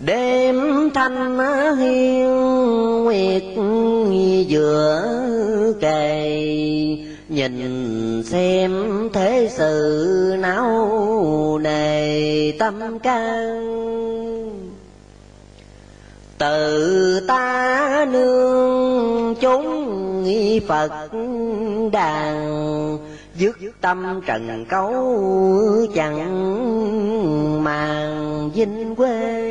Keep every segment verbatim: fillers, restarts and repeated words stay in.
Đêm thanh hiên nguyệt vừa kề, nhìn xem thế sự não nề tâm can. Từ ta nương chúng Phật đàn, dứt tâm trần cấu chẳng màng vinh quê.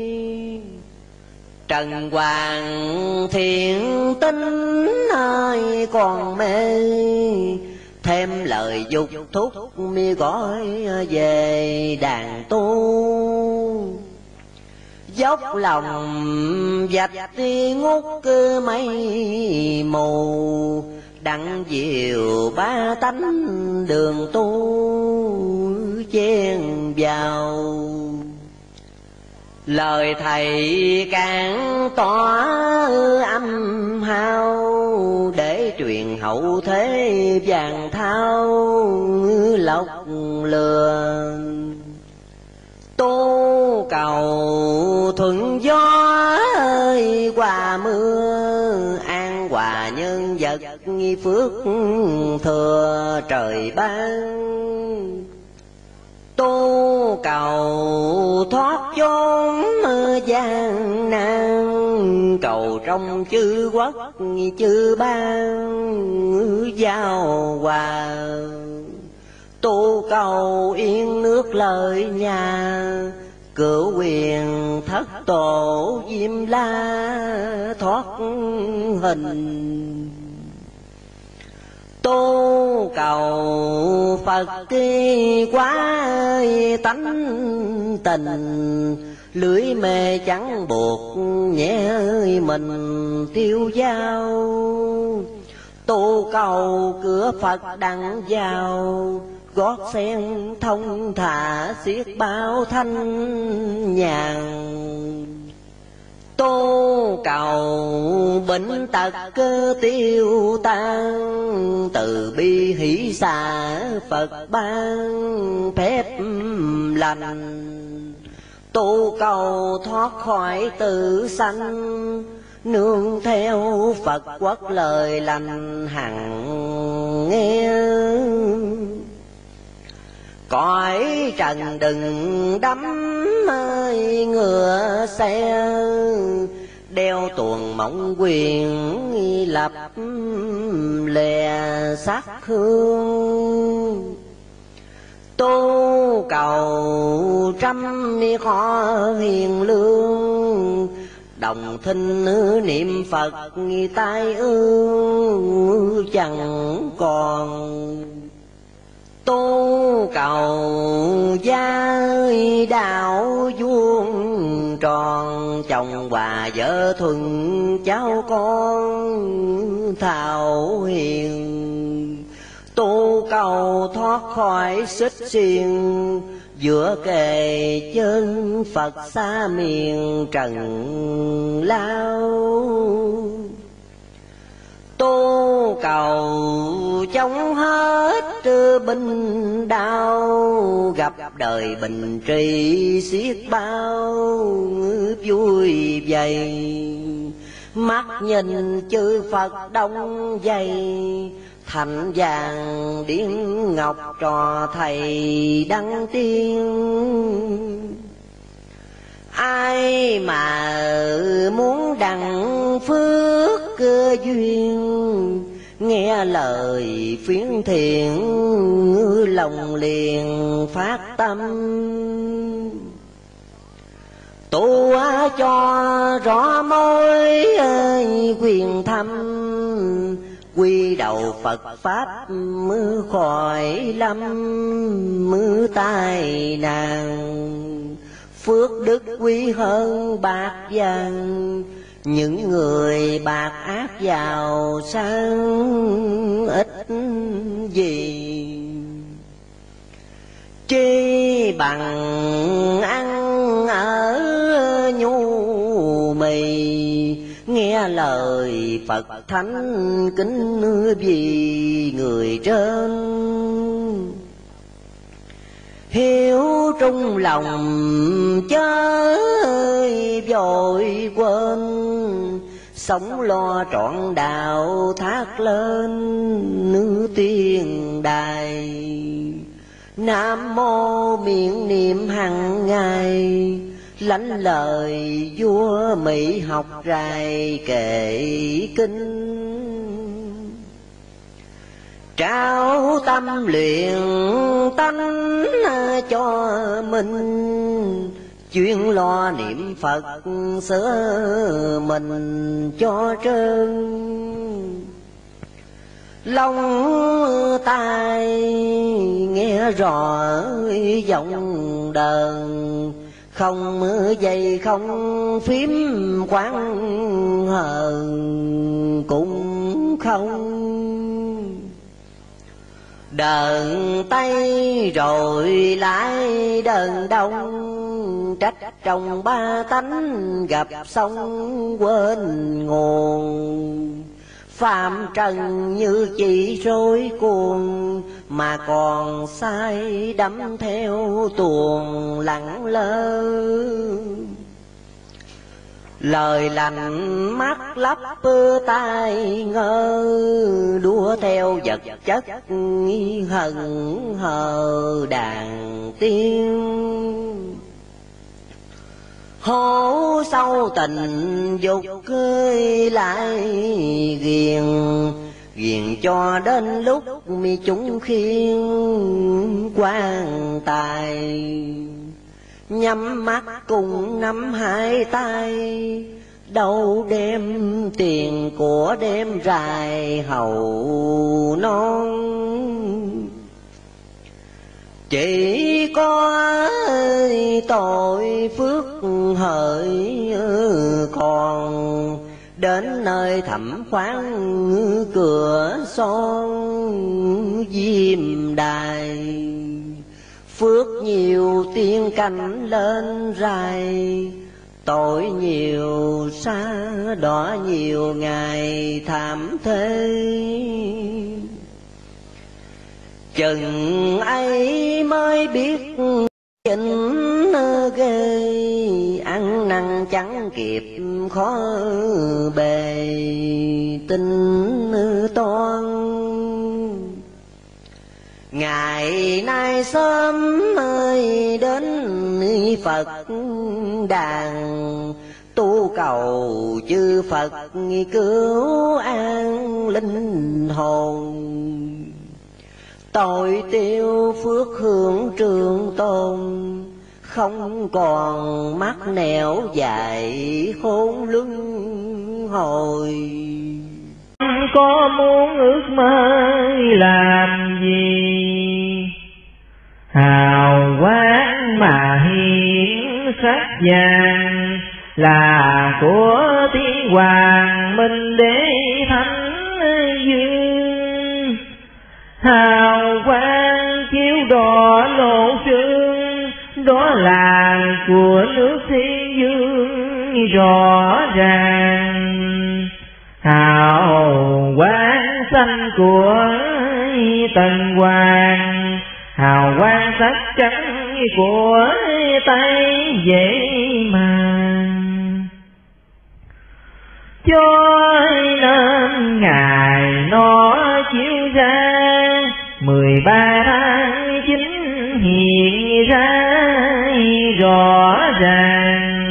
Trần Hoàng thiện tinh ơi còn mê, thêm lời dục thúc mi gọi về đàn tu. Dốc lòng vạch đi ngút cơ mây mù, đặng diệu ba tánh đường tu chen vào. Lời thầy càng tỏ âm hao, để truyền hậu thế vàng thao lộc lừa. Tu cầu thuận gió ơi qua mưa, an hòa nhân vật phước thừa trời ban. Tu cầu thoát chốn gian nan, cầu trong chư quốc chư ban giao hòa. Tu cầu yên nước lợi nhà, cửu quyền thất tổ diêm la thoát hình. Tu cầu Phật kỳ quá tánh tình, lưỡi mê chẳng buộc nhẹ mình tiêu dao. Tu cầu cửa Phật đặng vào, gót sen thông thả xiết bao thanh nhàn. Tu cầu bệnh tật cơ tiêu tan, từ bi hỷ xả Phật ban phép lành. Tu cầu thoát khỏi tử sanh, nương theo Phật quốc lời lành hằng nghe. Cõi trần đừng đắm ơi ngựa xe, đeo tuồng mộng quyền lập lè sắc hương. Tu cầu trăm khó hiền lương, đồng thinh niệm Phật tai ương chẳng còn. Tu cầu gia đạo vuông tròn, chồng bà vợ thuận cháu con thảo hiền. Tu cầu thoát khỏi xích xiên, giữa kề chân Phật xa miền trần lao. Tu cầu chống hết binh đau, gặp đời bình trị xiết bao vui vầy. Mắt nhìn chư Phật đông dày, thành vàng điển ngọc trò thầy đăng tiên. Ai mà muốn đặng phước cơ duyên, nghe lời phiến thiện lòng liền phát tâm. Tu cho rõ mối quyền thâm, quy đầu Phật Pháp mưa khỏi lâm mưa tai nạn. Phước đức quý hơn bạc vàng, những người bạc ác giàu sang ít gì. Chi bằng ăn ở nhu mì, nghe lời Phật thánh kính vì người trên. Hiếu trung lòng chớ vội quên, sống lo trọn đạo thác lên nữ tiên đài. Nam mô miệng niệm hằng ngày, lánh lời vua Mỹ học rài kệ kinh. Trao tâm luyện tánh cho mình, chuyên lo niệm Phật sửa mình cho trơn. Long tai nghe rõ giọng đờn, không dây không phím quán hờn cũng không. Đờn tay rồi lại đờn đông, trách trong ba tánh gặp xong quên nguồn. Phạm trần như chỉ rối cuồng, mà còn say đắm theo tuồng lẳng lơ. Lời lành mắt lấp tai ngơ, đua theo vật chất hận hờ đàn tiên. Hố sâu tình dục cưới lại ghiền, ghiền cho đến lúc mi chúng khiên quan tài. Nhắm mắt cùng nắm hai tay, đâu đem tiền của đem rài hầu non. Chỉ có tội phước hỡi còn, đến nơi thẩm khoáng cửa son diêm đài. Phước nhiều tiên cảnh lên rài, tội nhiều xa đỏ nhiều ngày thảm thế. Chừng ấy mới biết chính ghê, ăn năn chẳng kịp khó bề tinh toan. Ngày nay sớm ơi đến Phật đàn, tu cầu chư Phật cứu an linh hồn. Tội tiêu phước hưởng trường tồn, không còn mắc nẻo dài khôn luân hồi. Có muốn ước mơ làm gì, hào quang mà hiển sắc vàng, là của tiên hoàng minh đế thánh dương. Hào quang chiếu đỏ lộ trương, đó là của nước thiên dương rõ ràng. Hào quang xanh của tần hoàng, hào quang sắc trắng của tay dễ màng. Cho nên ngày nó chiếu ra, mười ba tháng chín hiện ra rõ ràng.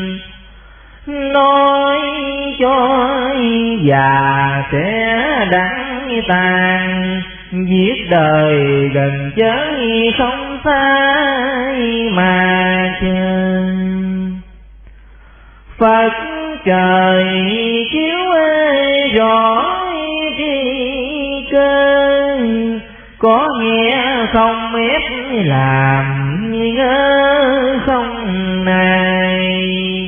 Nói cho già sẽ đắng tàn, giết đời gần chết không sai mà chờ. Phật trời chiếu rõ tri cơ, có nghe không ép làm ngơ không này.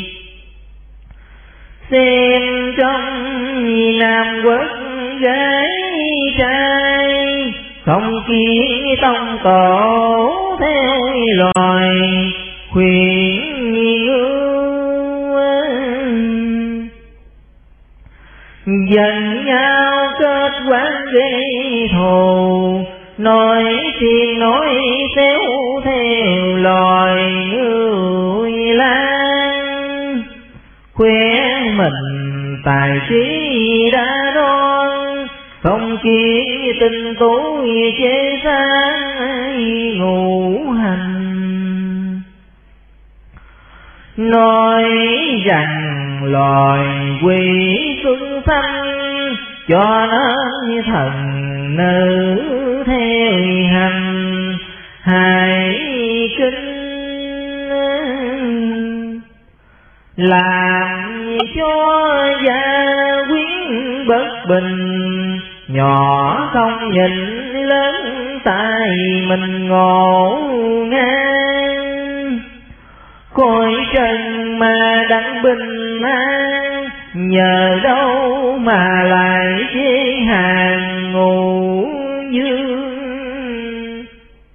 Xem trong Nam Quốc gái trai, không kiến tông tổ theo loài khuyên ngưu. Dần nhau kết quán gây thù, nói thiên nói xéo theo loài người lan. khoe mình tài trí đã đoan, không kiến tinh tú chế sáng ngũ hành. Nói rằng loài quỷ xuân xanh, cho nên thần nữ theo hành hài kinh, làm cho gia quyến bất bình, nhỏ không nhìn lớn tại mình ngộ ngang. Cõi trần mà đặng bình an, nhờ đâu mà lại chế hàng ngũ dương.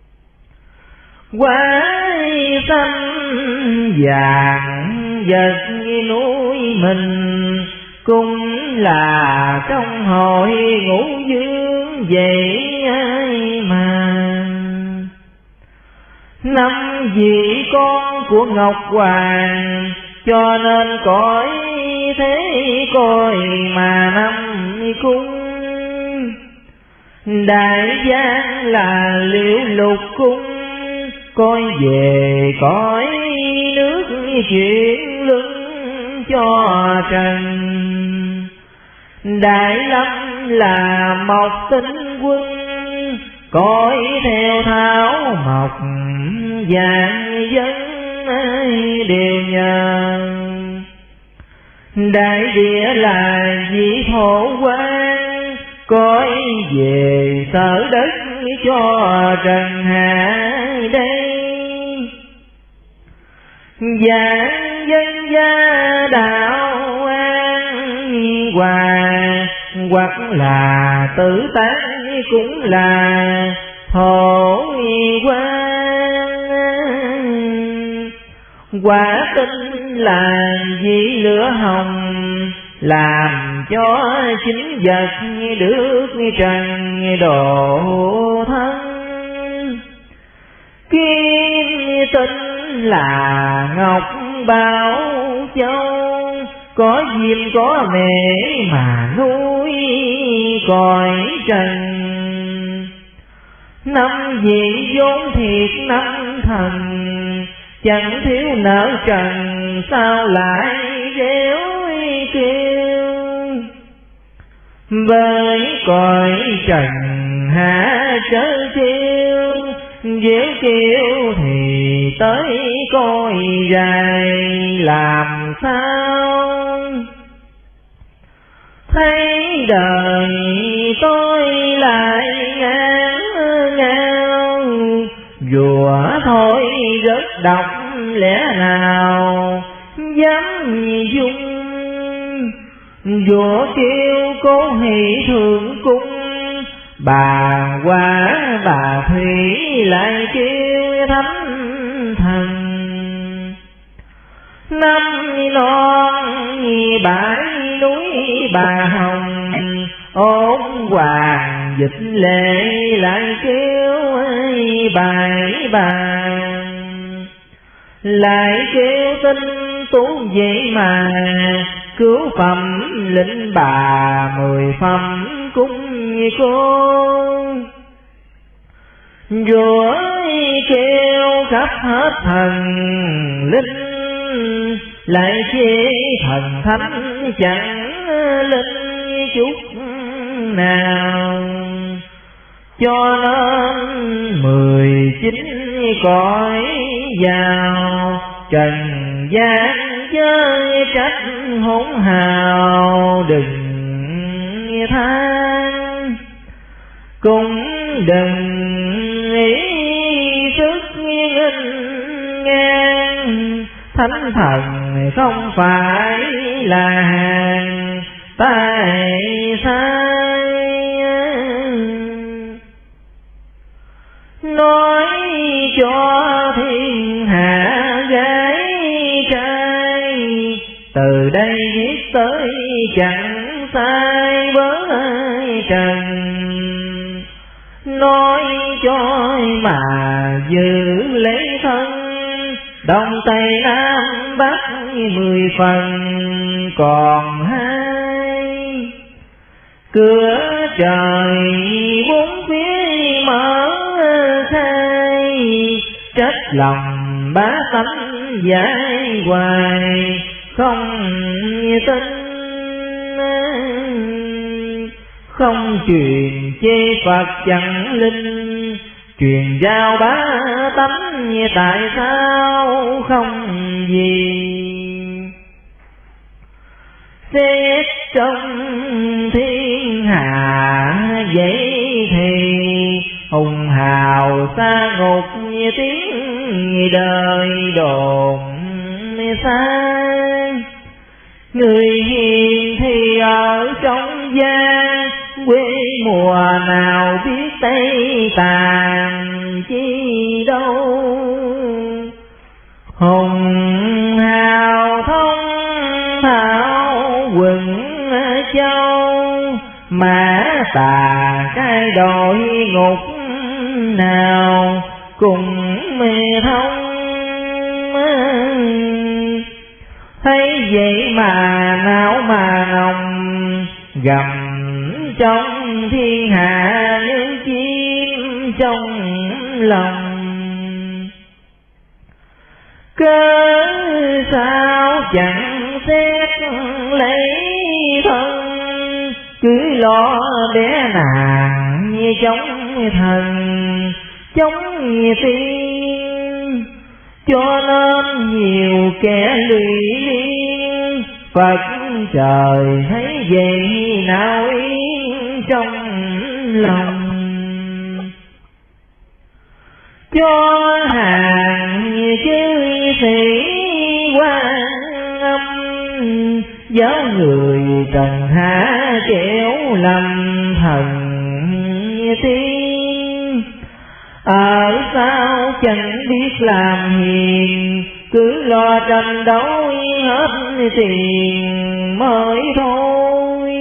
Quái xanh vàng vật núi mình, cũng là trong hội ngũ dương vậy ai mà. Năm vị con của Ngọc Hoàng, cho nên cõi thế coi mà năm cung. Đại giang là liễu lục cung, coi về cõi nước chuyển lưng cho trần. Đại lâm là mộc tinh quân, coi theo thảo mộc vạn dân đều nhờ. Đại địa là vị thổ quan, coi về sở đất cho trần hạ đây. Vạn dân gia đạo an hòa, hoặc là tử tán cũng là thổ quan. Quả tinh là vị lửa hồng, làm cho chính vật được trần độ thân. Kim tinh là ngọc bảo châu, có diêm có mẹ mà nuôi cõi trần. Năm vị vốn thiệt năm thần, chẳng thiếu nợ trần sao lại réo kêu. Với cõi trần hạ trở kêu, dễ kêu thì tới coi dài làm sao. Thấy đời tôi lại ngao ngao, rùa thôi rất độc lẽ nào dám dung. Rùa kêu cố hỷ thượng cung, bà quá bà thủy lại kêu thánh thần. Năm non bãi núi bà hồng, ôn hoàng dịch lệ lại kêu bài bàn. Lại kêu tinh tú vậy mà, cứu phẩm lĩnh bà mười phẩm cung cô. Rủa kêu khắp hết thần linh, lại chê thần thánh chẳng linh chút nào. Cho nên mười chín cõi vào trần gian chơi trách hỗn hào đừng than. Cũng đừng nghĩ sức nghênh ngang, thánh thần không phải là hàng tài sai. Nói cho thiên hạ gái trai, từ đây viết tới chẳng sai với trần. Nói cho mà giữ lấy thân, đông tây nam bắc mười phần còn hai. Cửa trời bốn phía mở khai, trách lòng bá tánh giải hoài không tin. Không truyền chê Phật chẳng linh, truyền giao bá tánh tại sao không gì. Xét trong thiên hạ vậy thì hùng hào xa ngục tiếng đời đồn xa. Người hiền thì ở trong gian, quê mùa nào biết Tây Tàn chi đâu. Hùng hào thông thảo quần châu, mã tà cái đội ngục nào cùng mê thông. Thấy vậy mà não mà nồng, gầm trong thiên hạ như chim trong lòng. Cớ sao chẳng xét lấy thân, cứ lo đẻ nàng như chống thần chống tiên. Cho nên nhiều kẻ lụy liên, Phật trời thấy vậy nào yên trong lòng. Cho hàng chư sĩ quan âm, giáo người trần hạ kẻo lầm thần tiên. Ở sao chẳng biết làm hiền, cứ lo tranh đấu hết tiền mới thôi.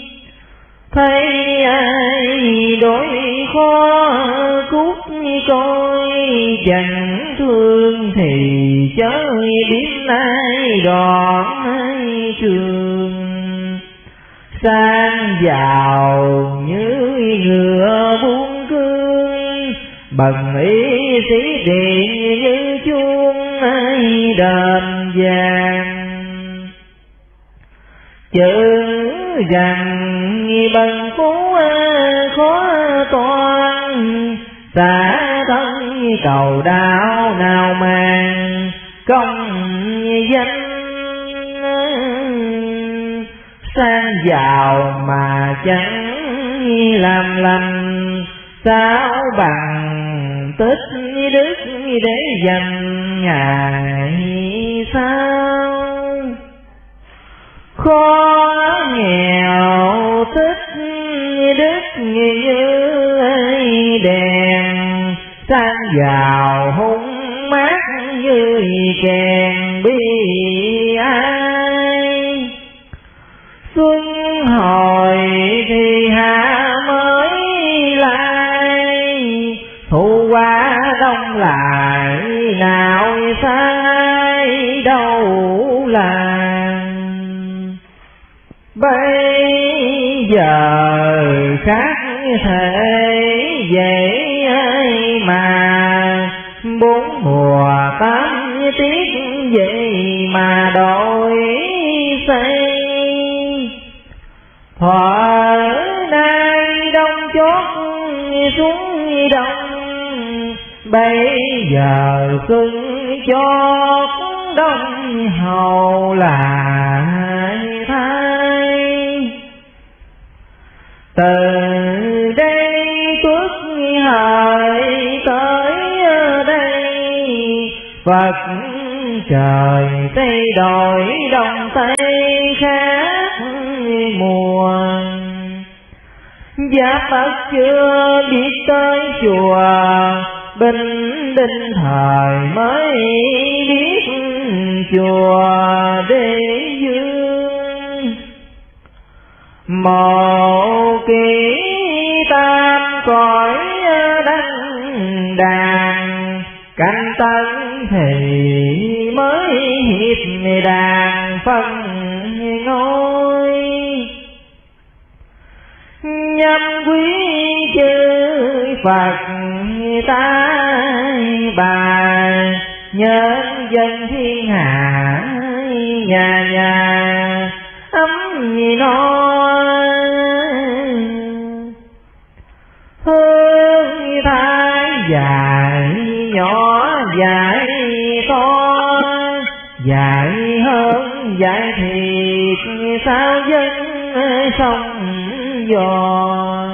Thấy ai đối khó cút coi, chẳng thương thì chớ biết ai đòn ai trường. Sang giàu như ngựa buông cương, bằng ý sĩ điện như chuông ai đền vàng. Chữ rằng bằng phú khó toan, xả thân cầu đạo nào màng công danh. Sang giàu mà chẳng làm lành, sao bằng tích đức để dành ngày sau. Khó nghèo tích đức như đèn, sang giàu hung mát như kèn bi ai. Xuân hồi thì hạ mới lại, thu qua đông lại nào sai đâu làng. Bây giờ khác thể vậy mà, bốn mùa tám tiết vậy mà đổi xây. Thuở nay đông chót xuống đông, bây giờ xuân chót đông hầu lại thay. Từ đây tuốt hời tới đây, Phật trời thay đổi đông tây khác mùa. Giá Phật chưa biết tới chùa, Bình Định thời mới biết chùa Đế Dương. Một kỷ tam cõi đăng đàn, canh tân thì mới kiếp đàn phân ngôi. Nhâm quý chư Phật tai bà, nhân dân thiên hạ nhà nhà ấm no. Hương thái dài nhỏ dài to, dài hơn dài thiệt sao dân sông giò.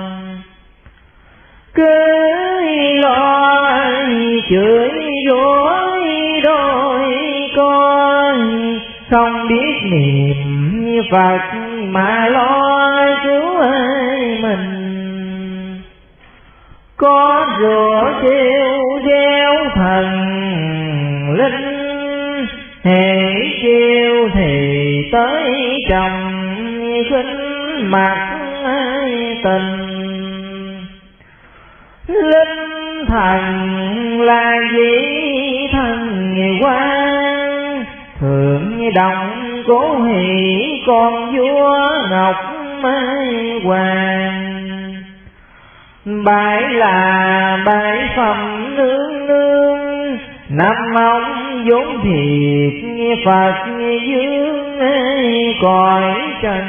Cứ lo chửi dối đôi con, không biết niệm Phật mà lo cứu ơi mình. Có rủa kêu gieo thần linh, hễ kêu thì tới trầm khinh mặt tình. Linh thần là gì thần quan, thượng đồng cố hỷ con vua ngọc mai hoàng. Bái là bái phẩm nương nương, năm ông vốn thiệt Phật dương cõi trần.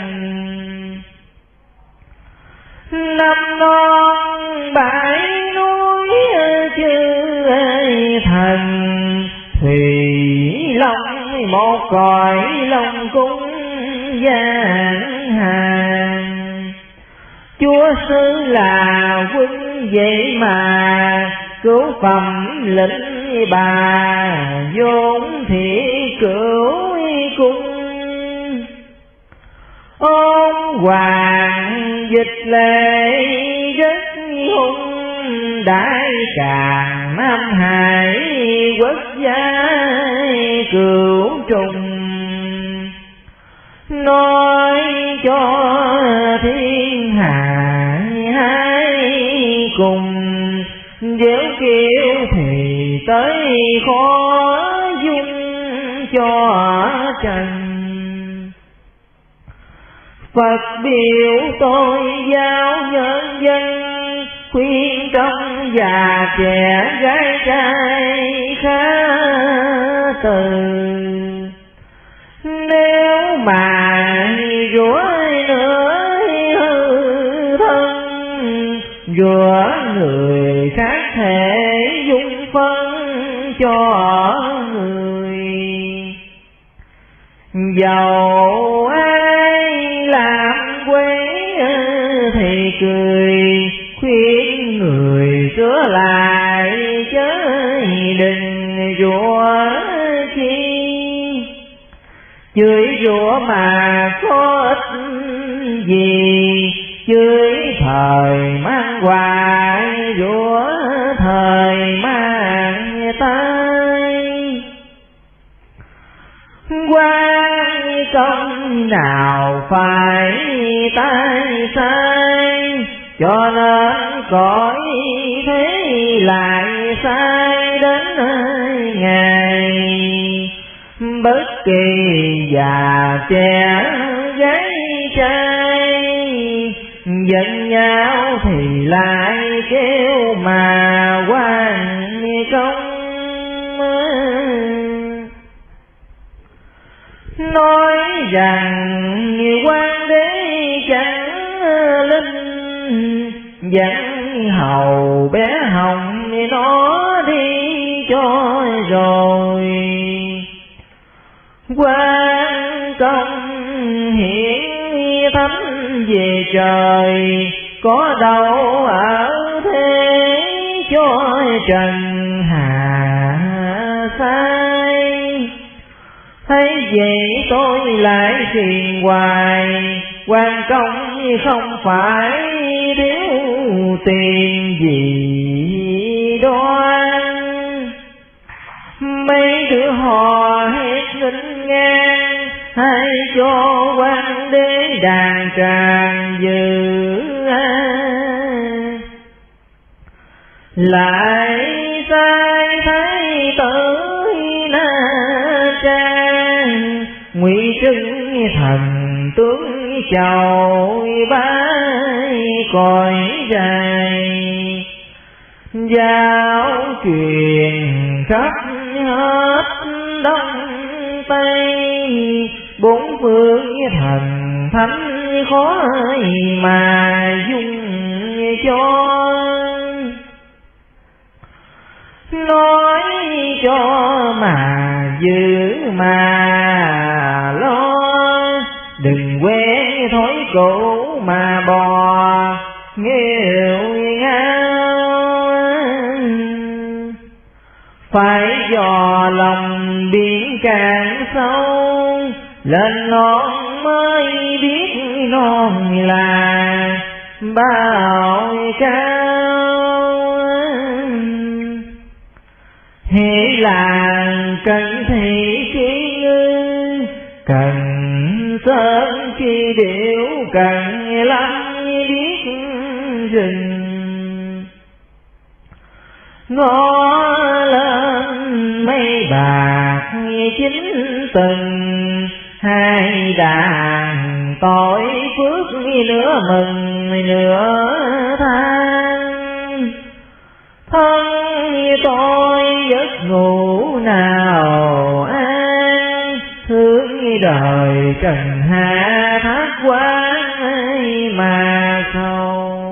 Năm non bãi núi chư thần, thủy long một cõi long cung giang hàng. Chúa xứ là quân vậy mà, cứu phẩm lĩnh bà vốn thị cửu cung. Ôn hoàng dịch lệ rất hung, đại càng Nam Hải quốc gia cửu trùng. Nói cho thiên hạ hai cùng, nếu kêu thì tới khó dung cho trần. Phật biểu tôi giáo nhân dân, khuyên trong già trẻ gái trai khá từ. Nếu mà rủa nữa hư thân, rủa người khác thể dung phân cho người. Dầu ai làm quấy thì cười, khuyên người sửa lại chớ đừng rủa chi. Chửi rủa mà có ích gì, chửi thời mang hoài, rủa thời mang tai. Quan công nào phải tay sai, cho nên cõi thế lại sai đến ngày. Bất kỳ già trẻ gái trai, giận nhau thì lại kêu mà quan công. Nói rằng quan đế chẳng linh, dẫn hầu bé hồng nó đi cho rồi. Quan công hiển thánh về trời, có đâu ở thế cho trần hạ sai. Thấy vậy tôi lại truyền hoài, quan công không phải thiếu tiền gì đoan. Mấy đứa họ hét nghênh ngang, hay cho quan đế đàn tràng dự. Lại sai thấy tử na cha, chừng thần tướng chầu bái cõi dài, giáo truyền khắp hết đông tây, bốn phương thần thánh khó mà dung cho. Nói cho mà giữ mà lo, đừng quên thói cũ mà bò nghèo ngao. Phải dò lòng biển càng sâu, lên non mới biết non là bao cao. Hễ là cần thị chi ngư, cần sớm chi điệu, cần lắm biết rừng. Ngó lên mây bạc chín tầng, hai đàn tội phước nửa mừng nửa than. Thân tôi giấc ngủ nào an, thương đời trần hạ thác quán mà sầu.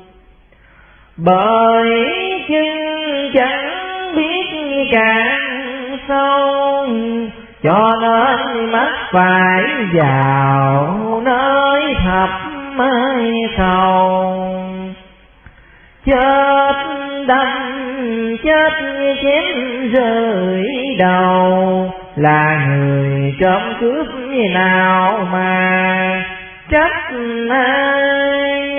Bởi chân chẳng biết càng sâu, cho nên mắt phải vào nơi thập mới sầu. Chết đâm chết chém rơi đầu, là người trộm cướp nào mà trách ai.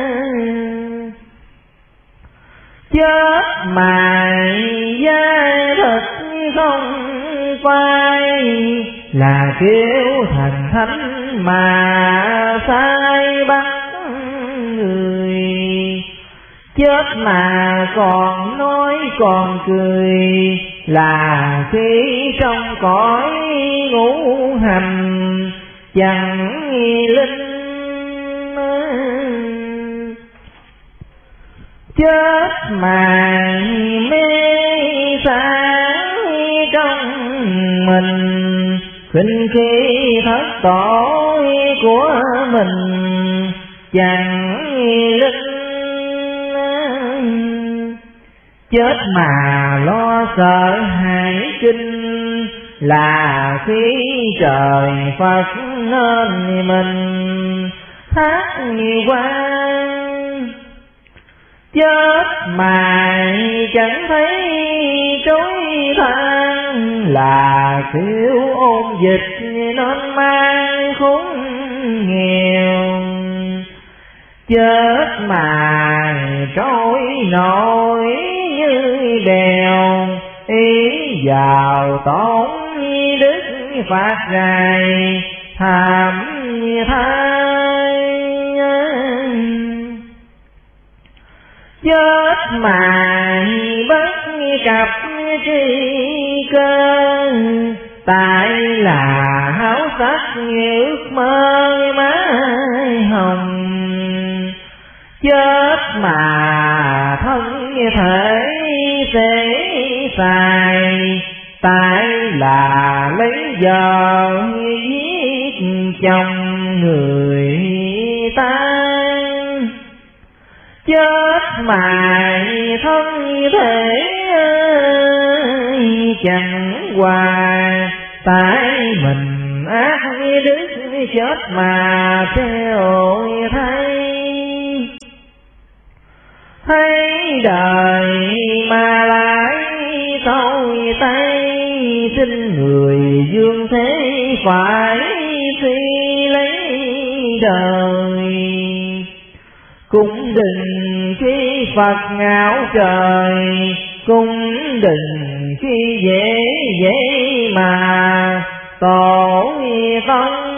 Chết mà dai thật không phai, là kêu thành thánh mà sai bắt người. Chết mà còn nói còn cười, là khi trong cõi ngũ hành chẳng linh. Chết mà mê sáng trong mình, khinh khi thất tội của mình chẳng linh. Chết mà lo sợ hãi kinh, là khi trời Phật nên mình thác quan. Chết mà chẳng thấy trối than, là kiểu ôn dịch nên mang khốn nghèo. Chết mà trôi nổi như đèo, ý vào tổn đức phạt dài thảm thai. Chết mà bất cập tri cơ, tại là háo sắc ước mơ mái hồng. Chết mà thân thể sẽ xài, tại là lấy vợ giết chồng người ta. Chết mà thân thể chẳng hòa, tại mình ác đức chết mà theo thay. Thấy đời mà lại thôi tay, xin người dương thế phải suy lấy đời. Cũng đừng khi Phật ngạo trời, cũng đừng khi dễ dễ mà tổ tông.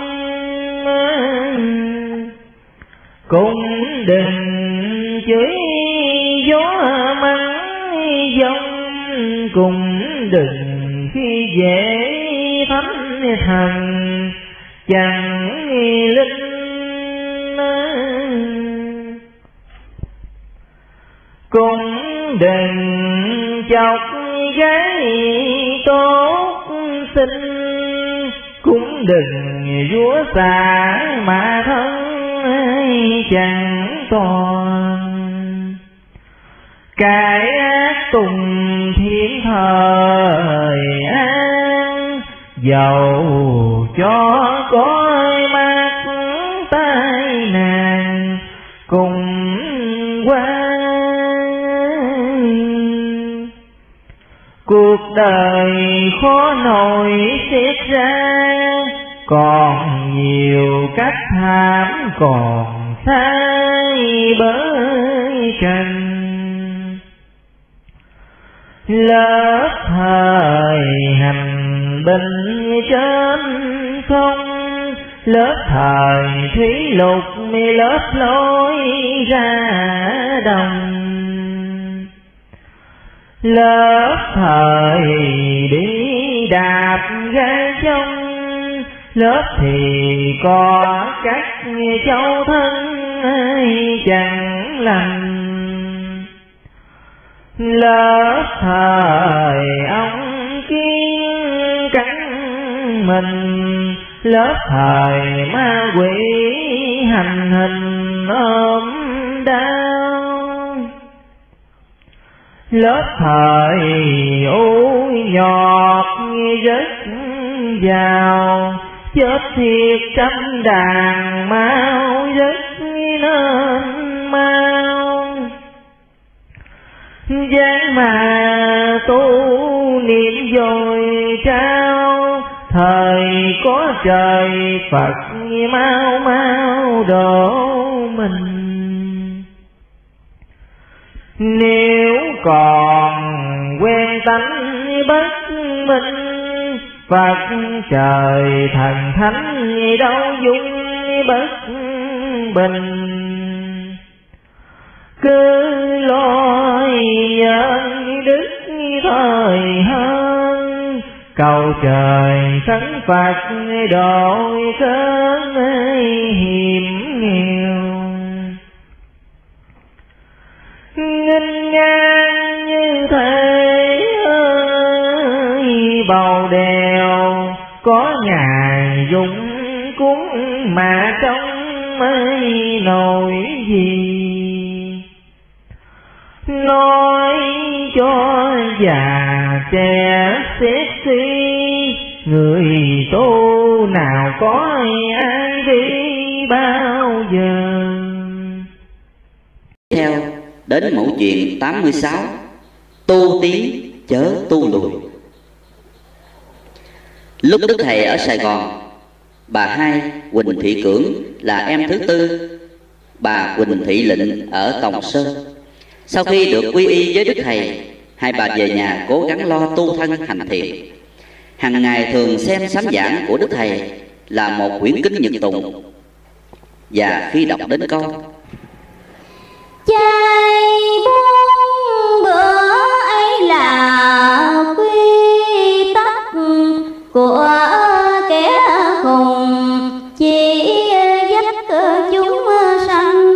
Cũng đừng chửi gió mắng giông, cũng đừng khi dễ thánh thần chẳng linh. Cũng đừng chọc gái tốt xinh, cũng đừng vúa xả mà thân chẳng toàn. Cái ác tùng thiên thời an, dầu cho cõi mắt tai nạn cùng qua. Cuộc đời khó nổi xét ra, còn nhiều cách thảm còn sai bởi trần. Lớp thời hành binh trên không, lớp thời thủy lục mi lớp lối ra đồng. Lớp thời đi đạp gai trong, lớp thì có cách châu thân chẳng lành. Lớp thời ông kiến cắn mình, lớp thời ma quỷ hành hình ôm đau. Lớp thời ôi nhọt rất giàu, chết thiệt trăm đàn mau rất nên mau. Giáng mà tu niệm dồi trao, thời có trời Phật mau mau độ mình. Nếu còn quen tánh bất minh, Phật trời thần thánh đâu dung bất bình. Cứ lôi nhân đức thời hơn, cầu trời thánh Phật đổi cơn hiểm nghèo. Nghênh ngang như thế ơi bầu đèo, có ngài dũng cúng mà trong mấy nổi gì. Nói cho già trẻ xét suy, người tu nào có ai đi bao giờ. Theo đến mẫu chuyện tám mươi sáu, tu tiến chớ tu lùi. Lúc Đức Thầy ở Sài Gòn, bà hai Huỳnh Thị Cưỡng là em thứ tư bà Huỳnh Thị Lịnh ở Tòng Sơn. Sau khi được quy y với Đức Thầy, hai bà về nhà cố gắng lo tu thân hành thiện. Hằng ngày thường xem sám giảng của Đức Thầy là một quyển kinh nhật tụng, và khi đọc đến câu chay bốn bữa ấy là quy tắc của kẻ khùng, chỉ dắt chúng sanh,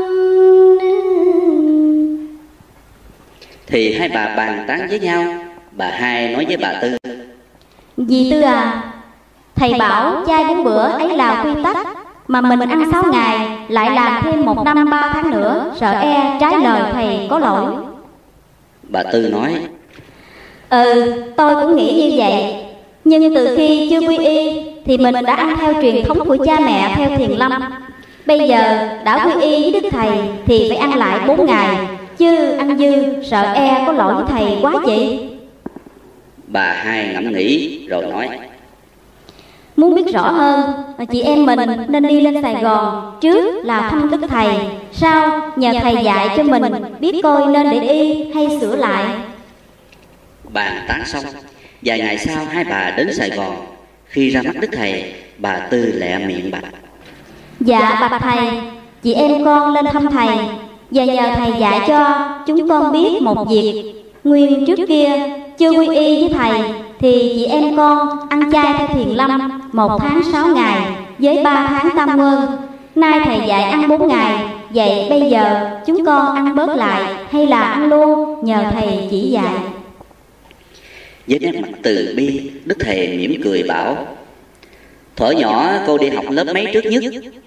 thì hai bà bàn tán với nhau. Bà hai nói với bà Tư: dì Tư à, thầy bảo chay bốn bữa ấy là quy tắc, mà mình ăn sáu ngày lại làm thêm một năm ba tháng nữa, sợ e trái lời thầy có lỗi. Bà Tư nói: Ừ, tôi cũng nghĩ như vậy. Nhưng từ khi chưa quy y thì mình đã ăn theo truyền thống của cha mẹ theo Thiền Lâm. Bây giờ đã quy y với Đức Thầy thì phải ăn lại bốn ngày, chứ ăn dư sợ e có lỗi với thầy quá vậy. Bà hai ngẫm nghĩ rồi nói: Muốn biết rõ hơn, chị em mình nên đi lên Sài Gòn trước là thăm Đức Thầy, sau nhờ thầy dạy cho mình biết coi nên để y hay sửa lại. Bàn tán xong, vài ngày sau hai bà đến Sài Gòn. Khi ra mắt Đức Thầy, bà Tư lẹ miệng bạch: Dạ bạch thầy, chị em con lên thăm thầy và nhờ thầy dạy cho chúng con biết một việc. Nguyên trước kia chưa quy y với thầy thì chị em con ăn chay theo Thiền Lâm một tháng sáu ngày, với ba tháng tam nguyên. Nay thầy dạy ăn bốn ngày, vậy bây giờ chúng con ăn bớt lại hay là ăn luôn, nhờ thầy chỉ dạy. Với nét mặt từ bi, Đức Thầy mỉm cười bảo: thuở nhỏ cô đi học lớp mấy trước nhất?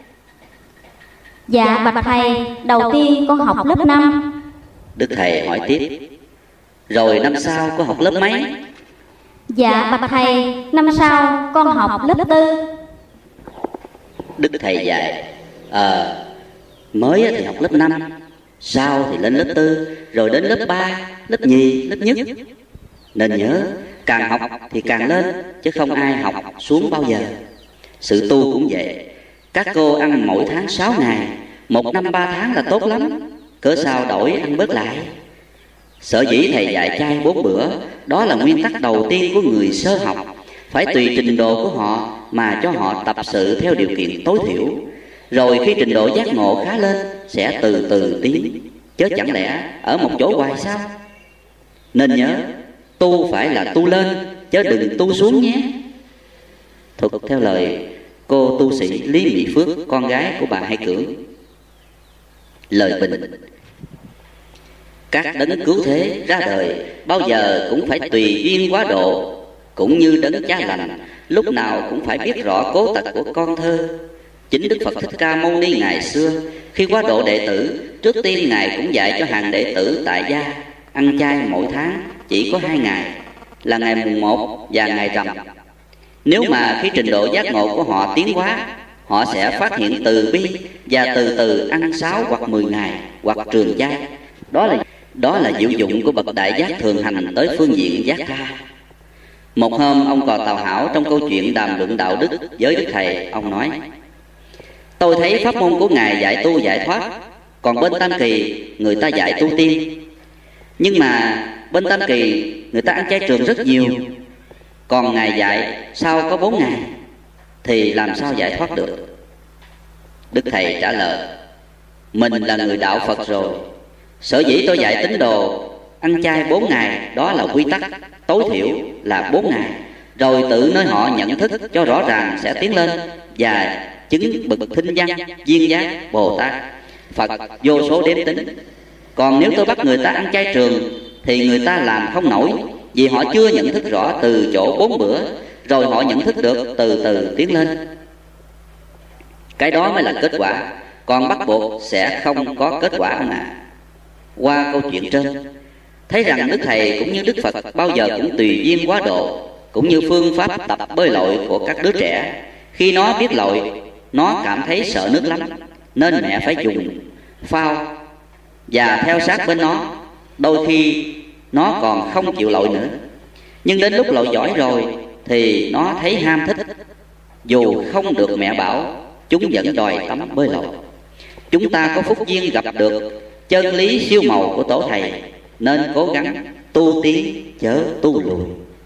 Dạ bạch thầy, đầu tiên con học lớp năm. Đức Thầy hỏi tiếp: rồi năm sau cô học lớp mấy? Dạ bạch thầy, năm sau con học lớp tư. Đức Thầy dạy: Ờ, mới thì học lớp năm, sau thì lên lớp tư, rồi đến lớp ba, lớp nhì, lớp nhất. Nên nhớ, càng học thì càng lên, chứ không ai học xuống bao giờ. Sự tu cũng vậy. Các cô ăn mỗi tháng sáu ngày, một năm ba tháng là tốt lắm, cớ sao đổi ăn bớt lại. Sở dĩ thầy dạy chay bốn bữa, đó là nguyên tắc đầu tiên của người sơ học. Phải tùy trình độ của họ mà cho họ tập sự theo điều kiện tối thiểu. Rồi khi trình độ giác ngộ khá lên, sẽ từ từ tiến, chứ chẳng lẽ ở một chỗ hoài sao? Nên nhớ, tu phải là tu lên, chứ đừng tu xuống nhé. Thuật theo lời cô tu sĩ Lý Mỹ Phước, con gái của bà Hai Cưỡng. Lời bình: các đấng cứu thế ra đời bao giờ cũng phải tùy duyên quá độ, cũng như đấng cha lành lúc nào cũng phải biết rõ cố tật của con thơ. Chính Đức Phật Thích Ca Mâu Ni ngày xưa khi quá độ đệ tử, trước tiên Ngài cũng dạy cho hàng đệ tử tại gia ăn chay mỗi tháng chỉ có hai ngày, là ngày mùng một và ngày rằm. Nếu mà khi trình độ giác ngộ của họ tiến hóa, họ sẽ phát hiện từ bi và từ từ ăn sáu hoặc mười ngày hoặc trường chay. Đó là đó là diệu dụng của bậc đại giác thường hành tới phương diện giác tha. Một hôm ông Cò Tàu Hảo trong câu chuyện đàm luận đạo đức với Đức Thầy, ông nói: tôi thấy pháp môn của Ngài dạy tu giải thoát, còn bên Tam Kỳ người ta dạy tu tiên. Nhưng mà bên Tam Kỳ người ta ăn chay trường rất nhiều, còn Ngài dạy sao có bốn ngày, thì làm sao giải thoát được? Đức Thầy trả lời: mình là người đạo Phật rồi. Sở dĩ tôi dạy tín đồ ăn chay bốn ngày, đó là quy tắc tối thiểu là bốn ngày. Rồi tự nơi họ nhận thức cho rõ ràng sẽ tiến lên và chứng bậc thinh văn, duyên giác, Bồ Tát, Phật vô số đếm tính. Còn nếu tôi bắt người ta ăn chay trường thì người ta làm không nổi, vì họ chưa nhận thức rõ từ chỗ bốn bữa, rồi họ nhận thức được từ từ tiến lên. Cái đó mới là kết quả, còn bắt buộc sẽ không có kết quả mà. Qua câu chuyện trên, thấy rằng Đức Thầy cũng như Đức Phật bao giờ cũng tùy duyên quá độ, cũng như phương pháp tập bơi lội của các đứa trẻ. Khi nó biết lội, nó cảm thấy sợ nước lắm, nên mẹ phải dùng phao và theo sát bên nó. Đôi khi nó còn không chịu lội nữa, nhưng đến lúc lội giỏi rồi thì nó thấy ham thích. Dù không được mẹ bảo, chúng vẫn đòi tắm bơi lội. Chúng ta có phúc duyên gặp được chân lý siêu màu của Tổ Thầy, nên cố gắng tu tiến chớ tu lùi.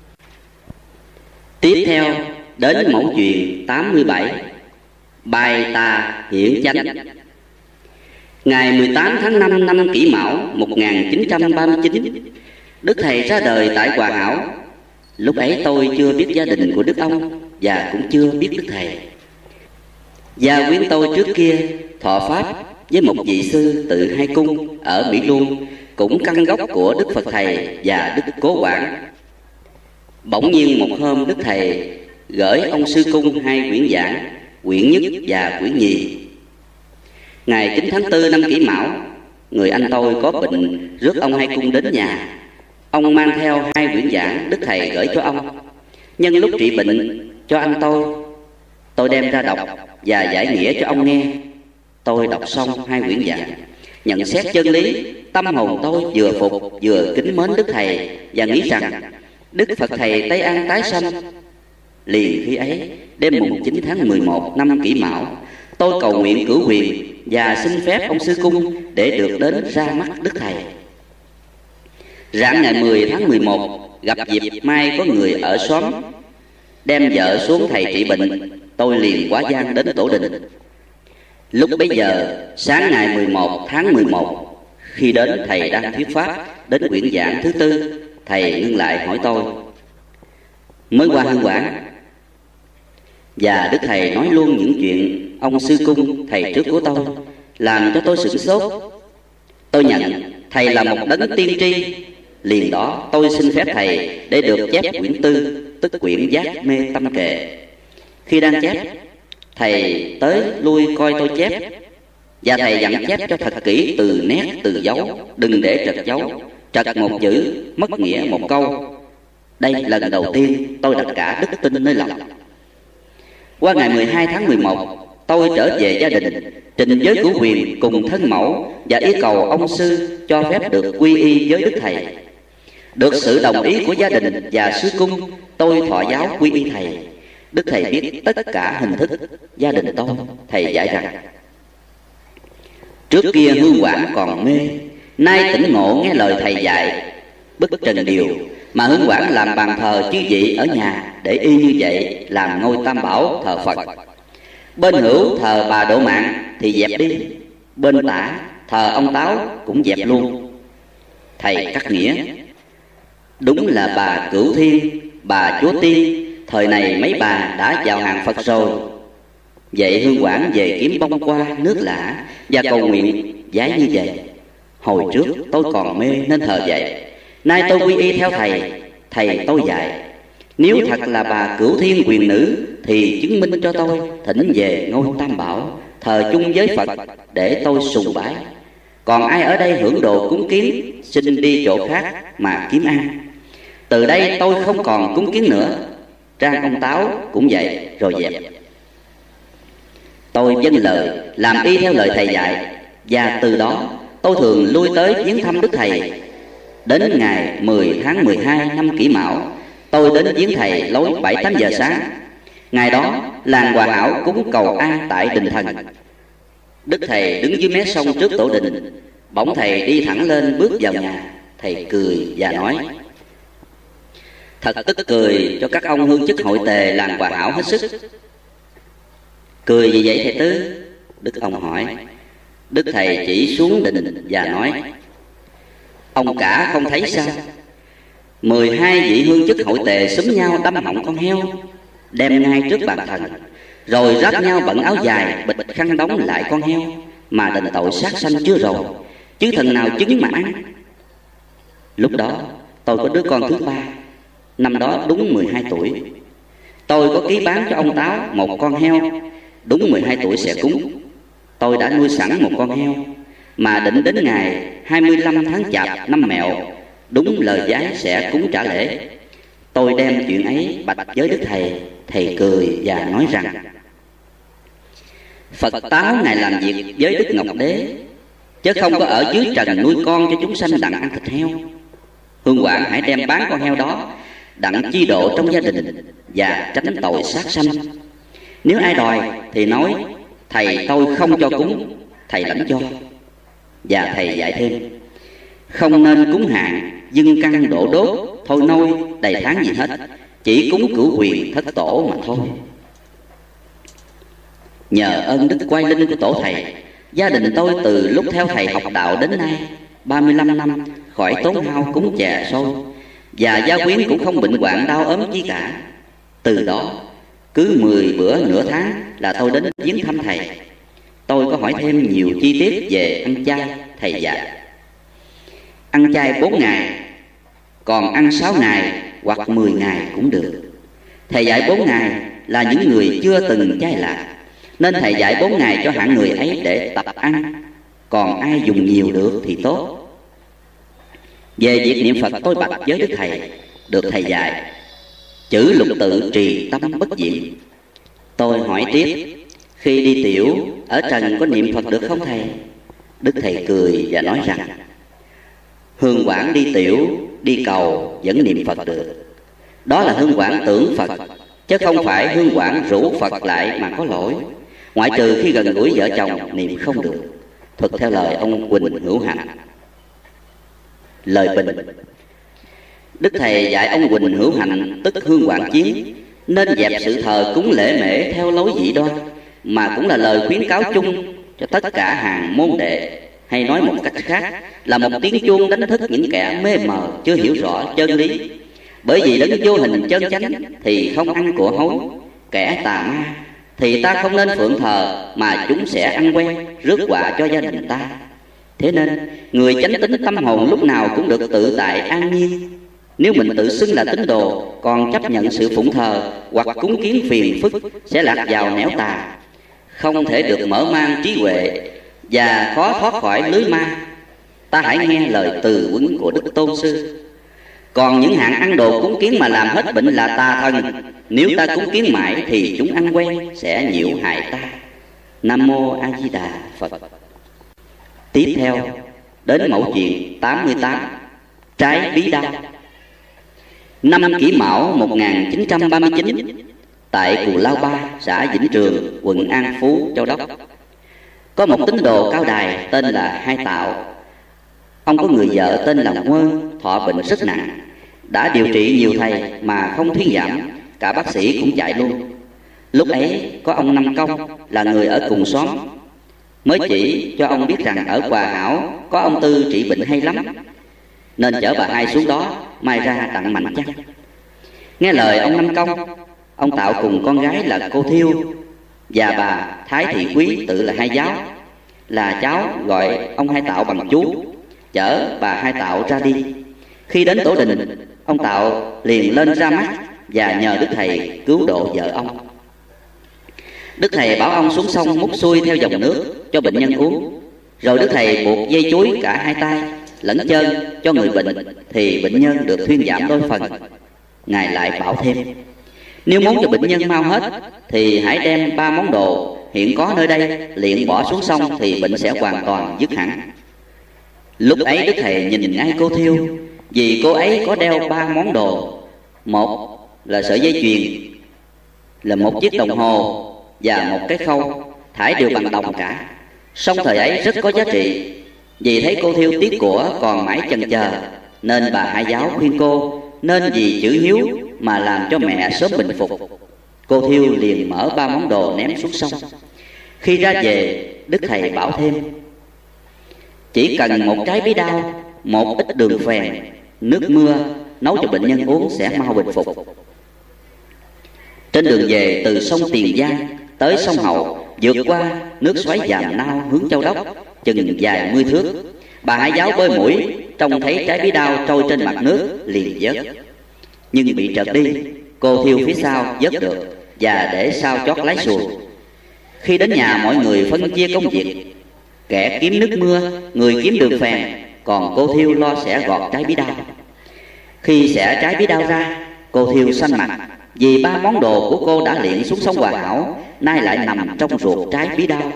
Tiếp theo đến mẫu chuyện tám mươi bảy, Bài Tà Hiển Chánh. Ngày mười tám tháng năm năm Kỷ Mão một nghìn chín trăm ba mươi chín, Đức Thầy ra đời tại Hòa Hảo. Lúc ấy tôi chưa biết gia đình của Đức ông và cũng chưa biết Đức Thầy. Gia quyến tôi trước kia thọ pháp với một vị sư tự Hai Cung ở Mỹ Luông, cũng căn gốc của Đức Phật Thầy và Đức Cố Quảng. Bỗng nhiên một hôm Đức Thầy gửi ông sư cung hai quyển giảng, quyển nhất và quyển nhì. Ngày chín tháng tư năm Kỷ Mão, người anh tôi có bệnh, rước ông Hai Cung đến nhà. Ông mang theo hai quyển giảng Đức Thầy gửi cho ông. Nhân lúc trị bệnh cho anh tôi, tôi đem ra đọc và giải nghĩa cho ông nghe. Tôi đọc xong hai quyển giảng, nhận xét chân lý, tâm hồn tôi vừa phục vừa kính mến Đức Thầy và nghĩ rằng Đức Phật Thầy Tây An tái sanh. Liền khi ấy, đêm mùng chín tháng mười một năm Kỷ Mão, tôi cầu nguyện cửu huyền và xin phép ông sư cung để được đến ra mắt Đức Thầy. Rạng ngày mười tháng mười một, gặp dịp may có người ở xóm đem vợ xuống thầy trị bệnh, tôi liền quá giang đến tổ đình. Lúc bấy giờ sáng ngày mười một tháng mười một, khi đến thầy đang thuyết pháp đến quyển giảng thứ tư, thầy ngưng lại hỏi tôi: mới qua Hương Quảng, Và Đức Thầy nói luôn những chuyện ông Sư Cung, thầy trước của tôi, làm cho tôi sửng sốt. Tôi nhận thầy là một đấng tiên tri. Liền đó tôi xin phép thầy để được chép quyển tư, tức quyển Giác Mê Tâm Kệ. Khi đang chép, thầy tới lui coi tôi chép, và thầy dặn chép cho thật kỹ từ nét từ dấu, đừng để trật dấu, trật một chữ mất nghĩa một câu. Đây lần đầu tiên tôi đặt cả đức tin nơi lòng. Qua ngày mười hai tháng mười một, tôi trở về gia đình, trình với cửu quyền cùng thân mẫu và ý cầu ông sư cho phép được quy y với Đức Thầy. Được sự đồng ý của gia đình và sư cung, tôi thọ giáo quy y thầy. Đức Thầy biết tất cả hình thức gia đình tôi. Thầy dạy rằng: trước kia hương quản còn mê, nay tỉnh ngộ nghe lời thầy dạy. Bức trần điều mà hương quản làm bàn thờ chư vị ở nhà, để y như vậy làm ngôi Tam Bảo thờ Phật. Bên hữu thờ bà Độ Mạng thì dẹp đi, bên tả thờ ông Táo cũng dẹp luôn. Thầy cắt nghĩa: đúng là bà Cửu Thiên, bà Chúa Tiên, thời này mấy bà đã vào hàng Phật rồi. Vậy hương quản về kiếm bông qua nước lã và cầu nguyện giái như vậy. Hồi trước tôi còn mê nên thờ vậy, nay tôi quy y theo thầy. Thầy tôi dạy, nếu thật là bà Cửu Thiên quyền nữ thì chứng minh cho tôi, thỉnh về ngôi Tam Bảo thờ chung với Phật để tôi sùng bái. Còn ai ở đây hưởng đồ cúng kiến, xin đi chỗ khác mà kiếm ăn. Từ đây tôi không còn cúng kiến nữa. Trang ông Táo cũng vậy rồi dẹp. Tôi vâng lời làm y theo lời thầy dạy, và từ đó tôi thường lui tới viếng thăm Đức Thầy. Đến ngày mười tháng mười hai năm Kỷ Mão, tôi đến viếng thầy lối bảy tám giờ sáng. Ngày đó làng Hòa Hảo cúng cầu an tại đình thần. Đức Thầy đứng dưới mé sông trước tổ đình. Bỗng thầy đi thẳng lên bước vào nhà. Thầy cười và nói: thật tức cười cho các ông hương chức hội tề làng Hòa Hảo hết sức. Cười gì vậy thầy Tứ? Đức ông hỏi. Đức Thầy chỉ xuống đình và nói: ông cả không thấy sao? Mười hai vị hương chức hội tề xúm nhau đâm họng con heo, đem ngay trước bàn thần, rồi ráp nhau bận áo dài bịch khăn đóng lại con heo, mà đền tội sát sanh chưa rồi, chứ thần nào chứng mà ăn. Lúc đó tôi có đứa con thứ ba, năm đó đúng mười hai tuổi. Tôi có ký bán cho ông Táo một con heo, đúng mười hai tuổi sẽ cúng. Tôi đã nuôi sẵn một con heo, mà định đến ngày hai mươi lăm tháng Chạp năm Mẹo, đúng lời giái sẽ cúng trả lễ. Tôi đem chuyện ấy bạch với Đức Thầy. Thầy cười và nói rằng: Phật Táo Ngài làm việc với Đức Ngọc Đế, chứ không có ở dưới trần nuôi con cho chúng sanh đặng ăn thịt heo. Hương quản hãy đem bán con heo đó, đặng chi độ trong gia đình và tránh tội sát sanh. Nếu ai đòi thì nói thầy tôi không cho cúng, thầy lãnh cho. Và thầy dạy thêm: không nên cúng hạn, dưng căn đổ đốt, thôi nôi, đầy tháng gì hết, chỉ cúng cửu quyền thất tổ mà thôi. Nhờ ơn đức quay linh của tổ thầy, gia đình tôi từ lúc theo thầy học đạo đến nay ba mươi lăm năm khỏi tốn hao cúng chè sôi, và gia quyến cũng không bệnh hoạn đau ốm chi cả. Từ đó cứ mười bữa nửa tháng là tôi đến viếng thăm thầy. Tôi có hỏi thêm nhiều chi tiết về ăn chay. Thầy dạy: ăn chay bốn ngày, còn ăn sáu ngày hoặc mười ngày cũng được. Thầy dạy bốn ngày là những người chưa từng chay lạc, nên thầy dạy bốn ngày cho hạng người ấy để tập ăn. Còn ai dùng nhiều được thì tốt. Về việc niệm Phật, tôi bạch với Đức Thầy. Được thầy dạy: chữ lục tự trì tâm bất diệm. Tôi hỏi tiếp: khi đi tiểu ở trần có niệm Phật được không thầy? Đức Thầy cười và nói rằng: hương quản đi tiểu, đi cầu vẫn niệm Phật được. Đó là hương quản tưởng Phật, chứ không phải hương quản rủ Phật lại mà có lỗi. Ngoại trừ khi gần gũi vợ chồng niệm không được. Thuật theo lời ông Quỳnh Hữu Hạnh. Lời bình: Đức Thầy dạy ông Quỳnh Hữu Hạnh tức hương quản chiến nên dẹp sự thờ cúng lễ mễ theo lối dị đoan, mà cũng là lời khuyến cáo chung cho tất cả hàng môn đệ. Hay nói một cách khác là một tiếng chuông đánh thức những kẻ mê mờ chưa hiểu rõ chân lý. Bởi vì đấng vô hình chân chánh thì không ăn của hối, kẻ tà ma, thì ta không nên phượng thờ, mà chúng sẽ ăn quen, rước họa cho gia đình ta. Thế nên người chánh tín tâm hồn lúc nào cũng được tự tại an nhiên. Nếu mình tự xưng là tín đồ, còn chấp nhận sự phụng thờ hoặc cúng kiến phiền phức, sẽ lạc vào nẻo tà, không thể được mở mang trí huệ và khó thoát khỏi lưới ma. Ta hãy nghe lời từ huấn của Đức Tôn Sư. Còn những hạng ăn đồ cúng kiến mà làm hết bệnh là tà thần. Nếu ta cúng kiến mãi thì chúng ăn quen, sẽ nhiễu hại ta. Nam Mô A Di Đà Phật. Tiếp theo đến mẫu chuyện tám mươi tám, trái bí đao. Năm Kỷ Mão một nghìn chín trăm ba mươi chín, tại Cù Lao Ba, xã Vĩnh Trường, quận An Phú, Châu Đốc, có một tín đồ cao đài tên là Hai Tạo. Ông có người vợ tên là Nguơn, thọ bệnh rất nặng, đã điều trị nhiều thầy mà không thuyên giảm, cả bác sĩ cũng chạy luôn. Lúc ấy có ông Năm Công là người ở cùng xóm, mới chỉ cho ông biết rằng ở Hòa Hảo có ông Tư trị bệnh hay lắm, nên chở bà Hai xuống đó mai ra tặng mạnh chăng. Nghe lời ông Năm Công, ông Tạo cùng con gái là cô Thiêu và bà Thái Thị Quý, tự là Hai Giáo, là cháu gọi ông Hai Tạo bằng chú, chở bà Hai Tạo ra đi. Khi đến tổ đình, ông Tạo liền lên ra mắt và nhờ Đức Thầy cứu độ vợ ông. Đức Thầy bảo ông xuống sông múc xuôi theo dòng nước cho bệnh nhân uống. Rồi Đức Thầy buộc dây chuối cả hai tay lẫn chân cho người bệnh, thì bệnh nhân được thuyên giảm đôi phần. Ngài lại bảo thêm, nếu muốn cho bệnh nhân mau hết thì hãy đem ba món đồ hiện có nơi đây liền bỏ xuống sông, thì bệnh sẽ hoàn toàn dứt hẳn. Lúc ấy Đức Thầy nhìn ngay cô Thiêu, vì cô ấy có đeo ba món đồ. Một là sợi dây chuyền, là một chiếc đồng hồ và một cái khâu, thải đều bằng đồng cả. Song thời ấy rất có giá trị. Vì thấy cô Thiêu tiếc của còn mãi chần chờ, nên bà Hai Giáo khuyên cô nên vì chữ hiếu mà làm cho mẹ sớm bình phục. Cô Thiêu liền mở ba món đồ ném xuống sông. Khi ra về, Đức Thầy bảo thêm, chỉ cần một trái bí đao, một ít đường phèn, nước mưa nấu cho bệnh nhân uống sẽ mau bình phục. Trên đường về từ sông Tiền Giang tới sông Hậu, vượt qua nước xoáy Giàm Nao hướng Châu Đốc chừng vài mươi thước, bà Hai Giáo bơi mũi trông thấy trái bí đao trôi trên mặt nước liền vớt, nhưng bị trật đi. Cô Thiêu phía sau vớt được và để sau chót lái xuồng. Khi đến nhà, mọi người phân chia công việc, kẻ kiếm nước mưa, người kiếm đường phèn, còn cô Thiêu lo xẻ gọt trái bí đao. Khi xẻ trái bí đao ra, cô Thiêu xanh mặt, vì ba món đồ của cô đã liệng xuống sông Hòa Hảo, nay lại nằm trong ruột trái bí đao.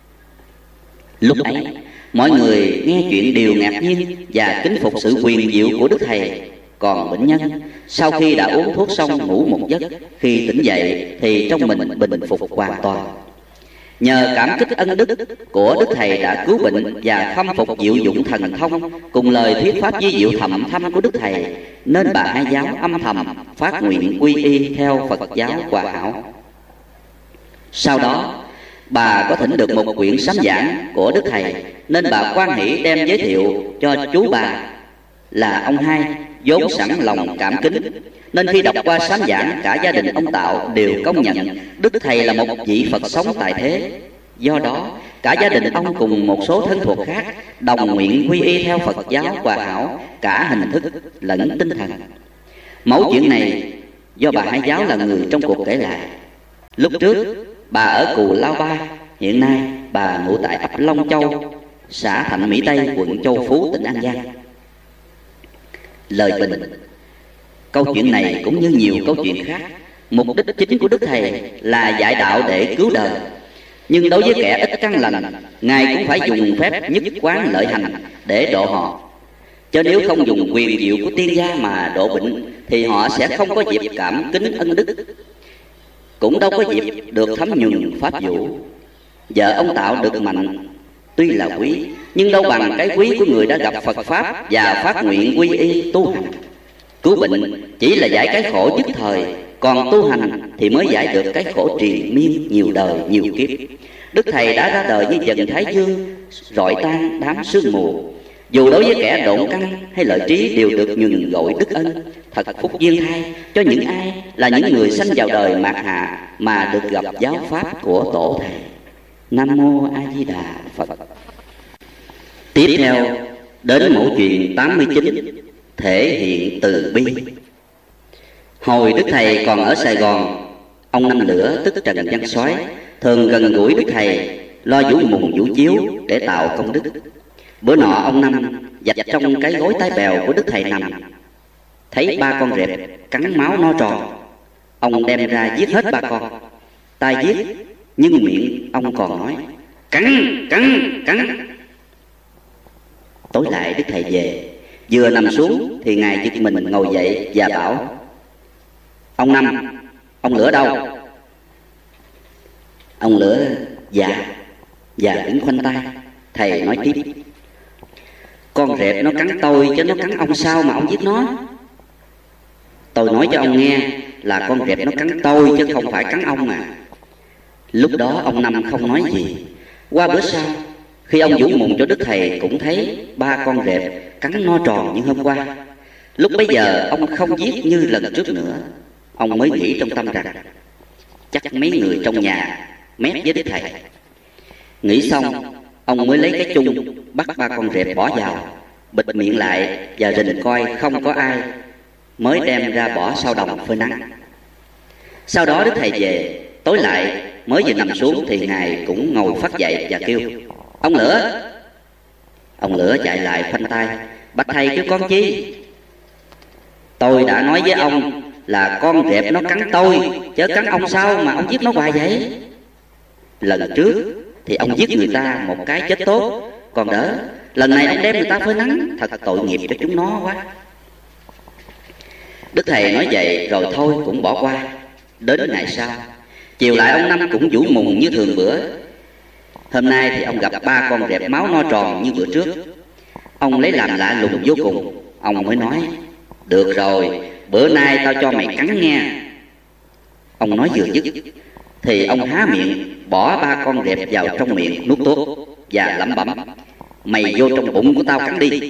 Lúc ấy, mọi người nghe chuyện đều ngạc nhiên và kính phục sự quyền diệu của Đức Thầy. Còn bệnh nhân, sau khi đã uống thuốc xong ngủ một giấc, khi tỉnh dậy thì trong mình bình phục hoàn toàn. Nhờ cảm kích ân đức của Đức Thầy đã cứu bệnh và khâm phục diệu dụng thần thông cùng lời thuyết pháp vi diệu thầm thâm của Đức Thầy, nên bà Hai Giáo âm thầm phát nguyện quy y theo Phật giáo Hòa Hảo. Sau đó, bà có thỉnh được một quyển sám giảng của Đức Thầy, nên bà hoan hỷ đem giới thiệu cho chú bà là ông Hai, vốn sẵn lòng cảm kính. Nên khi đọc qua sám giảng, cả gia đình ông Tạo đều công nhận Đức Thầy là một vị Phật sống tại thế. Do đó, cả gia đình ông cùng một số thân thuộc khác đồng nguyện quy y theo Phật giáo Hòa Hảo, cả hình thức lẫn tinh thần. Mẫu chuyện này do bà Hai Giáo là người trong cuộc kể lại. Lúc trước, bà ở Cù Lao Ba, hiện nay bà ngụ tại ấp Long Châu, xã Thạnh Mỹ Tây, quận Châu Phú, tỉnh An Giang. Lời bình: câu chuyện này cũng như nhiều câu chuyện khác, mục đích chính của Đức Thầy là dạy đạo để cứu đời. Nhưng đối với kẻ ít căn lành, Ngài cũng phải dùng phép nhất quán lợi hành để độ họ. Chứ nếu không dùng quyền diệu của tiên gia mà độ bệnh, thì họ sẽ không có dịp cảm kính ân đức, cũng đâu có dịp được thấm nhuần pháp vũ. Vợ ông Tạo được mạnh tuy là quý, nhưng đâu bằng cái quý của người đã gặp Phật Pháp và phát nguyện quy y tu hành. Cứu bệnh chỉ là giải cái khổ nhất thời, còn tu hành thì mới giải được cái khổ triền miên nhiều đời nhiều kiếp. Đức Thầy đã ra đời như dần thái dương rọi tan đám sương mù, Dù đối với kẻ độn căn hay lợi trí đều được nhường gọi đức ân. Thật phúc duyên thay cho những ai là những người sanh vào đời mạt hạ mà được gặp giáo pháp của tổ thầy. Nam mô A Di Đà Phật. Tiếp theo đến mẫu chuyện tám mươi chín, thể hiện từ bi. Hồi Đức Thầy còn ở Sài Gòn, ông Năm Lửa tức Trần Văn Soái thường gần gũi Đức Thầy, lo vũ mùng vũ chiếu để tạo công đức. Bữa nọ ông Năm dạch trong cái gối tái bèo của Đức Thầy nằm, thấy ba con rệp cắn máu no tròn. Ông đem ra giết hết ba con. Tai giết nhưng miệng ông còn nói cắn cắn cắn. Tối lại Đức Thầy về, vừa nằm xuống thì ngài giật mình ngồi dậy và bảo: ông Năm, ông Lửa đâu? Ông Lửa dạ dạ đứng khoanh tay. Thầy nói tiếp: con rệp nó cắn tôi chứ nó cắn ông sao mà ông giết nó? Tôi nói cho ông nghe là con rệp nó cắn tôi chứ không phải cắn ông mà. Lúc đó ông Năm không nói gì. Qua bữa sau, khi ông vũ mùng cho Đức Thầy cũng thấy ba con rệp cắn no tròn như hôm qua. Lúc bấy giờ ông không giết như lần trước nữa. Ông mới nghĩ trong tâm rằng chắc mấy người trong nhà mét với Đức Thầy. Nghĩ xong, ông mới lấy cái chung bắt ba con rệp bỏ vào, bịt miệng lại và rình coi không có ai, mới đem ra bỏ sau đồng phơi nắng. Sau đó Đức Thầy về, tối lại mới vừa nằm xuống thì ngài cũng ngồi phát dậy và kêu: ông Lửa. Ông Lửa chạy lại khoanh tay: bạch thầy kêu con chi? Tôi đã nói với ông là con rệp nó cắn tôi chứ cắn ông sao mà ông giết nó hoài vậy? Lần trước thì ông giết người ta một cái chết tốt còn đỡ, lần này ông đem người ta phơi nắng, thật tội nghiệp cho chúng nó quá. Đức Thầy nói vậy rồi thôi cũng bỏ qua. Đến ngày sau, chiều lại ông Năm cũng vũ mùng như thường bữa. Hôm nay thì ông gặp ba con rệp máu no tròn như bữa trước. Ông lấy làm lạ lùng vô cùng. Ông mới nói: được rồi, bữa nay tao cho mày cắn nghe. Ông nói vừa dứt thì ông há miệng bỏ ba con rệp vào trong miệng nuốt tốt và lẩm bẩm: mày vô trong bụng của tao cắn đi.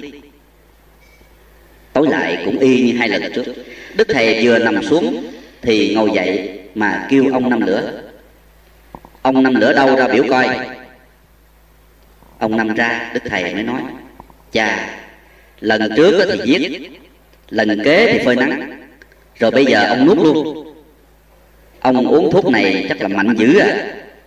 Tối lại cũng y như hai lần trước. Đức Thầy vừa nằm xuống thì ngồi dậy mà kêu ông Năm Lửa: ông Năm Lửa đâu, ra biểu coi. Ông Năm ra, Đức Thầy mới nói: chà, lần trước thì giết, lần kế thì phơi nắng, rồi bây giờ ông nuốt luôn. Ông uống thuốc này chắc là mạnh dữ à.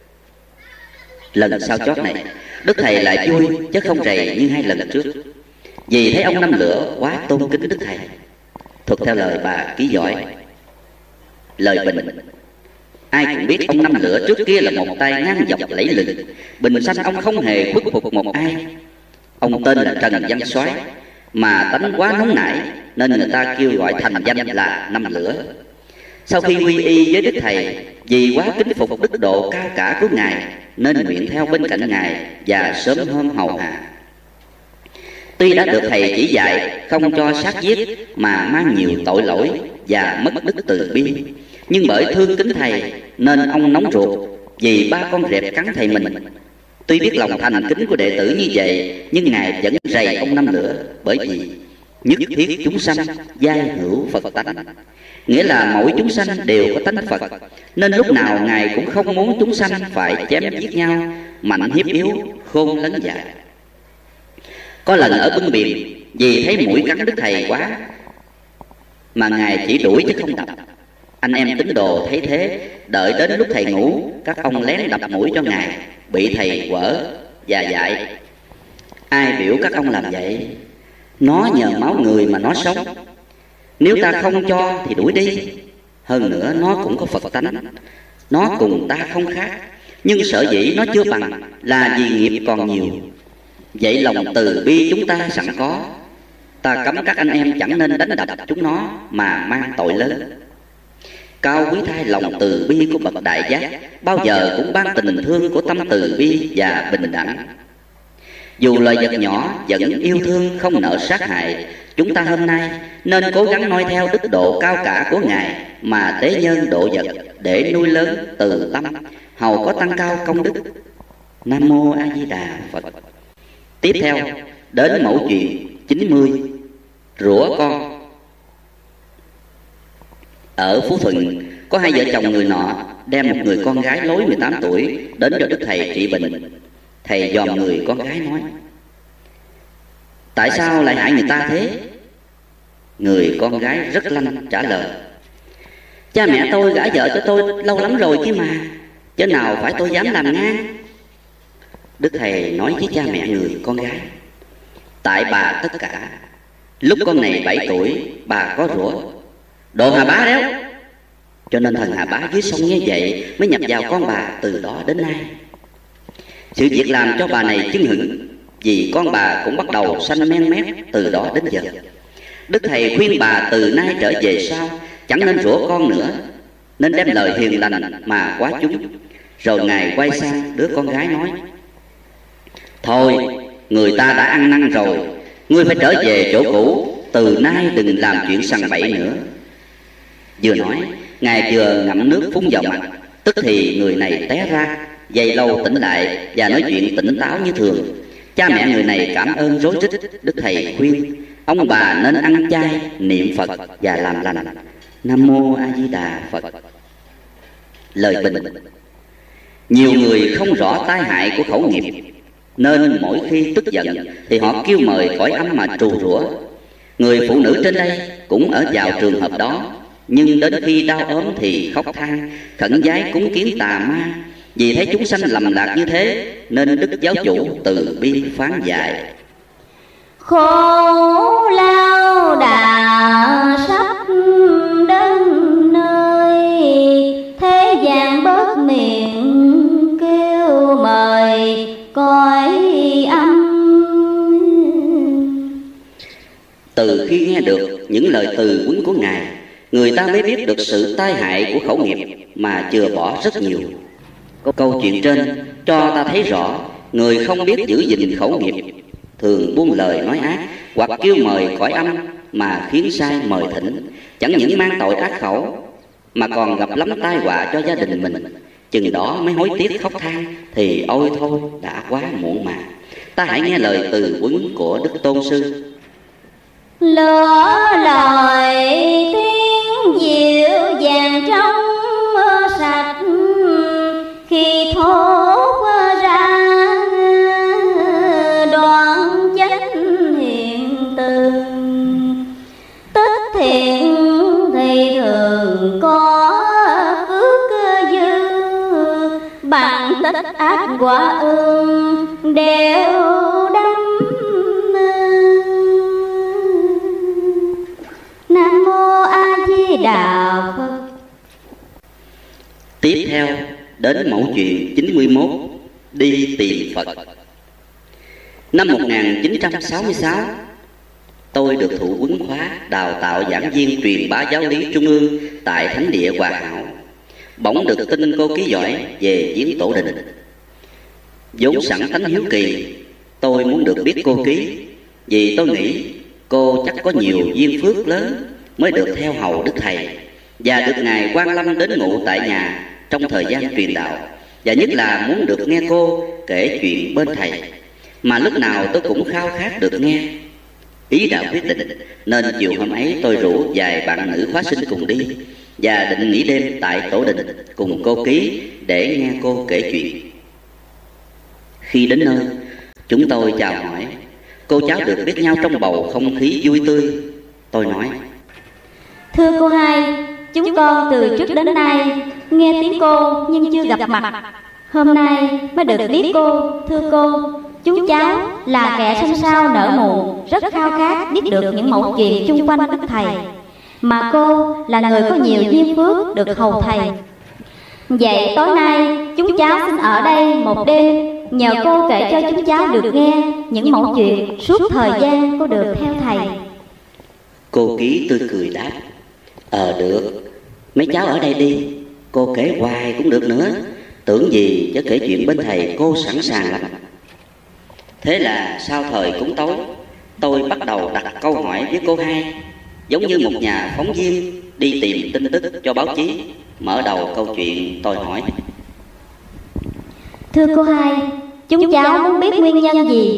Lần sau chót này Đức Thầy lại vui chứ không rầy như hai lần trước, vì thấy ông Năm Lửa quá tôn kính Đức Thầy. Thuật theo lời bà Ký Giỏi. Lời bình: ai cũng biết ông Năm Lửa trước kia là một tay ngang dọc lẫy lừng, bình sanh ông không hề khuất phục một ai. Ông tên là Trần Văn Soái, mà tánh quá nóng nảy nên người ta kêu gọi thành danh là Năm Lửa. Sau khi quy y với Đức Thầy, vì quá kính phục đức độ cao cả của ngài nên nguyện theo bên cạnh ngài và sớm hôm hầu hạ. Tuy đã được thầy chỉ dạy không cho sát giết mà mang nhiều tội lỗi và mất đức từ bi, nhưng bởi thương kính thầy nên ông nóng ruột vì ba con rệp cắn thầy mình. Tuy biết lòng thành kính của đệ tử như vậy, nhưng ngài vẫn rầy ông Năm Lửa, bởi vì nhất thiết chúng sanh giai hữu Phật tánh, nghĩa là mỗi chúng sanh đều có tánh Phật, nên lúc nào ngài cũng không muốn chúng sanh phải chém giết nhau, mạnh hiếp yếu, khôn lấn dại. Có lần ở Bưng Biển, vì thấy mũi cắn Đức Thầy quá mà ngài chỉ đuổi chứ không đập. Anh em tín đồ thấy thế, đợi đến lúc thầy ngủ, các ông lén đập mũi cho ngài, bị thầy quở và dạy: ai biểu các ông làm vậy? Nó nhờ máu người mà nó sống, nếu ta không cho thì đuổi đi. Hơn nữa nó cũng có Phật tánh, nó cùng ta không khác, nhưng sở dĩ nó chưa bằng là vì nghiệp còn nhiều. Vậy lòng từ bi chúng ta sẵn có, ta cấm các anh em chẳng nên đánh đập chúng nó mà mang tội lớn. Cao quý thay lòng từ bi của bậc đại giác, bao giờ cũng ban tình thương của tâm từ bi và bình đẳng. Dù loài vật nhỏ vẫn yêu thương không nỡ sát hại, chúng ta hôm nay nên cố gắng noi theo đức độ cao cả của ngài mà tế nhân độ vật, để nuôi lớn từ tâm, hầu có tăng cao công đức. Nam mô A Di Đà Phật. Tiếp theo đến mẫu chuyện chín mươi, rủa con. Ở Phú Thuận có hai vợ chồng người nọ đem một người con gái lối mười tám tuổi đến cho đức thầy trị bệnh. Thầy dòm người con gái nói: tại sao lại hại người ta thế? Người con gái rất lanh trả lời: cha mẹ tôi gả vợ cho tôi lâu lắm rồi kia mà, chứ nào phải tôi dám làm ngang. Đức thầy nói với cha mẹ người con gái: tại bà tất cả. Lúc con này bảy tuổi, bà có rủa đồ Hà Bá đéo, cho nên thần Hà Bá dưới sông nghe vậy mới nhập vào con bà từ đó đến nay. Sự việc làm cho bà này chưng hửng, vì con bà cũng bắt đầu xanh men mét từ đó đến giờ. Đức thầy khuyên bà từ nay trở về sau chẳng nên rủa con nữa, nên đem lời hiền lành mà quá chúng. Rồi ngài quay sang đứa con gái nói: thôi, người ta đã ăn năn rồi, ngươi phải trở về chỗ cũ, từ nay đừng làm chuyện sằng bậy nữa. Vừa nói, ngài vừa ngậm nước phun vào mặt, tức thì người này té ra. Giây lâu tỉnh lại và nói chuyện tỉnh táo như thường. Cha mẹ người này cảm ơn rối rít. Đức thầy khuyên ông bà nên ăn chay, niệm Phật và làm lành. Nam mô A Di Đà Phật. Lời bình: nhiều người không rõ tai hại của khẩu nghiệp, nên mỗi khi tức giận thì họ kêu mời cõi âm mà trù rủa. Người phụ nữ trên đây cũng ở vào trường hợp đó, nhưng đến khi đau ốm thì khóc than, khẩn vái cúng kiến tà ma. Vì thấy chúng sanh lầm lạc như thế, nên Đức Giáo Chủ từ bi phán dạy: khổ lao đà sắp đến nơi, thế gian bớt miệng kêu mời cõi âm. Từ khi nghe được những lời từ huấn của ngài, người ta mới biết được sự tai hại của khẩu nghiệp mà chừa bỏ rất nhiều. Câu chuyện trên cho ta thấy rõ, người không biết giữ gìn khẩu nghiệp thường buông lời nói ác, hoặc kêu mời cõi âm mà khiến sai mời thỉnh, chẳng những mang tội ác khẩu mà còn gặp lắm tai họa cho gia đình mình. Chừng đó mới hối tiếc khóc than thì ôi thôi đã quá muộn màng. Ta hãy nghe lời từ huấn của Đức Tôn Sư: lỡ lời tiếng dịu dàng trong sạch, khi thốt ra đoạn chánh hiện từ, tích thiện thì thường có phước dư, bằng tích ác quả ương đều đắm. Nam mô A Di Đà Phật. Tiếp theo đến mẫu chuyện chín mươi mốt, đi tìm Phật. Năm một nghìn chín trăm sáu mươi sáu, tôi được thụ huấn khóa đào tạo giảng viên truyền bá giáo lý trung ương tại Thánh địa Hòa Hảo. Bỗng được tin cô ký giỏi về viếng tổ đình. Vốn sẵn tánh hiếu kỳ, tôi muốn được biết cô ký, vì tôi nghĩ cô chắc có nhiều duyên phước lớn mới được theo hầu Đức Thầy, và được Ngài Quan Lâm đến ngụ tại nhà trong thời gian truyền đạo, và nhất là muốn được nghe cô kể chuyện bên Thầy, mà lúc nào tôi cũng khao khát được nghe. Ý đã quyết định, nên chiều hôm ấy tôi rủ vài bạn nữ khóa sinh cùng đi, và định nghỉ đêm tại tổ đình cùng cô ký để nghe cô kể chuyện. Khi đến nơi, chúng tôi chào hỏi. Cô cháu được biết nhau trong bầu không khí vui tươi. Tôi nói: thưa cô hai, chúng con từ trước đến nay nghe tiếng cô nhưng chưa gặp mặt. Hôm nay mới được biết cô. Thưa cô, chúng cháu là kẻ sinh sao nở mù, rất khao khát biết được những mẩu chuyện chung quanh Đức Thầy, mà cô là người có nhiều duyên phước được hầu Thầy. Vậy tối nay chúng cháu xin ở đây một đêm, nhờ cô kể cho chúng cháu được nghe những mẩu chuyện suốt thời gian cô được theo Thầy. Cô ký tươi cười đáp: Ờ được, mấy cháu ở đây đi, cô kể hoài cũng được nữa. Tưởng gì chứ kể chuyện bên Thầy cô sẵn sàng lắm. Thế là sau thời cúng tối, tôi bắt đầu đặt câu hỏi với cô hai, giống như một nhà phóng viên đi tìm tin tức cho báo chí. Mở đầu câu chuyện tôi hỏi: thưa cô hai, chúng cháu muốn biết nguyên nhân gì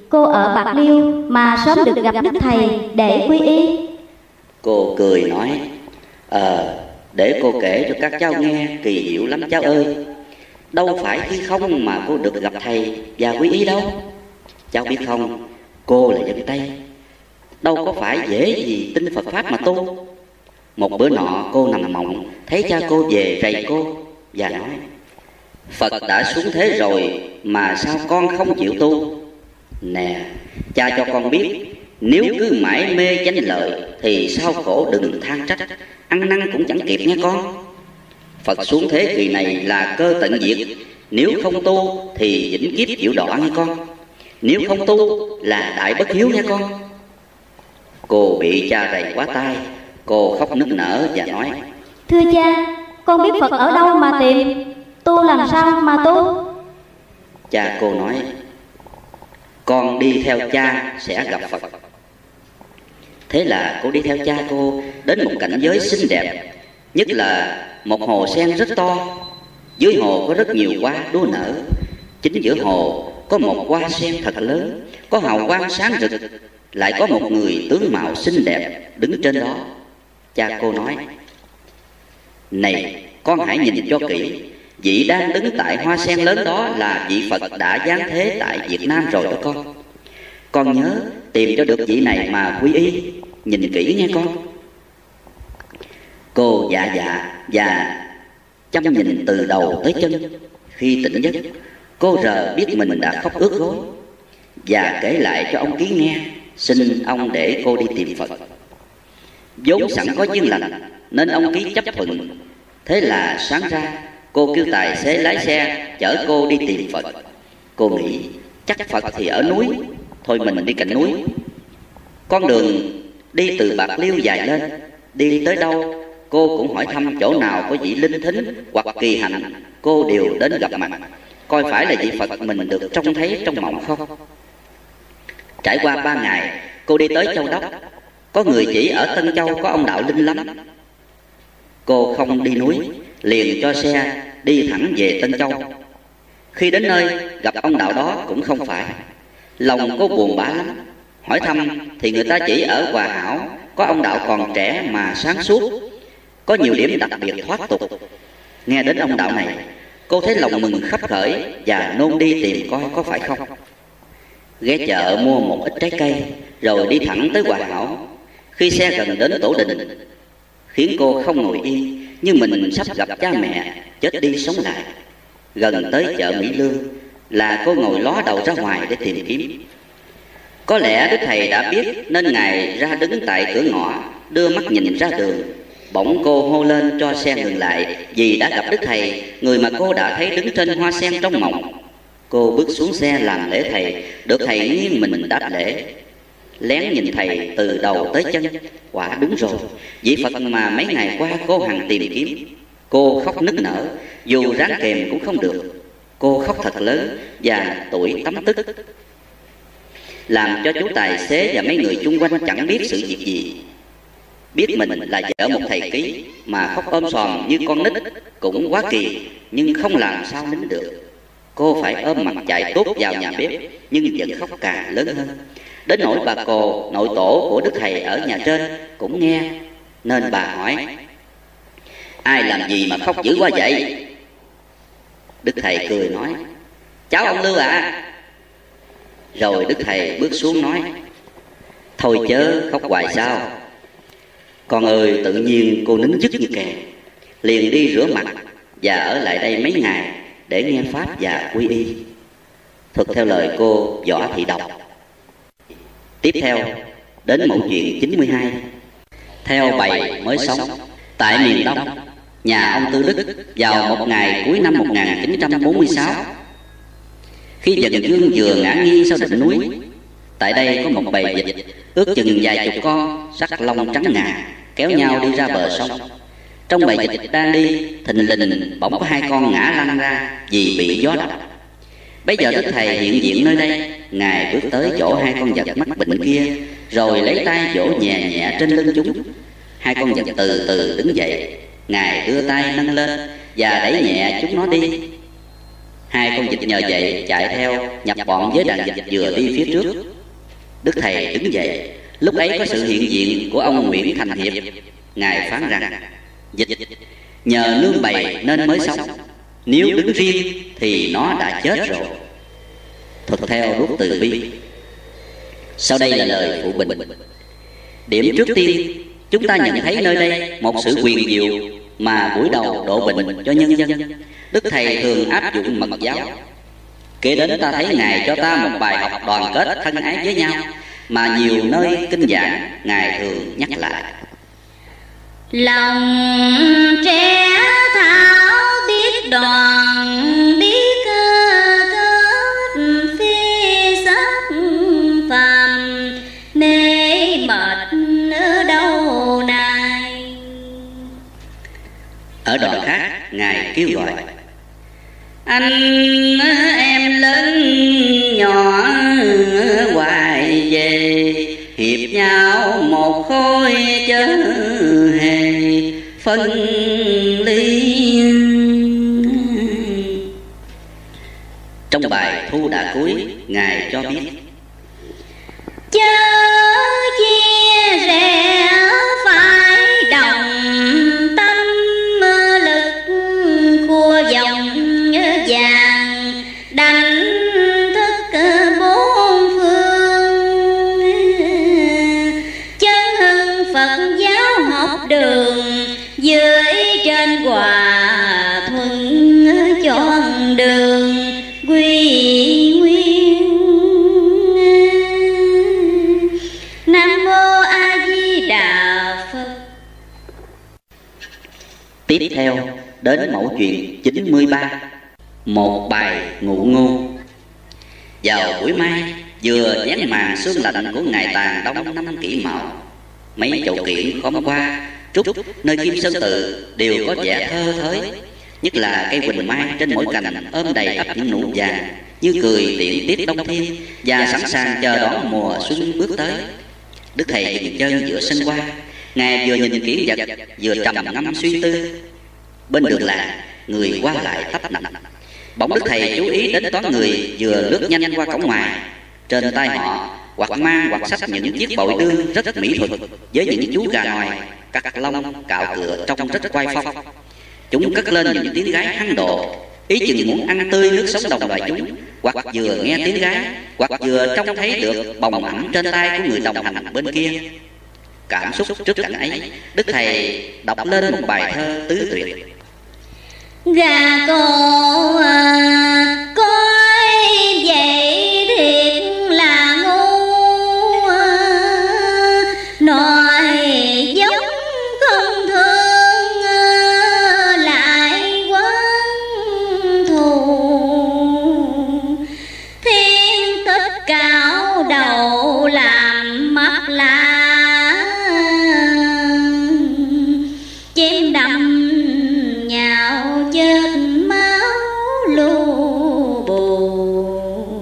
cô ở Bạc Liêu mà sớm được gặp Đức Thầy để quy y. Cô cười nói, Ờ, để cô kể cho các cháu nghe, kỳ diệu lắm cháu ơi. Đâu phải khi không mà cô được gặp thầy và quy y đâu. Cháu biết không, cô là dân Tây, đâu có phải dễ gì tin Phật Pháp mà tu. Một bữa nọ cô nằm mộng, thấy cha cô về rầy cô và nói, Phật đã xuống thế rồi mà sao con không chịu tu? Nè, cha cho con biết, nếu cứ mãi mê danh lợi thì sao khổ đừng than trách, ăn năn cũng chẳng kịp nghe con. Phật xuống thế kỳ này là cơ tận diệt, nếu không tu thì vĩnh kiếp chịu đọa nghe con. Nếu không tu là đại bất hiếu nghe con. Cô bị cha rầy quá tai, cô khóc nức nở và nói, Thưa cha, con biết Phật ở đâu mà tìm, tu làm sao mà tu? Cha cô nói, con đi theo cha sẽ gặp Phật. Thế là cô đi theo cha cô đến một cảnh giới xinh đẹp, nhất là một hồ sen rất to. Dưới hồ có rất nhiều hoa đua nở. Chính giữa hồ có một hoa sen thật lớn, có hào quang sáng rực, lại có một người tướng mạo xinh đẹp đứng trên đó. Cha cô nói, Này, con hãy nhìn cho kỹ, vị đang đứng tại hoa sen lớn đó là vị Phật đã giáng thế tại Việt Nam rồi đó con. Con nhớ tìm cho được vị này mà quy y, nhìn kỹ nghe con. Cô dạ dạ và chăm nhìn từ đầu tới chân. Khi tỉnh giấc, cô rờ biết mình đã khóc ướt gối và kể lại cho ông Ký nghe, xin ông để cô đi tìm Phật. Vốn sẵn có duyên lành nên ông Ký chấp thuận. Thế là sáng ra cô kêu tài xế lái xe chở cô đi tìm Phật. Cô nghĩ chắc Phật thì ở núi, thôi mình đi cạnh núi. Con đường đi từ Bạc Liêu dài lên, đi tới đâu cô cũng hỏi thăm chỗ nào có vị linh thính hoặc kỳ hạnh, cô đều đến gặp mặt, coi phải là vị Phật mình được trông thấy trong mộng không. Trải qua ba ngày, cô đi tới Châu Đốc. Có người chỉ ở Tân Châu có ông đạo linh lắm. Cô không đi núi, liền cho xe đi thẳng về Tân Châu. Khi đến nơi gặp ông đạo đó cũng không phải. Lòng cô buồn bã lắm. Hỏi thăm thì người ta chỉ ở Hòa Hảo có ông đạo còn trẻ mà sáng suốt, có nhiều điểm đặc biệt thoát tục. Nghe đến ông đạo này, cô thấy lòng mừng khắp khởi và nôn đi tìm coi có phải không. Ghé chợ mua một ít trái cây rồi đi thẳng tới Hòa Hảo. Khi xe gần đến tổ đình, khiến cô không ngồi yên, như mình sắp gặp cha mẹ chết đi sống lại. Gần tới chợ Mỹ Lương là cô ngồi ló đầu ra ngoài để tìm kiếm. Có lẽ Đức Thầy đã biết nên Ngài ra đứng tại cửa ngõ, đưa mắt nhìn ra đường. Bỗng cô hô lên cho xe ngừng lại, vì đã gặp Đức Thầy, người mà cô đã thấy đứng trên hoa sen trong mộng. Cô bước xuống xe làm lễ Thầy, được Thầy nghiêng mình đáp lễ. Lén nhìn Thầy từ đầu tới chân, quả đúng rồi, vị Phật mà mấy ngày qua cô hằng tìm kiếm. Cô khóc nức nở, dù ráng kèm cũng không được. Cô khóc thật lớn và tủi tấm tức, làm cho chú tài xế và mấy người chung quanh chẳng biết sự việc gì. Biết mình là vợ một thầy ký mà khóc ôm sòm như con nít cũng quá kỳ, nhưng không làm sao nín được. Cô phải ôm mặt chạy tốt vào nhà bếp, nhưng vẫn khóc càng lớn hơn. Đến nỗi bà Cồ, nội tổ của Đức Thầy ở nhà trên cũng nghe, nên bà hỏi, ai làm gì mà khóc dữ quá vậy? Đức Thầy cười nói, cháu ông Lưu ạ. À. Rồi Đức Thầy bước xuống nói, thôi chớ khóc hoài sao. Con ơi, tự nhiên cô nín dứt như kè, liền đi rửa mặt và ở lại đây mấy ngày để nghe Pháp và quy y. Thực theo lời cô Võ Thị Độc. Tiếp theo đến mẫu chuyện chín mươi hai. Theo bầy mới sống tại miền Đông, nhà ông Tư Đức vào một ngày cuối năm một nghìn chín trăm bốn mươi sáu, khi dần dương vừa ngã nghiêng sau đỉnh núi. Tại đây có một bầy vịt ước chừng vài chục con, sắc lông trắng ngà, kéo nhau đi ra bờ sông. Trong bầy vịt đang đi, thình lình bỗng có hai con ngã lăn ra vì bị gió đập. Bây giờ Đức Thầy hiện diện nơi đây. Ngài bước tới chỗ hai con vật mắc bệnh kia, rồi lấy tay vỗ nhẹ nhẹ trên lưng chúng. Hai con vật từ từ đứng dậy. Ngài đưa tay nâng lên và đẩy nhẹ chúng nó đi. Hai con vịt nhờ vậy chạy theo nhập bọn với đàn vịt vừa đi phía trước. Đức Thầy đứng dậy. Lúc ấy có sự hiện diện của ông Nguyễn Thành Hiệp. Ngài phán rằng: vịt nhờ nương bầy nên mới sống, nếu đứng riêng thì nó đã chết rồi. Thuật theo rút từ bi. Sau đây là lời phụ bình. Điểm trước tiên, chúng ta nhận thấy nơi đây một sự quyền diệu mà buổi đầu độ bình cho nhân dân. Đức Thầy thường áp dụng mật giáo. Kế đến ta thấy Ngài cho ta một bài học đoàn kết thân ái với nhau mà nhiều nơi kinh giảng Ngài thường nhắc lại. Lòng trẻ thảo biết đoàn, biết kết phi sắc phàm, mê mệt ở đâu này. Ở đoạn khác Ngài kêu gọi: anh em lớn nhỏ hoài về, hiệp nhau một khối chớ hề phân ly. Trong bài Thu Đà Cuối, Ngài cho biết: chớ chia rẽ phải đồng tâm lực của dòng vàng, đánh thức bốn phương. Chân hưng Phật giáo học đường, dưới trên hòa thuận chọn đường quy nguyên. Nam mô A Di Đà Phật. Tiếp theo đến mẫu chuyện chín mươi ba, một bài ngụ ngôn. Vào buổi mai, vừa vén màn sương lạnh của ngày tàn đông năm Kỷ Mão, mấy chậu kiển khóm qua trúc nơi Kim Sơn Tự đều có vẻ thơ thới, nhất là cây quỳnh mai trên mỗi cành ôm đầy ắp những nụ vàng, như cười tiễn tiếp đông thiên và sẵn sàng chờ đón mùa xuân bước tới. Đức Thầy dừng chân giữa sân hoa, Ngài vừa nhìn kiển vật vừa trầm ngâm suy tư. Bên đường làng, người qua lại tấp nập. Bỗng Đức Thầy chú ý đến toán người vừa lướt nhanh qua cổng ngoài. Trên tay họ hoặc mang hoặc xách những chiếc bội đương rất mỹ thuật, với những chú gà nòi cắt lông cạo cựa trông rất quay phong. Chúng cất lên những tiếng gái hăng độ, ý chừng muốn ăn tươi nước sống đồng loài chúng, hoặc vừa nghe tiếng gái, hoặc vừa trông thấy được bồng ẵm trên tay của người đồng hành bên kia. Cảm xúc trước cảnh ấy, Đức Thầy đọc lên một bài thơ tứ tuyệt. Gà cô à, coi vậy thiệt là ngu à, nói giống không thương à, lại quán thù. Thiên tích cao đầu làm mắt lá, chém đâm nhào chết máu lu bù.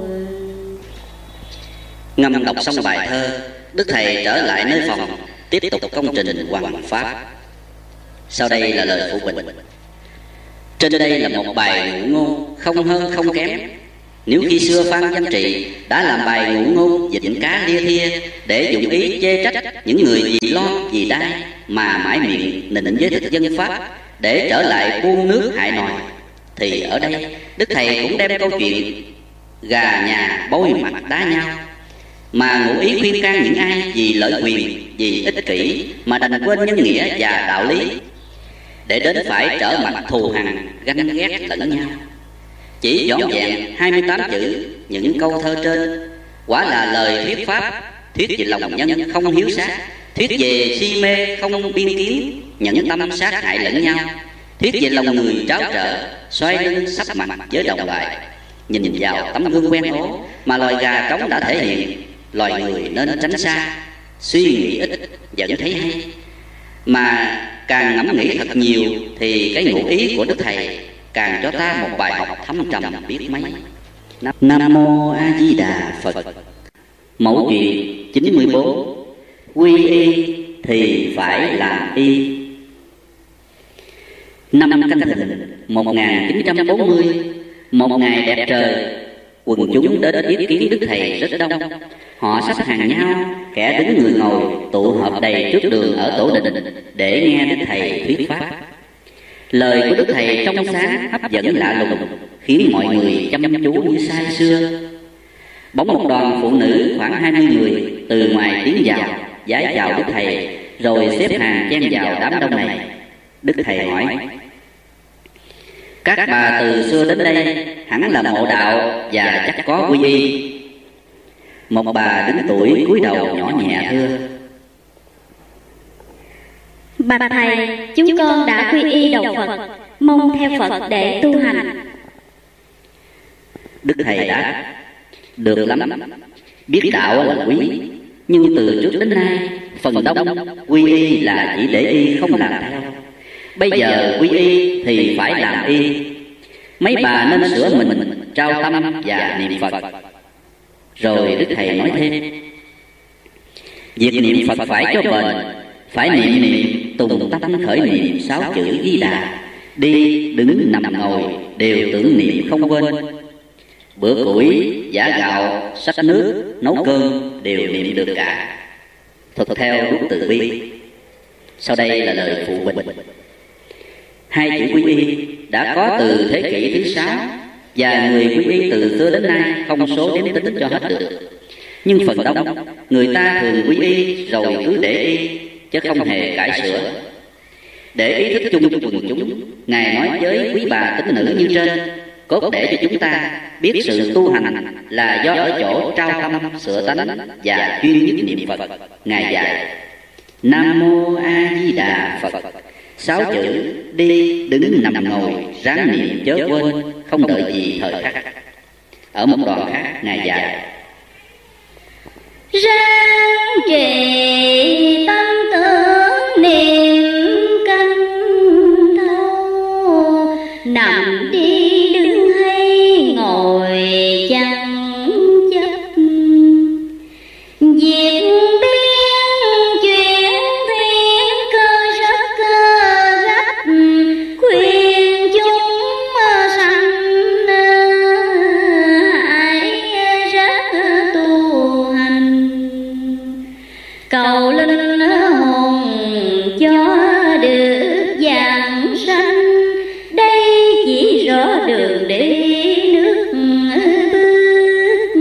Ngâm đọc xong bài thơ, Đức Thầy trở lại nơi phòng, tiếp tục công trình hoằng pháp. Sau đây là lời phụ bình. Trên đây là một bài ngụ ngôn không hơn không kém. Nếu khi xưa Phan Văn Trị đã làm bài ngụ ngôn vịnh cá lia thia để dụng ý chê trách những người vì lo vì đai mà mãi miệng nịnh với thực dân Pháp để trở lại buôn nước hại nòi, thì ở đây Đức Thầy cũng đem câu chuyện gà nhà bôi mặt đá nhau mà ngụ ý khuyên can những ai vì lợi quyền, vì ích kỷ mà đành quên nhân nghĩa và đạo lý, để đến phải trở mặt thù hằn ganh ghét lẫn nhau. Chỉ vỏn vẹn hai mươi tám chữ những câu thơ trên quả là lời thuyết pháp, thuyết về lòng nhân không hiếu sát, thuyết về si mê không biên kiến, nhẫn tâm sát hại lẫn nhau, thuyết về lòng người tráo trở, xoay lưng sắp mặt với đồng loại. Nhìn vào tấm gương quen ố mà loài gà trống đã thể hiện, loài người nên tránh xa, suy nghĩ ít vẫn thấy hay. Mà càng ngẫm nghĩ thật nhiều thì cái ngụ ý của Đức Thầy càng cho ta một bài học thâm trầm biết mấy. Nam mô A Di Đà Phật. Mẫu chuyện chín mươi bốn. Quy y thì phải làm y. Năm Canh Thìn một nghìn chín trăm bốn mươi, Một ngày đẹp trời, quần chúng đến ý kiến Đức Thầy rất đông. Họ xếp hàng nhau, kẻ đứng người ngồi, tụ họp đầy trước đường ở tổ đình để nghe Đức Thầy thuyết pháp. Lời của Đức Thầy trong sáng, hấp dẫn lạ lùng, khiến mọi người chăm chú như say sưa. Bỗng một đoàn phụ nữ khoảng hai mươi người từ ngoài tiến vào, vái chào Đức Thầy, rồi xếp hàng chen vào đám đông này. Đức Thầy hỏi: các bà từ xưa đến đây hẳn là mộ đạo và chắc có quy y. Một bà đứng tuổi cúi đầu nhỏ nhẹ thưa: bạch thầy, chúng con đã quy y đầu Phật, mong theo Phật để tu hành. Đức Thầy đáp: được lắm, biết đạo là quý, nhưng từ trước đến nay phần đông quy y là chỉ để y không làm theo. Bây giờ quy y thì phải làm y. Mấy bà nên sửa mình, trao tâm và niệm Phật. Rồi Đức Thầy nói thêm: việc niệm Phật phải cho bền, phải niệm niệm tùng tâm khởi niệm sáu chữ Di Đà. Đi đứng nằm ngồi đều tưởng niệm không quên. Bữa củi, giã gạo, xách nước, nấu cơm đều niệm được cả. Thuật theo lúc từ bi. Sau đây là lời phụ bình. Hai chữ quy y đã có từ thế kỷ thứ sáu, và người quy y từ xưa đến nay không số đếm tính cho hết được. Nhưng phần đông người ta thường quy y rồi cứ để y, chứ không hề cải sửa. Để ý thức chung cho quần chúng, Ngài nói với quý bà tín nữ như trên, cốt để cho chúng ta biết sự tu hành là do ở chỗ trao tâm, sửa tánh và chuyên nhất niệm Phật. Ngài dạy: Nam Mô A Di Đà Phật. Sáu chữ đi đứng nằm ngồi ráng niệm chớ quên, không đợi gì thời khắc. Ở một đoạn khác Ngài dạy: ráng trì tâm tưởng niệm canh thâu, nằm đi đứng hay ngồi chẳng chấp. Việc biến chuyển thiên cơ rất gấp, khuyên chúng sanh hãy rất tu hành. Cầu linh hồn cho được giảng sanh, đây chỉ rõ đường đi nước bước.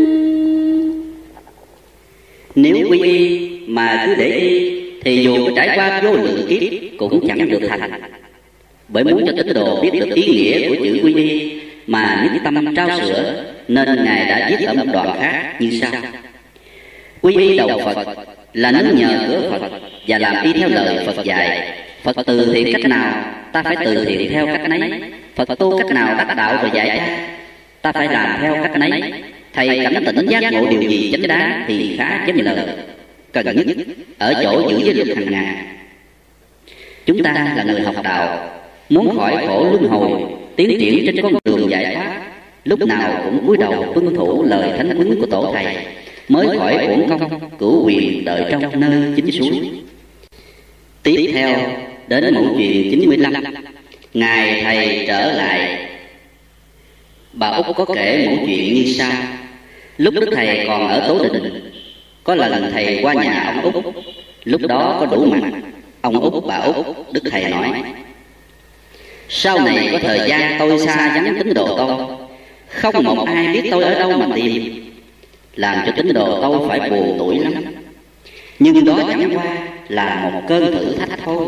Nếu quy y mà cứ để y thì dù có trải qua vô lượng kiếp cũng chẳng được thành. Bởi muốn cho tín đồ biết được ý nghĩa của chữ quy y mà nhất tâm trao sửa, nên Ngài đã viết ở một đoạn khác như sau: quy y đầu Phật là nâng nhờ cửa Phật và làm y theo lời Phật dạy. Phật từ thiện cách nào, ta phải từ thiện theo cách nấy. Phật tu cách nào đắc đạo rồi dạy ta, ta phải làm theo cách nấy. Thầy cảnh tỉnh giác ngộ điều gì chính đáng thì khá chấm lời. Cần nhất ở chỗ giữ giới luật hàng ngày. Chúng ta là người học đạo, muốn khỏi khổ luân hồi, tiến triển trên con đường giải thoát, lúc nào cũng cúi đầu tuân thủ lời thánh huấn của tổ thầy, mới khỏi uổng công cửu quyền đợi trong nơi chính suối. Tiếp theo đến mẫu chuyện chín mươi lăm. Ngài thầy trở lại. Bà Út có kể mẫu chuyện như sau: lúc Đức Thầy còn ở Tố Đình, có lần Thầy qua nhà ông Út. Lúc đó có đủ mặt. Ông Út, bà Út, Đức Thầy nói: sau này có thời gian tôi xa vắng tín đồ tôi, không một ai biết tôi ở đâu mà tìm, làm cho tín đồ tôi phải buồn tủi lắm. Nhưng đó chẳng qua là một cơn thử thách thôi.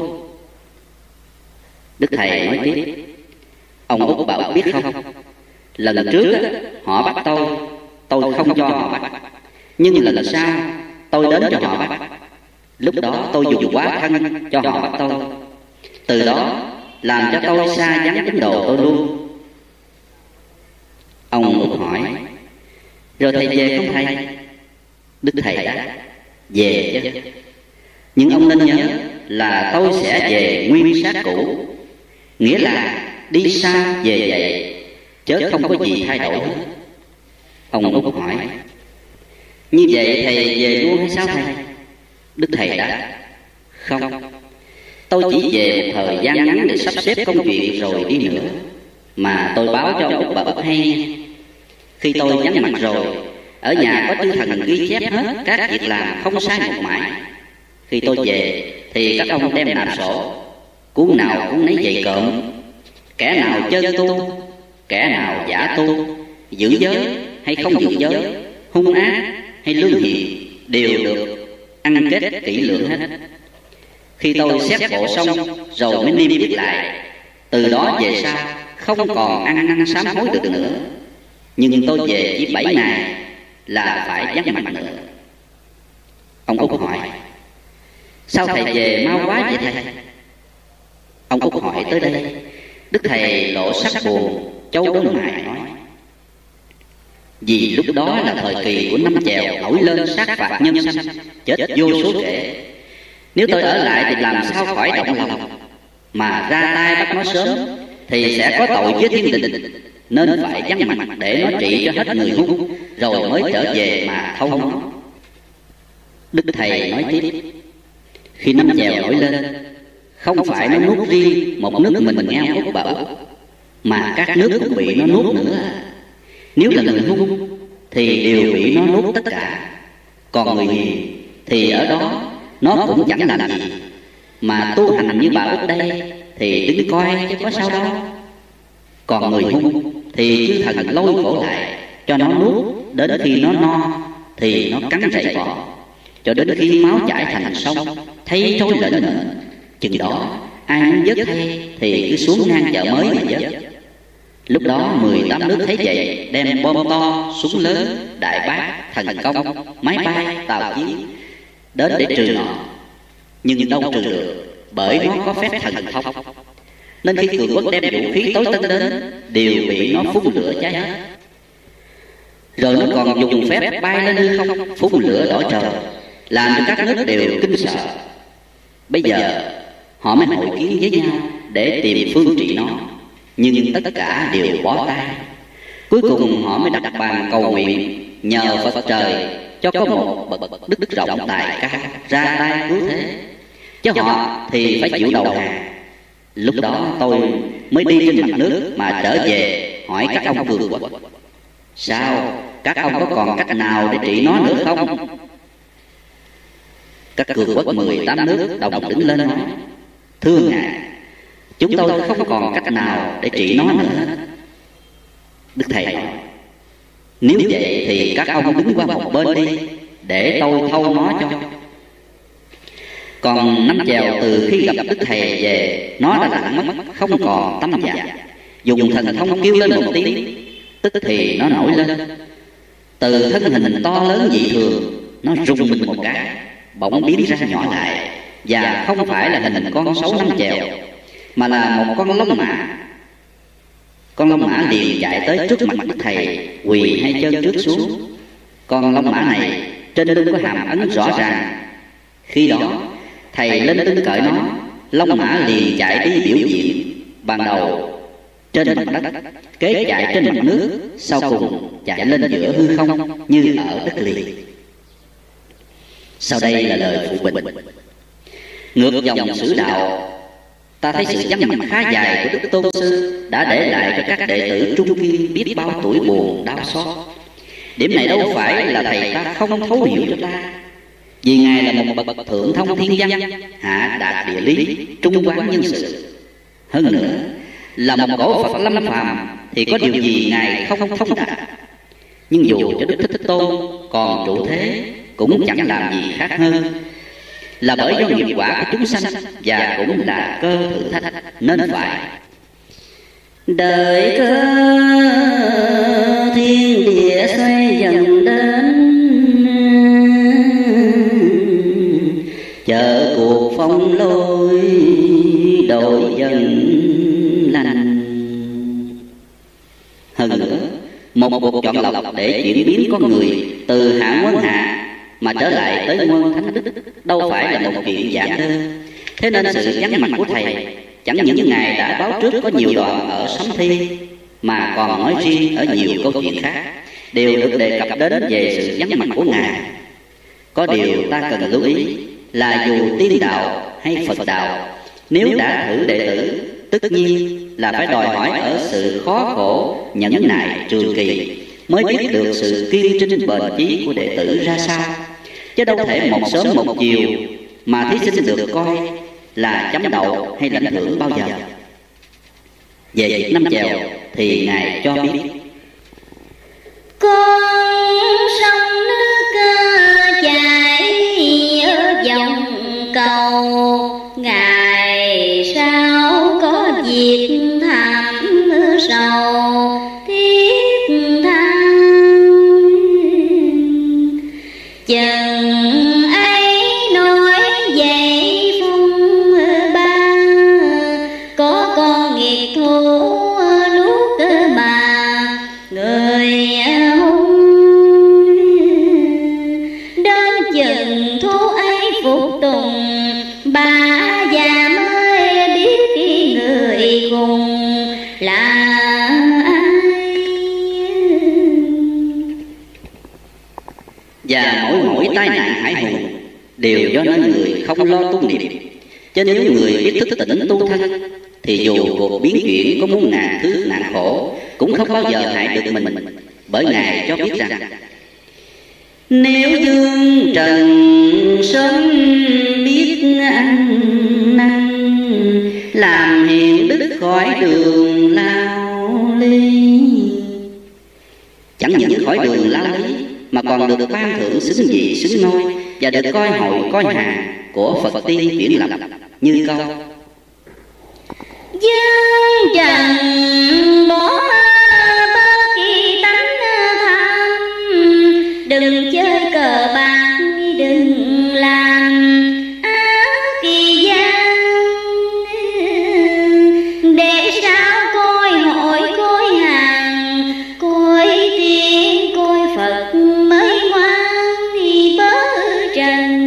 Đức Thầy nói tiếp: ông Út, bà Út biết không, lần trước á, họ bắt tôi, tôi không cho họ bắt. Nhưng lần sau tôi đến cho họ bắt. Lúc đó tôi dùng quá thân cho họ bắt tôi. Từ đó làm cho tôi xa vắng tín đồ tôi luôn. Ông Út hỏi: rồi thầy về không thầy? Đức Thầy đáp: về chứ. Nhưng ông nên nhớ là tôi sẽ về nguyên xác cũ, nghĩa là đi xa về vậy, chớ không có gì thay đổi hết. Ông Út hỏi: như vậy thầy về luôn hay sao thầy? Đức Thầy đáp: không, tôi chỉ về một thời gian ngắn để sắp xếp công chuyện rồi đi nữa. mà tôi báo cho ông Út bà Út hay nha. Khi tôi nhắm mặt rồi, ở nhà có chư thần ghi chép hết các việc làm không sai một mãi. Khi tôi về thì các ông đem nạp sổ, cuốn nào cũng nấy dày cộm. Kẻ nào chân tu, kẻ nào giả tu, giữ giới hay không giữ giới, hung ác hay lương thiện, đều được ăn kết kỹ lưỡng hết. Khi tôi xét bộ xong rồi mới niêm yết lại. Từ đó về sau không còn ăn năn sám hối được nữa. Nhưng tôi về chỉ bảy ngày là phải vắng mặt nữa. Ông Út hỏi: sao thầy về mau quá vậy thầy? Ông Út hỏi tới đây, Đức Thầy lộ sắc buồn, châu đôi mày nói: vì lúc đó là thời kỳ của năm chèo nổi lên sát phạt nhân sanh, chết vô số kể. Nếu tôi ở lại thì làm sao khỏi động lòng, mà ra tay bắt nó sớm thì sẽ có tội với thiên đình, nên phải vắng mặt để nó trị cho hết người hung, rồi mới trở về mà thâu nó. Đức Thầy nói tiếp: khi năm chèo nổi lên, không phải nó nuốt riêng một nước mình nghe Út bà Út, mà các nước cũng bị nó nuốt nữa. Nếu là người hung thì đều bị nó nuốt tất cả, còn người hiền thì ở đó nó cũng chẳng làm gì, mà tu hành như bà Út đây thì đứng coi chứ có sao đâu. Còn người hung thì chư thần lôi cổ lại cho nó nuốt, đến khi nó no thì nó cắn rễ bỏ, cho đến khi máu chảy thành sông, thấy trôi lệnh nữa. Chừng đó ai muốn vớt thay thì cứ xuống ngang chợ mới mà vớt. Lúc đó mười tám nước thấy vậy, đem bom to, súng lớn, đại bác, thần công, máy bay, tàu chiến đến để trừ nó. Nhưng đâu trừ được, bởi nó có phép thần thông. Nên khi cường quốc đem vũ khí tối tân đến, đều bị nó phun lửa cháy hết. Rồi nó còn dùng phép bay lên hư không, phun lửa đỏ trời, làm cho các nước đều kinh sợ. Bây giờ họ mới hội kiến với nhau để tìm phương trị nó, nhưng tất cả đều bó tay. Cuối cùng họ mới đặt bàn cầu nguyện, nhờ Phật trời cho có một bậc đức rộng tài cao ra tay cứu thế, chứ họ thì phải chịu đầu hàng. Lúc đó tôi mới đi trên mặt nước mà trở về hỏi các ông cường quốc: sao các ông có còn cách nào để trị nó nữa không? Các cường quốc mười tám nước đồng đứng lên nói: thưa ngài, chúng tôi không còn cách nào để trị nó nữa hết. Đức Thầy nói: nếu vậy thì các ông đứng qua một bên đi, để tôi thâu nó cho. Còn năm chèo từ khi gặp Đức Thầy về, nó đã lặng mất, không còn tâm dạ. Dùng thần thông kêu lên một tiếng, tức thì nó nổi lên. Từ thân hình to lớn dị thường, nó rung mình một cái, bỗng biến ra nhỏ lại, và không phải là hình con sấu năm chèo, mà là một con lông mã. Con lông mã liền chạy tới trước mặt Đức Thầy, quỳ hai chân trước xuống. Con lông mã này trên lưng có hàm ấn rõ ràng. Khi đó Thầy lên lưng cởi nó, lông mã liền chạy đi biểu diễn. Ban đầu trên mặt đất, kế chạy trên mặt nước, sau cùng chạy lên giữa hư không như ở đất liền. Sau đây là lời phụ bình. Ngược dòng sử đạo, ta thấy sự vắng mặt khá dài của Đức Tôn Sư đã để lại cho các đệ tử trung kiên biết bao tuổi buồn đau xót. Điểm này đâu phải là thầy ta không thấu hiểu cho ta, vì ngài là một bậc thượng thông thiên văn, hạ đạt địa lý, trung quán nhân sự. Hơn nữa là một cổ Phật lâm phàm thì có điều gì ngài không thông đạt. Nhưng dù cho Đức Thích Tôn còn trụ thế, cũng chẳng làm gì khác hơn là bởi do nghiệp quả của chúng sanh, và cũng là cơ thử thách, nên phải đợi cơ thiên địa xoay dần đến, chờ cuộc phong lôi đổi dần lành. Hơn nữa, một cuộc chọn lọc để chuyển biến con người từ hạ quân hạ mà trở lại tới quân thánh đức đâu phải là một chuyện giản đơn. Thế nên sự vắng mặt của thầy chẳng những ngài đã báo trước có nhiều đoạn ở Sấm Thi, mà còn nói riêng ở nhiều câu chuyện khác đều được đề cập đến về sự vắng mặt của ngài. Có điều ta cần lưu ý là dù tiên đạo hay Phật đạo, nếu đã thử đệ tử, tất nhiên là phải đòi hỏi ở sự khó khổ, nhẫn nại trường kỳ, mới biết được sự kiên trinh bền chí của đệ tử ra sao. Chứ đâu thể một sớm một chiều mà thí sinh được coi là chấm đậu hay lãnh thưởng bao giờ. Về việc năm chèo thì Ngài cho biết: con sông nước chảy ở dòng cầu, ngày sau có việc thảm sầu thiết tha. Chừng ấy nói vậy phong ba, có con nghiệt thú nuốt mà người hung. Đến chừng thú ấy phục tùng, bà già mới biết cái người cùng là và mỗi mỗi tai nạn hải hùng đều do nơi người không lo tu niệm. Cho nếu người biết thức tỉnh tu thân thì dù cuộc biến chuyển có muôn ngàn thứ nạn khổ cũng không bao giờ hại được mình. Bởi Ngài cho biết rằng: nếu dương trần sớm biết ăn năn, làm hiền đức khỏi đường lao ly. Chẳng những khỏi đường lao lý mà còn được ban thưởng xứng vị xứng nôi, và được coi hội coi hàng của Phật tiên chuyển lập như câu: dương trần bỏ bất kỳ tánh tham, đừng chơi cờ bạc, đừng làm ác kỳ gian. Để sao coi hội coi hàng, coi tiên coi Phật mới ngoan đi bớ trần.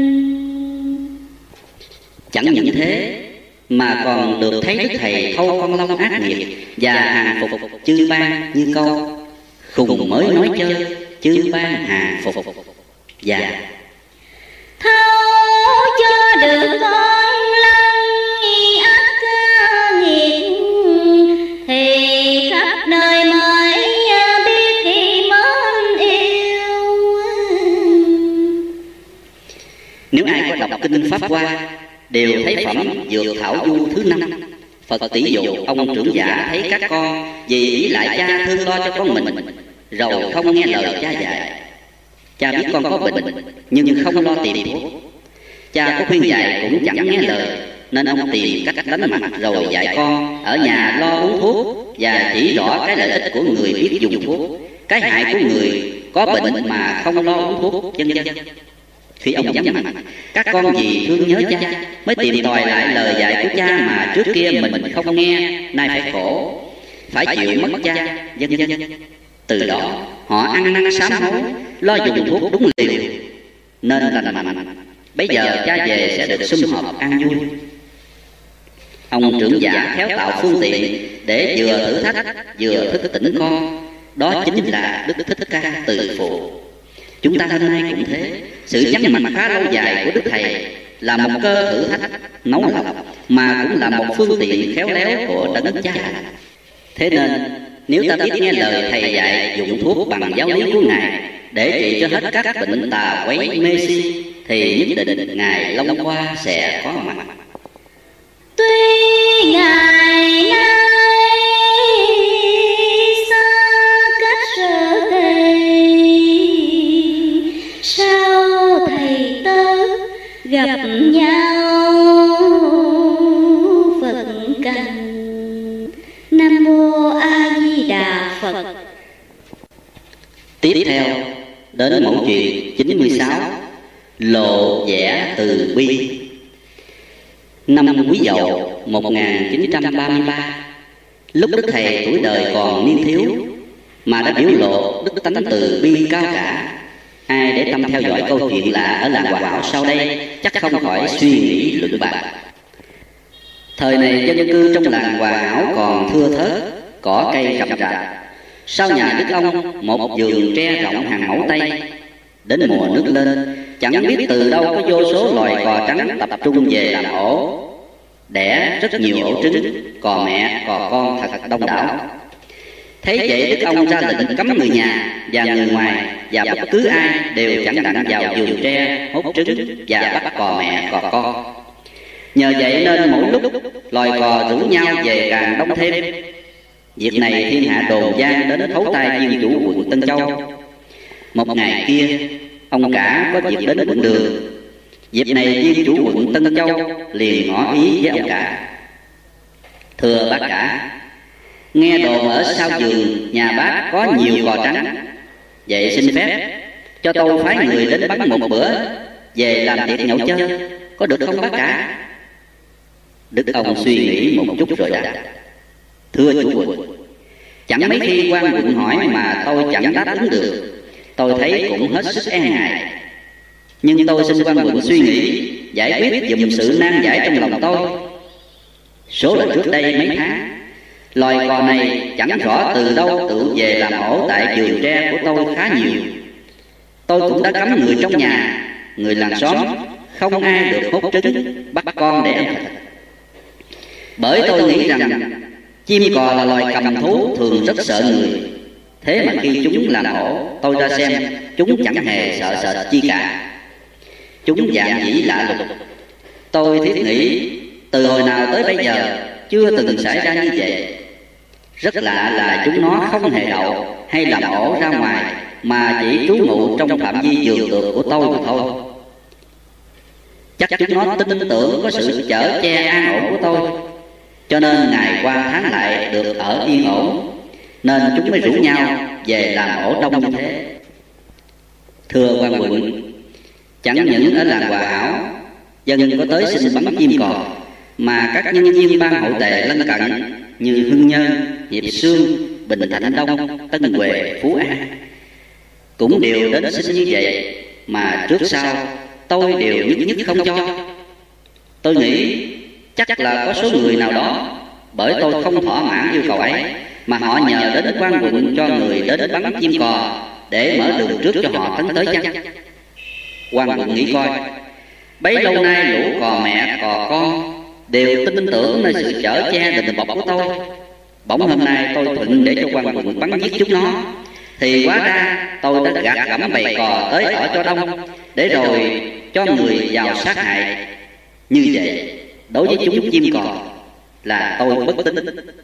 Chẳng những thế mà còn được thấy Đức Thầy thâu con long ác nghiệt và hàng phục chư ban như câu: khùng mới nói chơi, chư ban hàng phục. Và thâu cho được con long ác nghiệt, thì khắp nơi mới biết khi mến yêu. nếu ai có đọc kinh Pháp Hoa đều thấy phẩm Dược Thảo Du thứ năm. Phật tỷ dụ ông trưởng giả thấy các con vì ý lại cha thương lo cho con mình, rồi không nghe lời cha dạy. Cha biết con có bệnh nhưng không lo tìm thuốc. Cha có khuyên dạy cũng chẳng nghe lời, nên ông tìm cách đánh mặt rồi dạy con ở nhà lo uống thuốc và chỉ rõ cái lợi ích của người biết dùng thuốc, cái hại của người có bệnh mà không lo uống thuốc, vân vân. Khi ông nhắm mặt, các con vì thương nhớ cha mới tìm tòi lại lời dạy của cha mà trước kia mình không nghe, nay phải khổ, phải chịu mất cha, vân vân. Từ đó họ ăn năn sám hối, lo dùng thuốc đúng liều nên lành mạnh. Bây giờ cha về sẽ được sum họp an vui. Ông trưởng giả khéo tạo phương tiện để vừa thử thách vừa thức tỉnh con, đó chính là Đức Thích Ca Từ Phụ. Chúng ta hôm nay cũng thế. Sự vắng mặt khá lâu dài của Đức Thầy là một cơ thử thách nấu lọc, mà cũng là một phương tiện khéo léo của Đấng Cha Lành. Thế nên nếu ta biết nghe lời Thầy dạy dùng thuốc bằng giáo lý của Ngài để trị cho hết các bệnh tà quấy mê si, thì nhất định Ngài Long Hoa sẽ có mặt. Tuy Ngài nay xa cách sở thầy, sao thầy tớ gặp nhau Phật cành. Nam Mô A Di Đà Phật. Tiếp theo đến mẫu chuyện chín mươi sáu, Lộ Vẻ Từ Bi. Năm Quý Dậu một nghìn chín trăm ba mươi ba, lúc Đức Thầy tuổi đời còn niên thiếu mà đã biểu lộ đức tánh từ bi cao cả. Ai để tâm theo dõi câu chuyện lạ ở làng Hòa Hảo sau đây chắc không khỏi suy nghĩ luận bạc. Thời này dân cư trong làng Hòa Hảo còn thưa thớt, cỏ cây rậm rạp. Sau nhà Đức ông một vườn tre rộng hàng mẫu Tây. Đến mùa nước lên, chẳng biết từ đâu có vô số loài cò trắng tập trung về làm ổ. đẻ rất nhiều ổ trứng, cò mẹ cò con thật đông đảo. Thấy vậy Đức ông ra lệnh cấm người nhà và người ngoài và bất cứ ai đều chẳng đặng vào vườn tre hốt trứng và bắt cò mẹ cò con. Nhờ vậy nên mỗi lúc loài cò rủ nhau về càng đông thêm. Việc này thiên hạ đồn vang đến thấu tai viên chủ quận Tân Châu. Một ngày kia, ông cả có việc đến quận Đường. Dịp này viên chủ quận Tân Châu liền ngỏ ý với ông cả: thưa bác cả, nghe đồn ở sau vườn nhà bác có nhiều cò trắng, vậy xin phép cho tôi phái người đến bắn một bữa về làm tiệc nhậu chơi, có được không bác cả? Đức ông suy nghĩ một chút rồi đáp: thưa chủ quận, chẳng mấy khi quan quận hỏi mà tôi chẳng đáp ứng được, tôi thấy cũng hết sức e ngại. Nhưng tôi xin quan quận suy nghĩ giải quyết dùm sự nan giải trong lòng tôi. Số là trước đây mấy tháng, loài cò này chẳng rõ từ đâu tự về làm ổ tại vườn tre của tôi khá nhiều. Tôi cũng đã cấm người trong nhà, người làng xóm không ai được hốt trứng bắt con để ăn thịt. Bởi tôi nghĩ rằng chim cò là loài cầm thú thường rất sợ người. Thế mà khi chúng làm ổ, tôi ra xem chúng chẳng hề sợ sệt chi cả. Chúng dạng dĩ lạ lùng. Tôi thiết nghĩ từ hồi nào tới bây giờ chưa từng xảy ra như vậy. Rất lạ là chúng nó không hề đậu hay làm ổ ra ngoài, mà chỉ trú ngụ trong phạm vi vườn tược của tôi mà thôi. Chắc chúng nó tin tưởng có sự chở che an ổn của tôi, cho nên ngày qua tháng lại được ở yên ổn, nên chúng mới rủ nhau về làm ổ đông như thế. Thưa quan quận, chẳng những ở làng Hòa Hảo dân có tới xin bắn chim cò, mà các nhân viên ban hậu tề lân cận như Hưng Nhân, Hiệp Sương, Bình Thạnh Đông, Tân Huệ, Phú An cũng đều đến xin như vậy, mà trước sau tôi đều nhất nhất không cho. Tôi nghĩ chắc là có số người nào đó bởi tôi không thỏa mãn yêu cầu ấy mà họ nhờ đến quan quận cho người đến bắn chim cò để mở đường trước cho họ tấn tới chăng? Quan quận nghĩ coi, bấy lâu nay lũ cò mẹ cò con đều tin tưởng nơi sự chở che đùm bọc của tôi. Bỗng hôm nay tôi thuận để cho quan quận bắn giết chúng nó, thì hóa ra tôi đã gạt gẫm bầy cò tới ở cho đông, để rồi cho người vào sát hại. Như vậy đối với chúng chim cò là tôi bất tín,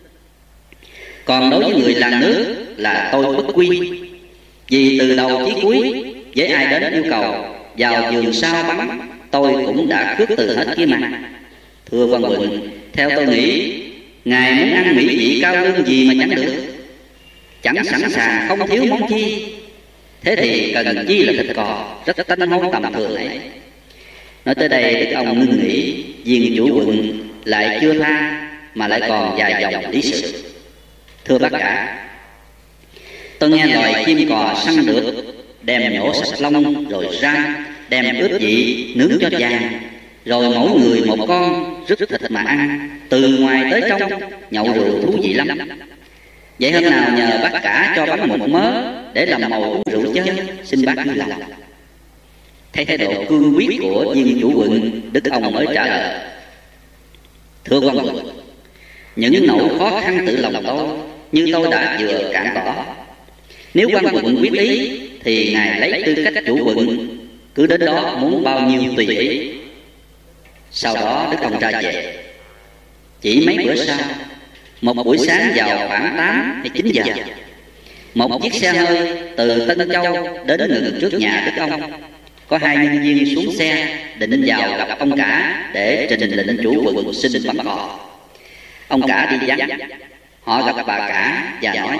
còn đối với người làng nước là tôi bất quy. Vì từ đầu chí cuối với ai đến yêu cầu vào vườn sau bắn, tôi cũng đã khước từ hết kia mà. Thưa quan quận, theo tôi nghĩ ngài muốn ăn mỹ vị cao lương gì mà chẳng được, chẳng sẵn sàng không thiếu món chi. Thế thì cần chi là thịt cò rất tanh hôi tầm thường ấy. Nói tới đây Đức ông ngưng nghĩ, viên chủ quận lại chưa tha mà lại còn dài dòng lý sự. Thưa bác cả, tôi nghe loài chim cò săn được, đem nhổ sạch lông rồi rang, đem ướp vị nướng cho vàng, rồi mỗi người một con rứt thịt mà ăn, từ ngoài tới trong, nhậu rượu thú vị lắm. Vậy hôm nào nhờ bác cả cho bắn một mớ để làm mồi uống rượu chơi, xin bác vui lòng. Thấy thái độ cương quyết của viên chủ quận, Đức ông mới trả lời: thưa quan quận, những nỗi khó khăn tự lòng tôi như tôi đã vừa cạn tỏ. Nếu quan quận quyết ý thì ngài lấy tư cách chủ quận, cứ đến đó muốn bao nhiêu tùy ý. Sau đó Đức ông ra về. Chỉ mấy bữa sau, một buổi sáng vào khoảng tám hay chín giờ, một chiếc xe hơi từ Tân Châu đến ngừng trước nhà Đức ông. Có hai nhân viên xuống xe định vào gặp ông cả để trình lệnh chủ quận xin bắn cò. Ông cả đi vắng. Họ gặp bà cả và nói: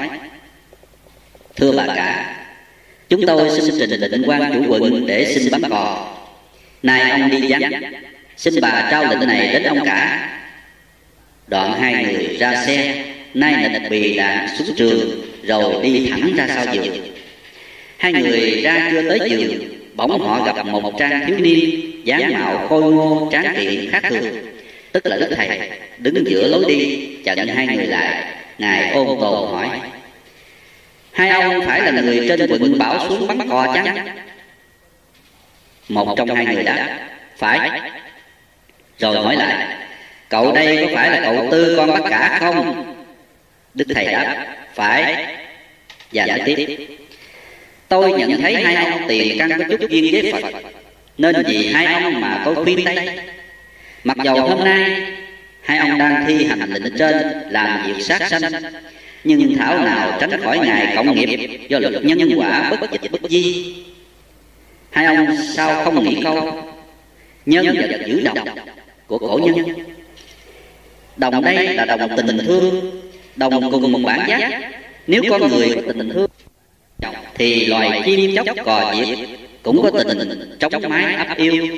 thưa bà cả, chúng tôi xin trình lệnh quan chủ quận để xin bắn cò. Nay ông đi vắng, xin bà trao lệnh này đến ông cả. Đoạn hai người ra xe, nay nịch bì đạn xuống trường, rồi đi thẳng ra sau vườn. Hai người ra chưa tới vườn, bỗng họ gặp một trang thiếu niên dáng mạo khôi ngô tráng kiện khác thường, tức là Đức Thầy, đứng giữa lối đi chặn hai người lại. Ngài ôn tồn hỏi: hai ông phải là người trên quận bảo xuống bắn cò chăng? Một trong hai người đáp: phải. Rồi hỏi lại: cậu đây có phải là cậu Tư con Bác Cả không? Đức Thầy đáp: phải. Và nói tiếp: tôi nhận thấy hai ông tiền căn có chút duyên với Phật, nên vì hai ông mà tôi khuyên tay. Mặc dầu hôm nay hai ông đang thi hành lệnh trên làm việc sát sanh, nhưng thảo nào tránh khỏi ngày cộng nghiệp do luật nhân quả bất dịch bất di. Hai ông sao không nghĩ câu nhân và giữ đồng của cổ nhân? Đồng đây là đồng tình thương, đồng cùng một bản giác. Nếu con người có tình thương thì loài chim chóc cò diệp cũng có tình trống mái ấp yêu.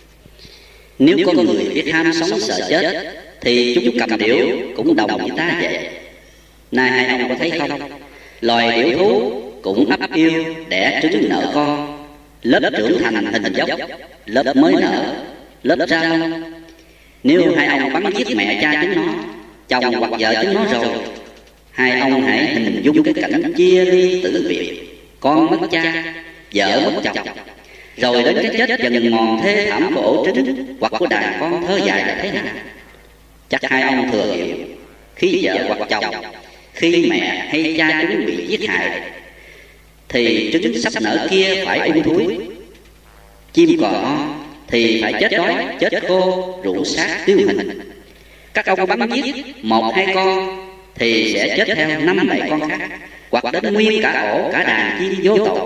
Nếu con người biết ham sống sợ chết thì chúng cầm điểu cũng đồng với ta vậy. Nay hai ông có thấy không, loài điểu thú cũng ấp yêu đẻ trứng nở con, lớp trưởng thành hình dốc, lớp mới nở, lớp ra lông. Nếu hai ông bắn giết mẹ cha chúng nó, chồng hoặc vợ chúng nó rồi, hai ông hãy hình dung cái cảnh chia ly tử biệt, con mất cha, vợ mất chồng, rồi đến cái chết dần mòn thê thảm của ổ trứng hoặc của đàn con thơ dài là thế nào. Chắc hai ông thừa hiểu, khi vợ hoặc chồng, khi mẹ hay cha chúng bị giết hại thì trứng sắp nở kia phải ung thúi, chim cò thì phải chết đói, chết khô, rụng xác tiêu hình. Các ông bắn giết một hai con thì sẽ chết theo năm bảy con khác, hoặc đến nguyên cả ổ cả đàn chim vô tội.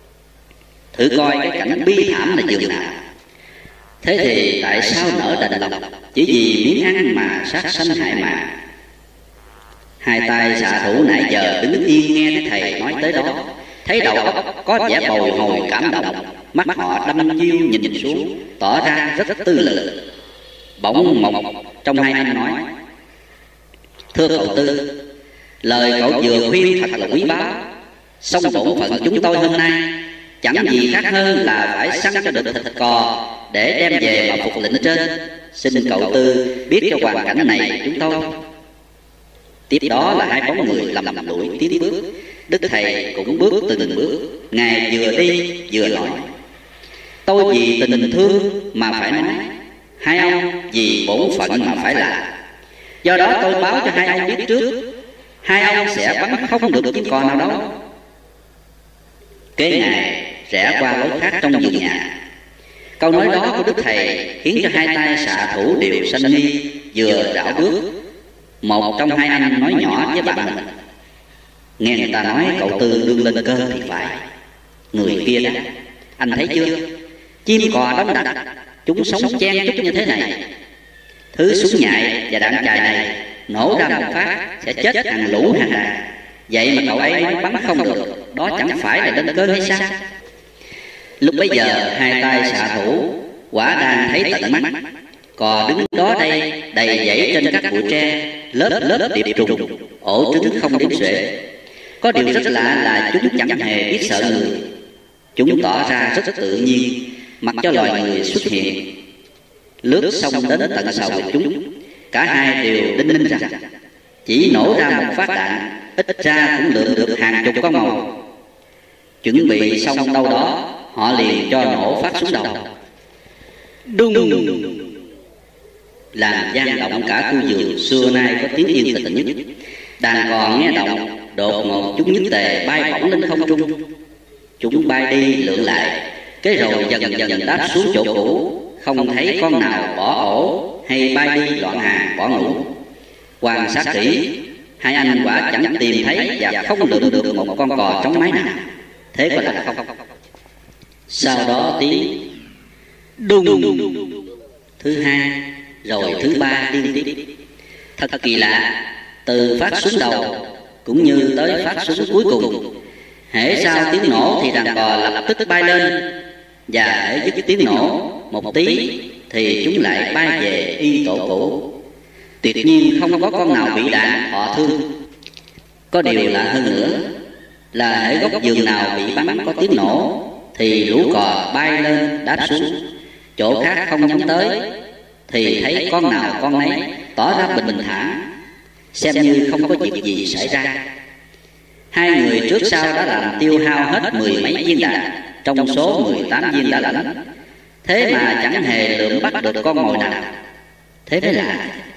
Thử coi cái cảnh bi thảm là dường nào. Thế thì tại sao nỡ đành lòng chỉ vì miếng ăn mà sát sanh hại mạng? Hai tay xạ thủ nãy giờ đứng yên nghe cái thầy nói tới đó, thấy đầu óc có vẻ bồi hồi cảm động, mắt họ đăm chiêu nhìn xuống, tỏ ra rất tư lự. Bỗng một trong hai anh nói: thưa cậu Tư, lời cậu vừa khuyên thật là quý báu. Song bổn phận chúng tôi hôm nay chẳng gì khác hơn là phải săn cho được thịt cò để đem về mà phục lệnh trên. Xin cậu Tư biết cho hoàn cảnh này chúng tôi. Tiếp đó là hai bóng người lầm lũi tiến bước. Đức Thầy cũng bước từng bước, Ngài vừa đi vừa nói: tôi vì tình thương mà phải nói, hai ông vì bổn phận mà phải làm. Do đó tôi báo cho hai ông biết trước, hai ông sẽ bắn không được chim cò nào đâu. Kế ngày rẽ qua lối khác trong vườn nhà. Câu nói đó của Đức Thầy khiến cho hai tay xạ thủ đều sanh nghi, vừa rảo bước. Một trong hai anh nói nhỏ với bạn mình: nghe người ta nói cậu Tư đương lên cơ thì phải. Người kia đó, anh thấy chưa, chim cò đóng đặt, chúng sống chen chúc như thế này. Thứ súng nhại và đạn chài này nổ ra một phát sẽ chết hàng lũ hàng đàn. Vậy mà cậu ấy nói bắn không được, đó chẳng phải là lên cơ hay sao? Lúc bấy giờ hai tay xạ thủ quả đang thấy tận mắt. Cò đứng đó đây đầy dãy trên các bụi tre, lớp lớp điệp trùng, ổ trứng không đếm xuể. Có điều rất lạ là chúng chẳng hề biết sợ người. Chúng tỏ ra rất tự nhiên, mặc cho loài người xuất hiện. Lướt xong đến tận sau của chúng, cả hai đều đinh ninh rằng chỉ nổ ra một phát đạn, ít ra cũng lượm được hàng chục con mồi. Chuẩn bị xong đâu đó, họ liền cho nổ phát xuống đầu. Đùng làm vang động cả khu vườn xưa nay có tiếng yên tĩnh nhất. Đàn cò nghe động, đột ngột chúng nhất tề bay bổng lên không trung. Chúng bay đi lượn lại, cái rồi dần dần đáp xuống chỗ cũ, không thấy con nào bỏ ổ hay bay đi loạn hàng bỏ ngủ. Quan sát kỹ, hai anh quả chẳng tìm thấy và không lượm được một con cò trống mái nào. Thế có lạ không? Sau đó tiếng đùng, thứ hai rồi thứ ba liên tiếp. Thật kỳ lạ, từ phát súng đầu cũng như tới phát súng cuối cùng, hễ sau tiếng nổ thì đàn cò lập tức bay lên, và hễ dứt tiếng nổ một tí thì chúng lại bay về y tổ cũ. Tuyệt nhiên không có con nào bị đạn thọ thương. Có điều lạ hơn nữa là hễ góc vườn nào bị bắn có tiếng nổ thì lũ cò bay lên đáp xuống, chỗ khác không nhắm tới thì thấy con nào con nấy tỏ ra bình thản, xem như không có việc gì xảy ra. Hai người trước sau đã làm tiêu hao hết mười mấy viên đạn trong số mười tám viên đã lãnh, thế mà chẳng hề lượm bắt được con mồi nào. Thế mới lạ.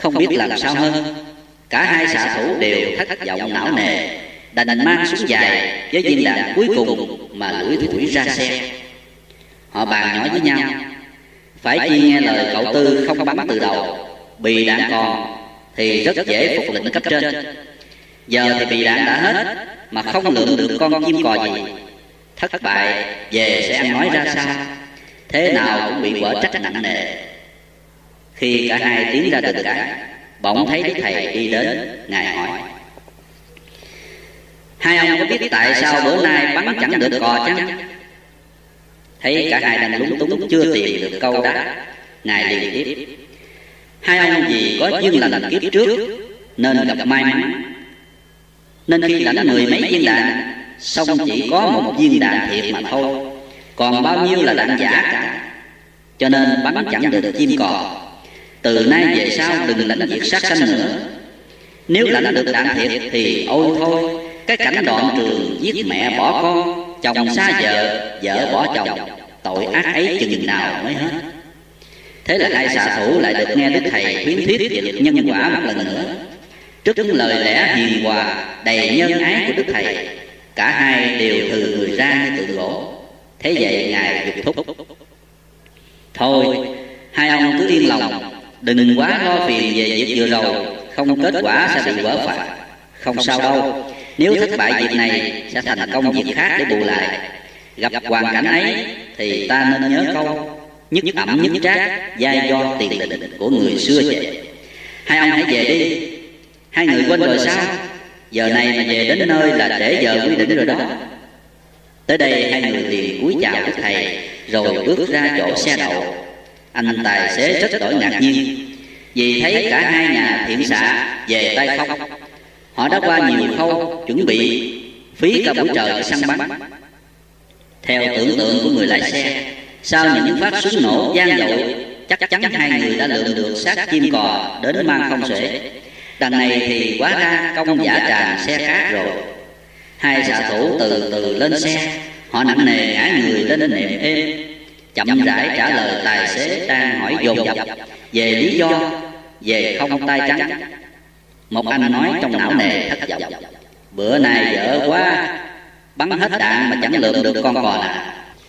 không biết làm sao hơn. Cả hai xạ thủ đều thất vọng não nề, đành mang súng dài với viên đạn cuối cùng mà lủi thủi ra xe. Họ bàn nhỏ với nhau, phải chi nghe lời cậu Tư không bắn từ đầu, bị đạn còn thì rất dễ phục lệnh cấp trên. Giờ thì bị đạn đã hết mà không lượm được con chim cò gì, thất bại về sẽ ăn nói ra sao, thế nào cũng bị quở trách nặng nề. Khi cả hai tiến ra đường cái, bỗng thấy Đức Thầy đi đến. Ngài hỏi: hai ông có biết tại sao bữa nay bắn chẳng được cò chăng? Thấy cả hai đang lúng túng chưa tìm được câu đáp, Ngài liền tiếp: hai ông vì có duyên lành kiếp trước nên gặp may mắn, nên khi lãnh mười mấy viên đạn xong chỉ có một viên đạn thiệt mà thôi, còn bao nhiêu là đạn giả cả, cho nên bắn chẳng được chim cò. Từ nay về sau đừng lãnh việc sát sanh nữa. Nếu lãnh được đạn thiệt thì ôi thôi, cái cảnh đoạn trường giết mẹ bỏ con, chồng xa vợ, vợ bỏ chồng, tội ác ấy chừng nào mới hết. Thế là hai xạ thủ lại được nghe Đức Thầy khuyến thuyết về luật nhân quả một lần nữa. Trước những lời lẽ hiền hòa đầy nhân ái của Đức Thầy, cả hai đều thừ người ra như tượng gỗ. Thế vậy Ngài giục thúc: thôi hai ông cứ yên lòng, đừng quá lo phiền về việc vừa rồi, không kết quả sẽ bị vỡ phạt. Không sao đâu, nếu thất bại việc này sẽ thành công việc khác để bù lại. Gặp hoàn cảnh ấy thì ta nên nhớ câu nhất ẩm nhất trác, giai do tiền định của người xưa vậy. Hai ông hãy về đi. Hai người quên rồi sao? Giờ này mà về đến nơi là trễ giờ quy định rồi đó. Tới đây hai người liền cúi chào Đức Thầy rồi bước ra chỗ xe đậu. Anh tài xế rất đổi ngạc nhiên vì thấy cả hai nhà thiện xạ về tay không. Họ đã qua nhiều khâu chuẩn bị, phí cả buổi trời để săn bắn. Theo tưởng tượng của người lái xe, sau những phát súng nổ vang dội, chắc chắn hai người đã lượm được xác chim cò đến mang không xuể. Đằng này thì quá ra công giả tràn xe khác rồi. Hai xạ thủ từ từ lên xe, họ nặng nề ngã người lên nệm êm, chậm rãi trả lời tài xế đang hỏi dồn dập về lý do về không tay trắng. Một anh nói trong não nề thất vọng: bữa nay dở quá, bắn hết đạn mà chẳng lượm được con cò nào.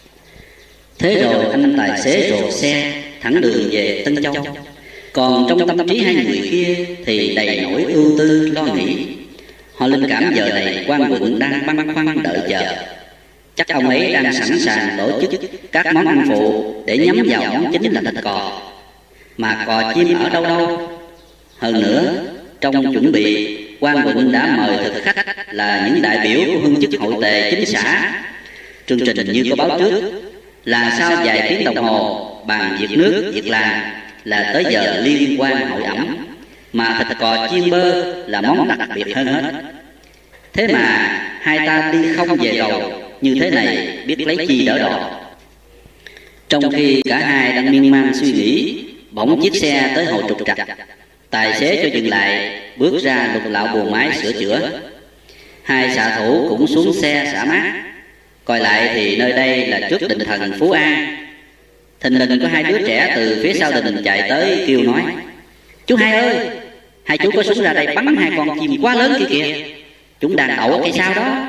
Thế rồi anh tài xế rồ xe thẳng đường về Tân Châu. Còn trong tâm trí hai người kia thì đầy nỗi ưu tư lo nghĩ. Họ linh cảm giờ này quan quận đang băn khoăn đợi chờ. Chắc ông ấy đang sẵn sàng tổ chức các món ăn phụ để nhắm vào món chính là thịt cò. Mà cò chim ở đâu đâu? Hơn nữa, trong chuẩn bị, quan quận đã mời thực khách là những đại biểu của hương chức hội tề chính xã. Chương trình như có báo trước là sau vài tiếng đồng hồ bàn việc nước việc làm là tới giờ liên quan hội ẩm, mà thịt cò chiên bơ là món đặc biệt hơn hết. Thế mà hai ta đi không về rồi, như thế này biết lấy chi đỡ đòn. Trong khi cả hai đang miên man suy nghĩ, bỗng chiếc xe tới hồi trục trặc. Tài xế cho dừng lại, bước ra lục lạo buồng máy sửa chữa. Hai xạ thủ cũng xuống xe xả mát. Coi lại thì nơi đây là trước đình thần Phú An. Thình lình có hai đứa trẻ từ phía sau đình chạy tới kêu nói: chú hai ơi, hai chú có súng ra đây bắn hai con chim quá lớn kia kìa, chúng đang đậu ở cây sau đó.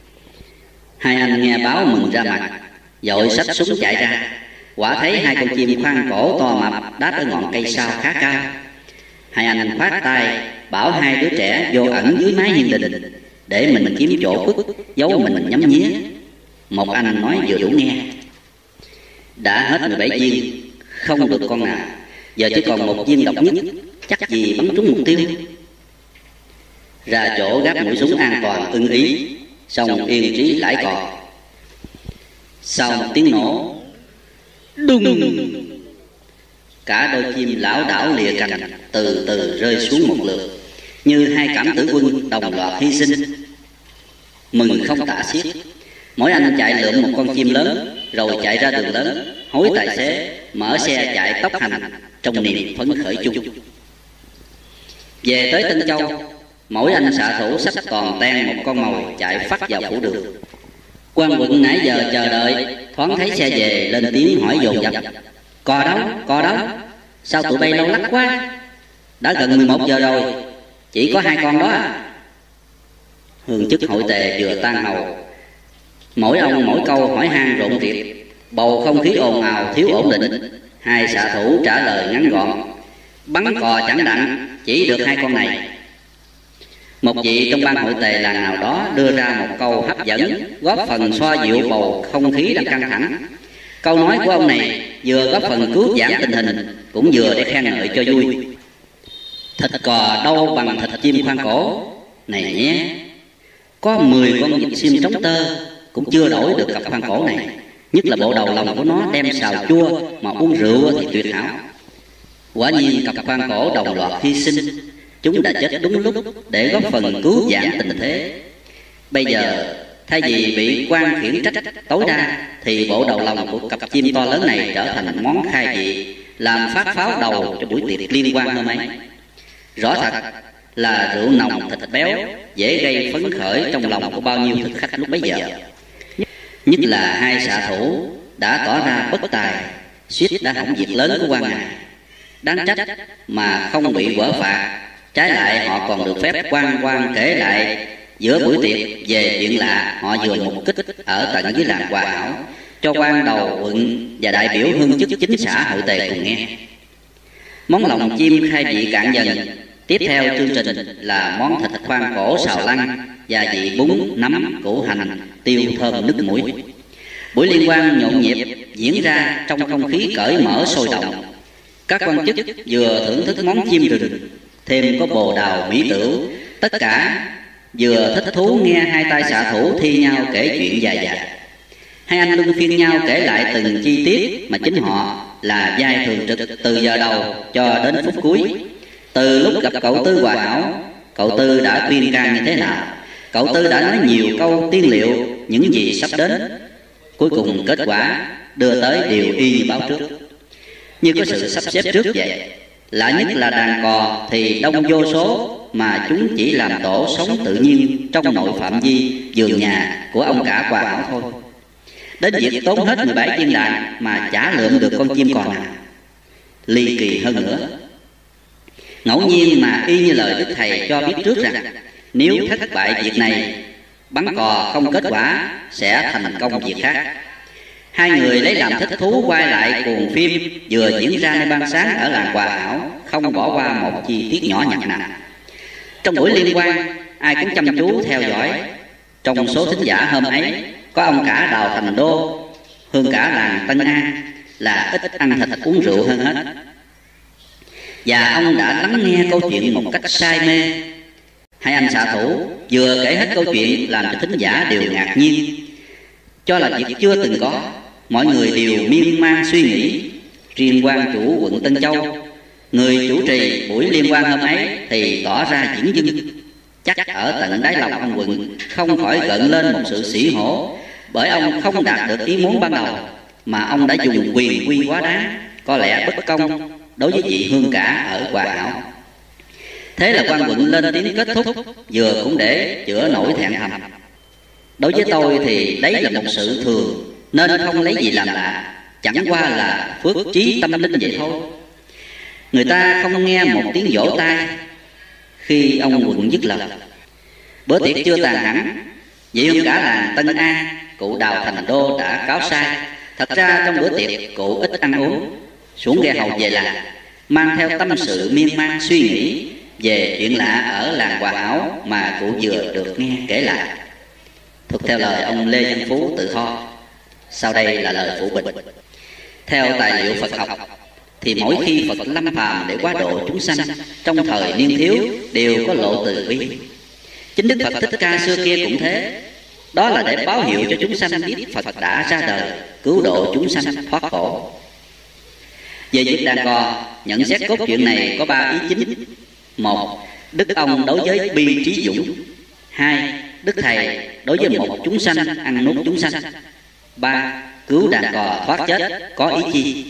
Hai anh nghe báo mừng ra mặt, vội xách súng chạy ra. Quả thấy hai con chim khoan cổ to mập đáp ở ngọn cây sau khá cao. Hai anh khoát tay bảo hai đứa trẻ vô ẩn dưới mái hiên đình để mình kiếm chỗ khuất giấu mình nhắm nhía. Một anh nói vừa đủ nghe: đã hết mười bảy viên, không được con nào, giờ chỉ còn một viên độc nhất, chắc gì bắn trúng mục tiêu. Ra chỗ gác mũi súng an toàn ưng ý, xong yên trí lãi cò. Sau một tiếng nổ đùng, cả đôi chim lảo đảo lìa cành từ từ rơi xuống một lượt, như hai cảm tử quân đồng loạt hy sinh. Mừng không tả xiết, mỗi anh chạy lượm một con chim lớn rồi chạy ra đường lớn, hối tài xế mở xe chạy tốc hành trong niềm phấn khởi chung. Về tới Tân Châu, mỗi anh xạ thủ xách toàn ten một con mồi chạy phắt vào phủ đường. Quan quận nãy giờ chờ đợi, thoáng thấy xe về lên tiếng hỏi dồn dập: cò đâu, cò đâu, sao tụi bay lâu lắc quá? Đã gần mười một giờ rồi, chỉ có hai con đó à? Hương chức hội tề vừa tan hầu, mỗi ông mỗi câu hỏi han rộn rịp, bầu không khí ồn ào thiếu ổn định. Hai xạ thủ trả lời ngắn gọn: bắn cò chẳng đặng, chỉ được hai con này. Một vị trong ban hội tề làng nào đó đưa ra một câu hấp dẫn, góp phần xoa dịu bầu không khí đang căng thẳng. Câu nói của ông này vừa góp phần cứu vãn tình hình, cũng vừa để khen ngợi cho vui. Thịt cò đâu bằng thịt chim khoan cổ này nhé. Có mười con vịt xiêm trống tơ cũng chưa đổi được cặp khoan cổ này. Nhất là bộ đầu lòng của nó đem xào chua mà uống rượu thì tuyệt hảo. Quả nhiên cặp khoan cổ đồng loạt hy sinh. Chúng đã chết đúng lúc để góp phần cứu vãn tình thế. Bây giờ thay vì bị quan khiển trách tối đa, thì bộ đầu lòng của cặp chim to lớn này trở thành món khai vị, làm phát pháo đầu cho buổi tiệc liên quan hôm ấy. Rõ thật là rượu nồng thịt béo dễ gây phấn khởi trong lòng của bao nhiêu thực khách lúc bấy giờ. Nhất là hai xạ thủ đã tỏ ra bất tài, suýt đã hỏng việc lớn của quan ngài. Đáng trách mà không bị quở phạt, trái lại họ còn được phép quan quan kể lại giữa buổi tiệc về chuyện lạ họ vừa mục kích ở tận dưới làng Hòa Hảo cho quan đầu quận và đại biểu hương chức chính xã hội tề cùng nghe. Món lòng chim khai vị cạn dần. Tiếp theo chương trình là món thịt khoan cổ xào lăng, gia vị bún, nấm, củ hành, tiêu thơm nước mũi. Buổi liên quan nhộn nhịp diễn ra trong không khí cởi mở sôi động. Các quan chức vừa thưởng thức món chim rừng, thêm có bồ đào mỹ tửu, tất cả vừa thích thú nghe hai tay xạ thủ thi nhau kể chuyện dài dài. Hai anh luân phiên nhau kể lại từng chi tiết mà chính họ là vai thường trực từ giờ đầu cho đến phút cuối. Từ lúc gặp cậu Tư Hòa Hảo, cậu Tư đã khuyên can như thế nào, cậu Tư đã nói nhiều câu tiên liệu những gì sắp đến. Cuối cùng kết quả đưa tới điều y như báo trước, như có sự sắp xếp trước vậy. Lạ nhất là đàn cò thì đông vô số, mà chúng chỉ làm tổ sống tự nhiên trong nội phạm vi vườn nhà của ông cả Hòa Hảo thôi. Đến việc tốn hết mười bảy viên đàn mà chả lượm được con chim cò nào. Ly kỳ hơn nữa, ngẫu nhiên mà y như lời đức thầy cho biết trước rằng nếu thất bại việc này, bắn cò không kết quả sẽ thành công việc khác. Hai người lấy làm thích thú quay lại cuồng phim vừa diễn ra nơi ban sáng ở làng Hòa Hảo, không bỏ qua một chi tiết nhỏ nhặt nào. Trong buổi liên quan, ai cũng chăm chú theo dõi. Trong số thính giả hôm ấy có ông cả Đào Thành Đô, hương cả làng Tân An, là ít ăn thịt uống rượu hơn hết. Và ông đã lắng nghe câu chuyện một cách say mê. Hai anh xạ thủ vừa kể hết câu chuyện làm cho thính giả đều ngạc nhiên, cho là việc chưa từng có. Mọi người đều miên man suy nghĩ. Riêng quan chủ quận Tân Châu, người chủ trì buổi liên quan hôm ấy, thì tỏ ra dửng dưng. Chắc ở tận đáy lòng ông quận không khỏi gợn lên một sự xỉ hổ, bởi ông không đạt được ý muốn ban đầu, mà ông đã dùng quyền quy quá đáng, có lẽ bất công đối với vị hương cả ở Hòa Hảo. Thế là quan quận lên tiếng kết thúc, vừa cũng để chữa nỗi thẹn thầm. Đối với tôi thì đấy là một sự thường, nên không lấy gì làm lạ, chẳng qua là phước trí tâm linh vậy thôi. Người ta không nghe một tiếng vỗ tay khi ông quận dứt lời. Bữa tiệc chưa tàn hẳn, vị hương cả làng Tân An, cụ Đào Thành Đô đã cáo sai. Thật ra trong bữa tiệc cụ ít ăn uống, xuống ghe hầu về làng, mang theo tâm sự miên man suy nghĩ về chuyện lạ ở làng Hòa Hảo mà cụ vừa được nghe kể lại. Thuộc theo lời ông Lê Văn Phú tự Tho, sau đây là lời phụ bình. Theo tài liệu Phật học thì mỗi khi Phật lâm phàm để quá độ chúng sanh trong thời niên thiếu đều có lộ từ bi. Chính Đức Phật Thích Ca xưa kia cũng thế. Đó là để báo hiệu cho chúng sanh biết Phật đã ra đời cứu độ chúng sanh thoát khổ. Về việc đàn cò, nhận xét cốt truyện này có ba ý chính. Một, Đức ông đối với bi trí dũng. Hai, Đức thầy đối với một chúng sanh ăn nuốt chúng sanh. Ba, cứu đàn cò thoát chết có ý chi?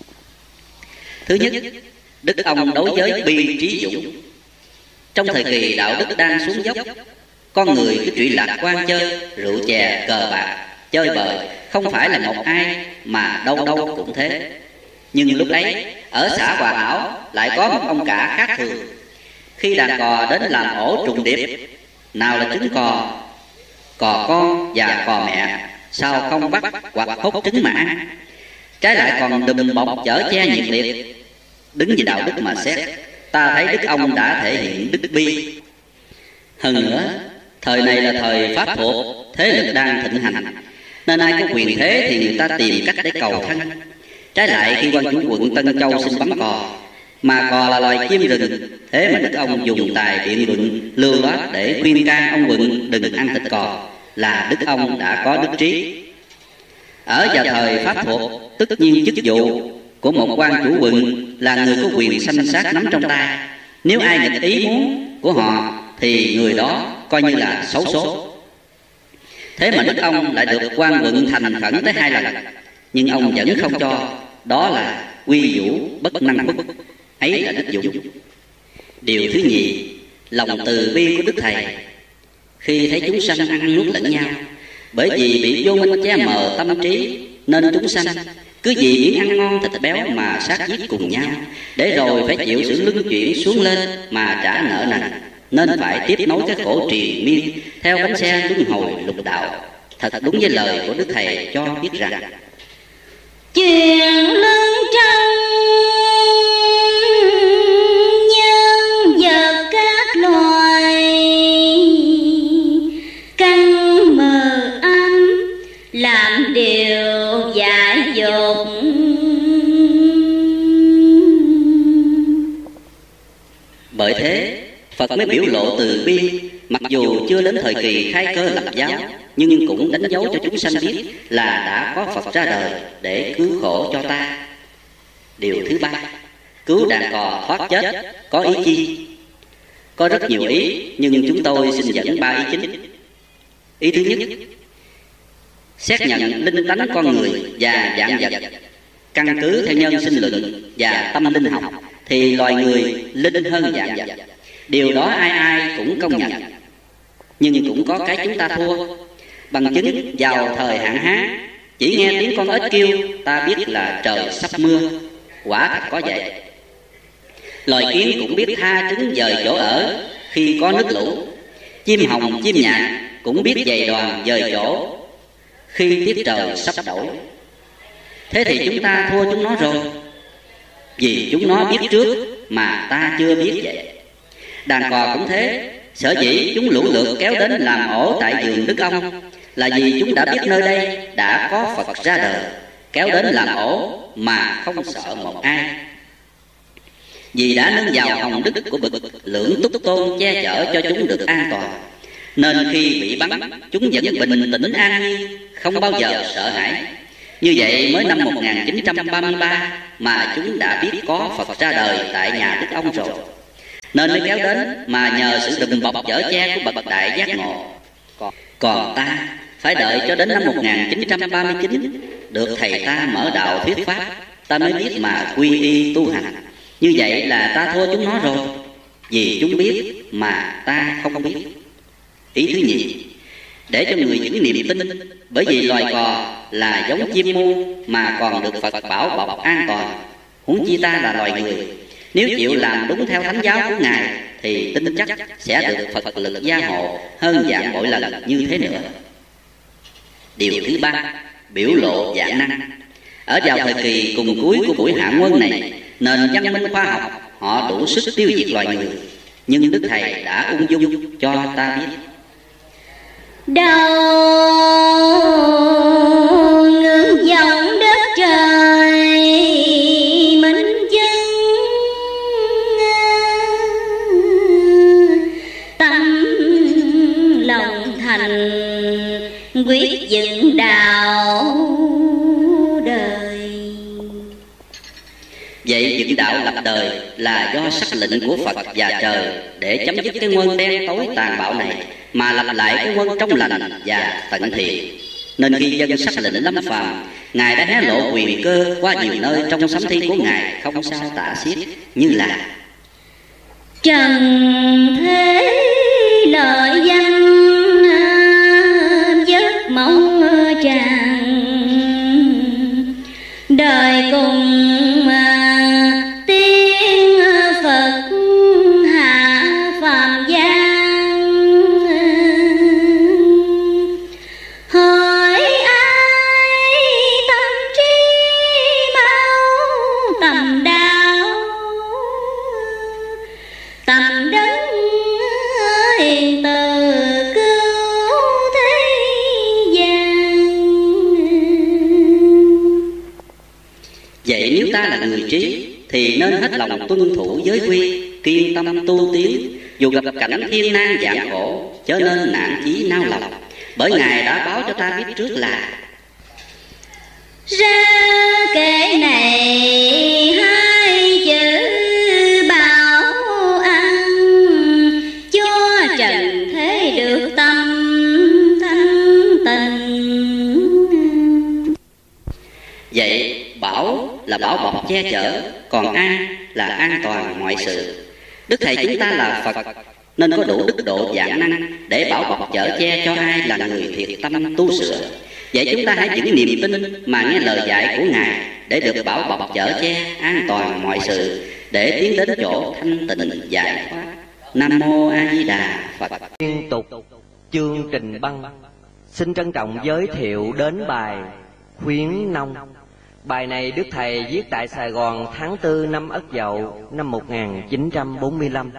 Thứ nhất, Đức ông đối với bi trí dũng. Trong thời kỳ đạo đức đang xuống dốc, con người cứ trụy lạc quan chơi, rượu chè, cờ bạc, chơi bời, không phải là một ai mà đâu đâu cũng thế. Nhưng lúc ấy ở xã Hòa Hảo lại có một ông cả khác thường. Khi đàn cò đến làm ổ trùng điệp, nào là trứng cò, cò con và cò mẹ, sao không bắt hoặc hút trứng mà ăn, trái lại còn đùm bọc chở che nhiệt liệt. Đứng về đạo đức mà xét, ta thấy đức ông đã thể hiện đức bi. Hơn nữa, thời này là thời pháp thuộc, thế lực đang thịnh hành, nên ai có quyền thế thì người ta tìm cách để cầu thân. Trái lại khi quan chủ quận Tân Châu xin bắn cò, mà cò là loài chim rừng, thế mà đức ông dùng tài biện luận lưu loát để khuyên can ông quận đừng ăn thịt cò, là đức ông đã có đức trí. Ở vào thời pháp thuộc, tất nhiên chức vụ của một quan chủ quận là người có quyền sanh sát nắm trong tay. Nếu ai nghịch ý muốn của họ thì người đó coi như là xấu số. Thế mà đức ông lại được quan quận thành khẩn tới hai lần, nhưng ông vẫn không cho. Đó là quy vũ bất năng bất, ấy là đức dũng. Điều thứ nhì, lòng từ bi của đức thầy. Khi thấy chúng sanh ăn nuốt lẫn nhau, bởi vì bị vô minh che mờ tâm trí, nên chúng sanh cứ vì miếng ăn ngon thịt béo mà sát giết cùng nhau, để rồi phải chịu sự luân chuyển xuống lên mà trả nợ nần, nên phải tiếp nối cái khổ triền miên theo bánh xe luân hồi lục đạo. Thật đúng với lời của đức thầy cho biết rằng chuyện lưng trong nhân vật các loài căn mờ âm làm điều dại dột. Bởi thế Phật mới biểu lộ từ bi, mặc dù chưa đến thời kỳ khai cơ lập giáo, nhưng cũng đánh dấu cho chúng sanh biết là đã có Phật ra đời để cứu khổ cho ta. Điều thứ ba, cứu đàn cò thoát chết có ý chi? Có rất nhiều ý, nhưng chúng tôi xin dẫn ba ý chính. Ý thứ nhất, xét nhận linh tánh con người và vạn vật. Căn cứ theo nhân sinh luận và tâm linh học thì loài người linh hơn vạn vật. Điều đó ai ai cũng công nhận. Nhưng cũng có cái chúng ta thua. Bằng chứng vào thời hạn hán, chỉ nghe tiếng con ếch kêu ta biết là trời sắp mưa. Quả thật có vậy. Loài kiến cũng biết tha trứng dời chỗ ở khi có nước lũ. Chim hồng chim nhạn cũng biết dày đoàn dời chỗ khi tiết trời sắp đổi. Thế thì chúng ta thua chúng nó rồi, vì chúng nó biết trước mà ta chưa biết vậy. Đàn cò cũng thế. Sở dĩ chúng lũ lượt kéo đến làm ổ tại vườn đức ông là vì chúng đã biết nơi đây đã có Phật ra đời, kéo đến làm ổ mà không sợ một ai. Vì đã nương vào hồng đức của bậc Lưỡng Túc Tôn che chở cho chúng được an toàn, nên khi bị bắn chúng vẫn bình tĩnh an nhiên, không bao giờ sợ hãi. Như vậy mới năm một nghìn chín trăm ba mươi ba mà chúng đã biết có Phật ra đời tại nhà đức ông rồi, nên mới kéo đến mà nhờ sự đùm bọc chở che của bậc đại giác ngộ. Còn ta phải đợi cho đến năm một nghìn chín trăm ba mươi chín được thầy ta mở đạo thuyết pháp, ta mới biết mà quy y tu hành. Như vậy là ta thua chúng nó rồi, vì chúng biết mà ta không biết. Ý thứ nhì, để cho người vững niềm tin, bởi vì loài cò là giống chim muôn mà còn được Phật bảo bọc an toàn, huống chi ta là loài người. Nếu chịu làm đúng theo thánh giáo của Ngài thì tin chắc sẽ được Phật lực gia hộ hơn vạn bội lần như thế nữa. Điều thứ ba, biểu lộ vạn năng. Ở vào thời kỳ cùng cuối của buổi hạ quân này, nền văn minh khoa học họ đủ sức tiêu diệt loài người, nhưng Đức Thầy đã ung dung cho ta biết. Đầu ngưỡng dòng đất trời minh chứng, tâm lòng thành quyết dựng đạo đời. Vậy dựng đạo lập đời là do sắc lệnh của Phật và trời để chấm dứt cái quân đen tối tàn bạo này, mà lập lại cái quân trong lành và tận thiện. Nên khi dân sắc lệnh lâm phàm, Ngài đã hé lộ quyền cơ qua nhiều nơi trong sấm thi của Ngài không sao tả xiết, như là trần thế lợi danh giấc mong tràn, đời cùng Vậy nếu ta là người trí thì nên hết lòng tuân thủ giới quy, kiên tâm tu tiến, dù gặp cảnh thiên nan vạn khổ, chớ nên nản chí nao lòng. Bởi Ngài đã báo cho ta biết trước là: ra kệ này hai chữ bảo ăn, cho trần thế được tâm thanh tịnh. Vậy bảo là bảo bọc che chở, còn an là an toàn mọi sự. Đức Thầy chúng ta là Phật nên có đủ đức độ vạn năng để bảo bọc chở che cho ai là người thiệt tâm tu sửa. Vậy chúng ta hãy giữ niềm tin mà nghe lời dạy của Ngài để được bảo bọc chở che an toàn mọi sự, để tiến đến chỗ thanh tịnh giải thoát. Nam mô A Di Đà Phật. Liên tục chương trình băng xin trân trọng giới thiệu đến bài Khuyến Nông. Bài này Đức Thầy viết tại Sài Gòn tháng tư năm Ất Dậu năm một nghìn chín trăm bốn mươi lăm.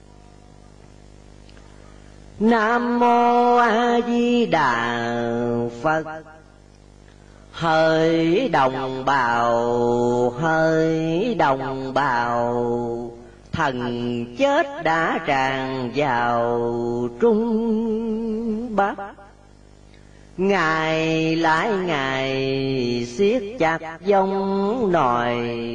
Nam mô A Di Đà Phật. Hỡi đồng bào, hỡi đồng bào, thần chết đã tràn vào Trung Bắc. Ngày lại ngày siết chặt dòng nòi,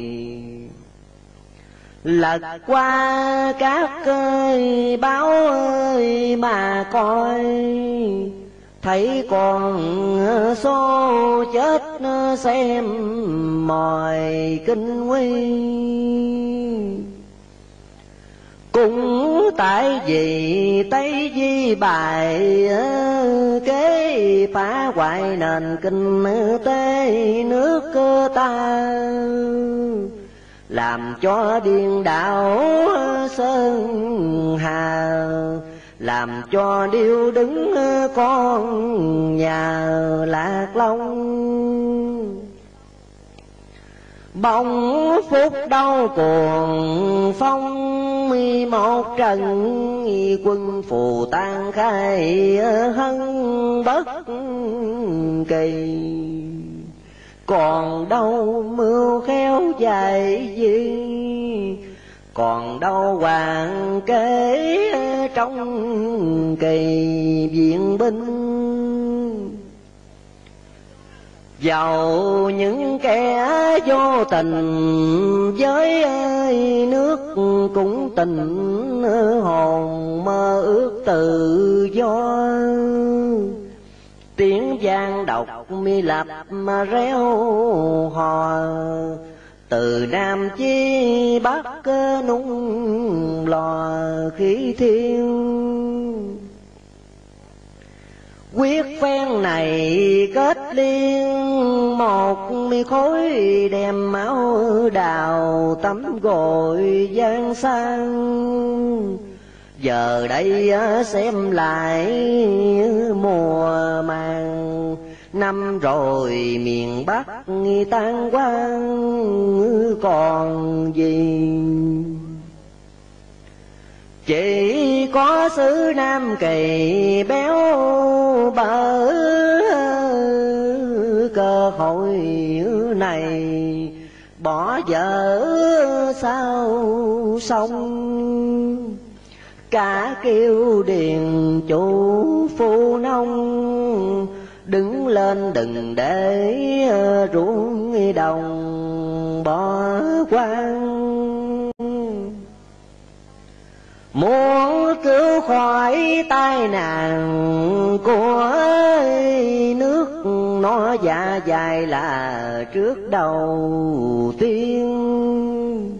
lật qua các ơi báo ơi mà coi, thấy còn số chết xem mỏi kinh nguy. Cũng tại vì Tây Di bài kế phá hoại nền kinh tế nước ta, làm cho điên đảo Sơn Hà, làm cho điêu đứng con nhà Lạc Long. Bỗng phút đau cuồng phong một trận, quân phù tan khai hân bất kỳ. Còn đâu mưu khéo dạy gì, còn đâu hoàng kế trong kỳ viện binh. Dầu những kẻ vô tình với nước cũng tình hồn mơ ước tự do. Tiếng vang độc mi lập mà réo hò, từ Nam chi Bắc nung lò khí thiên. Quyết phen này kết liên một mi khối, đem máu đào tắm gội giang sang. Giờ đây xem lại mùa màng, năm rồi miền Bắc tan quang còn gì. Chỉ có xứ Nam Kỳ béo bở, cơ hội này bỏ vợ sao sông. Cả kêu điền chủ phu nông, đứng lên đừng để ruộng đồng bỏ quang. Muốn cứu khỏi tai nạn của nước nó dạ dài là trước đầu tiên.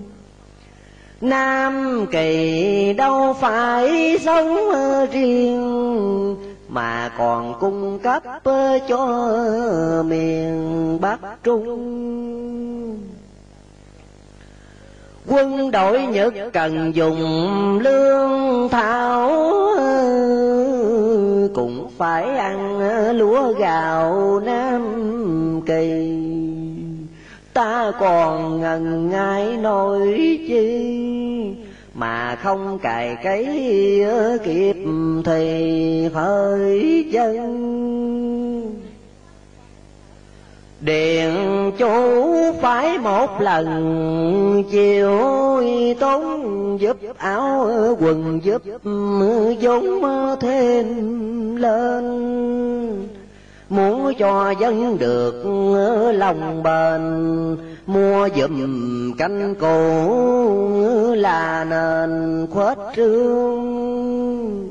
Nam Kỳ đâu phải sống riêng, mà còn cung cấp cho miền Bắc Trung. Quân đội Nhật cần dùng lương thảo, cũng phải ăn lúa gạo Nam Kỳ. Ta còn ngần ngại nổi chi, mà không cài cấy kịp thì hơi chân. Điện chủ phải một lần chiều tốn giúp áo quần giúp vốn thêm lên, muốn cho dân được lòng bền, mua giùm canh cũ là nền khuếch trương.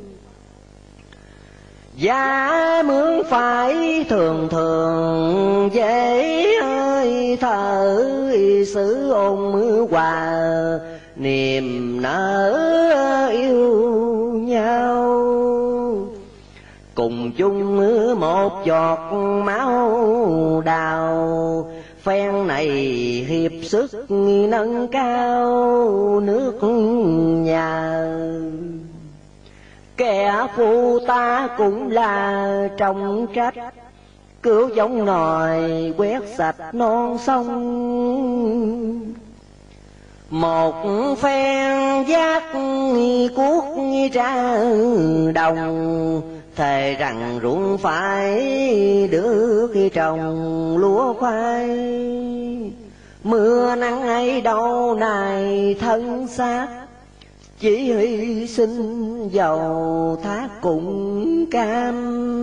Giá mướn phải thường thường dễ ơi thở, xử ôn mưa quà niềm nở yêu nhau. Cùng chung một giọt máu đào, phen này hiệp sức nâng cao nước nhà. Kẻ phu ta cũng là trọng trách, cứu giống nòi quét sạch non sông. Một phen giác cuốc ra đồng, thề rằng ruộng phải được khi trồng lúa khoai. Mưa nắng ấy đâu này thân xác, chỉ hy sinh dầu thác cũng cam.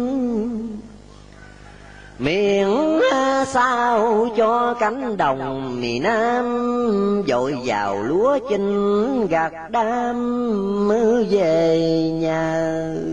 Miệng sao cho cánh đồng miền Nam, dội vào lúa chinh gặt đam mưa về nhà.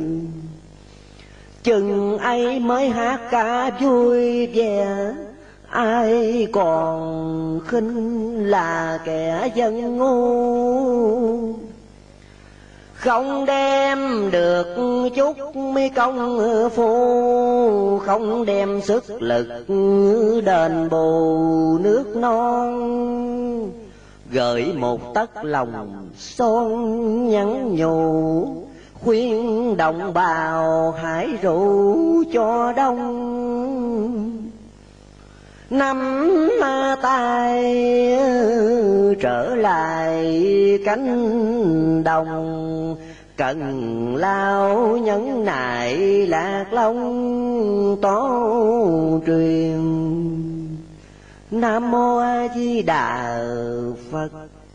Chừng ấy mới hát ca vui vẻ, ai còn khinh là kẻ dân ngu. Không đem được chút mi công phu, không đem sức lực đền bù nước non. Gửi một tấc lòng son nhắn nhủ, khuyên đồng bào hãy rủ cho đông. Nắm tay trở lại cánh đồng, cần lao nhẫn nại lạc long tố truyền. Nam mô A Di Đà Phật.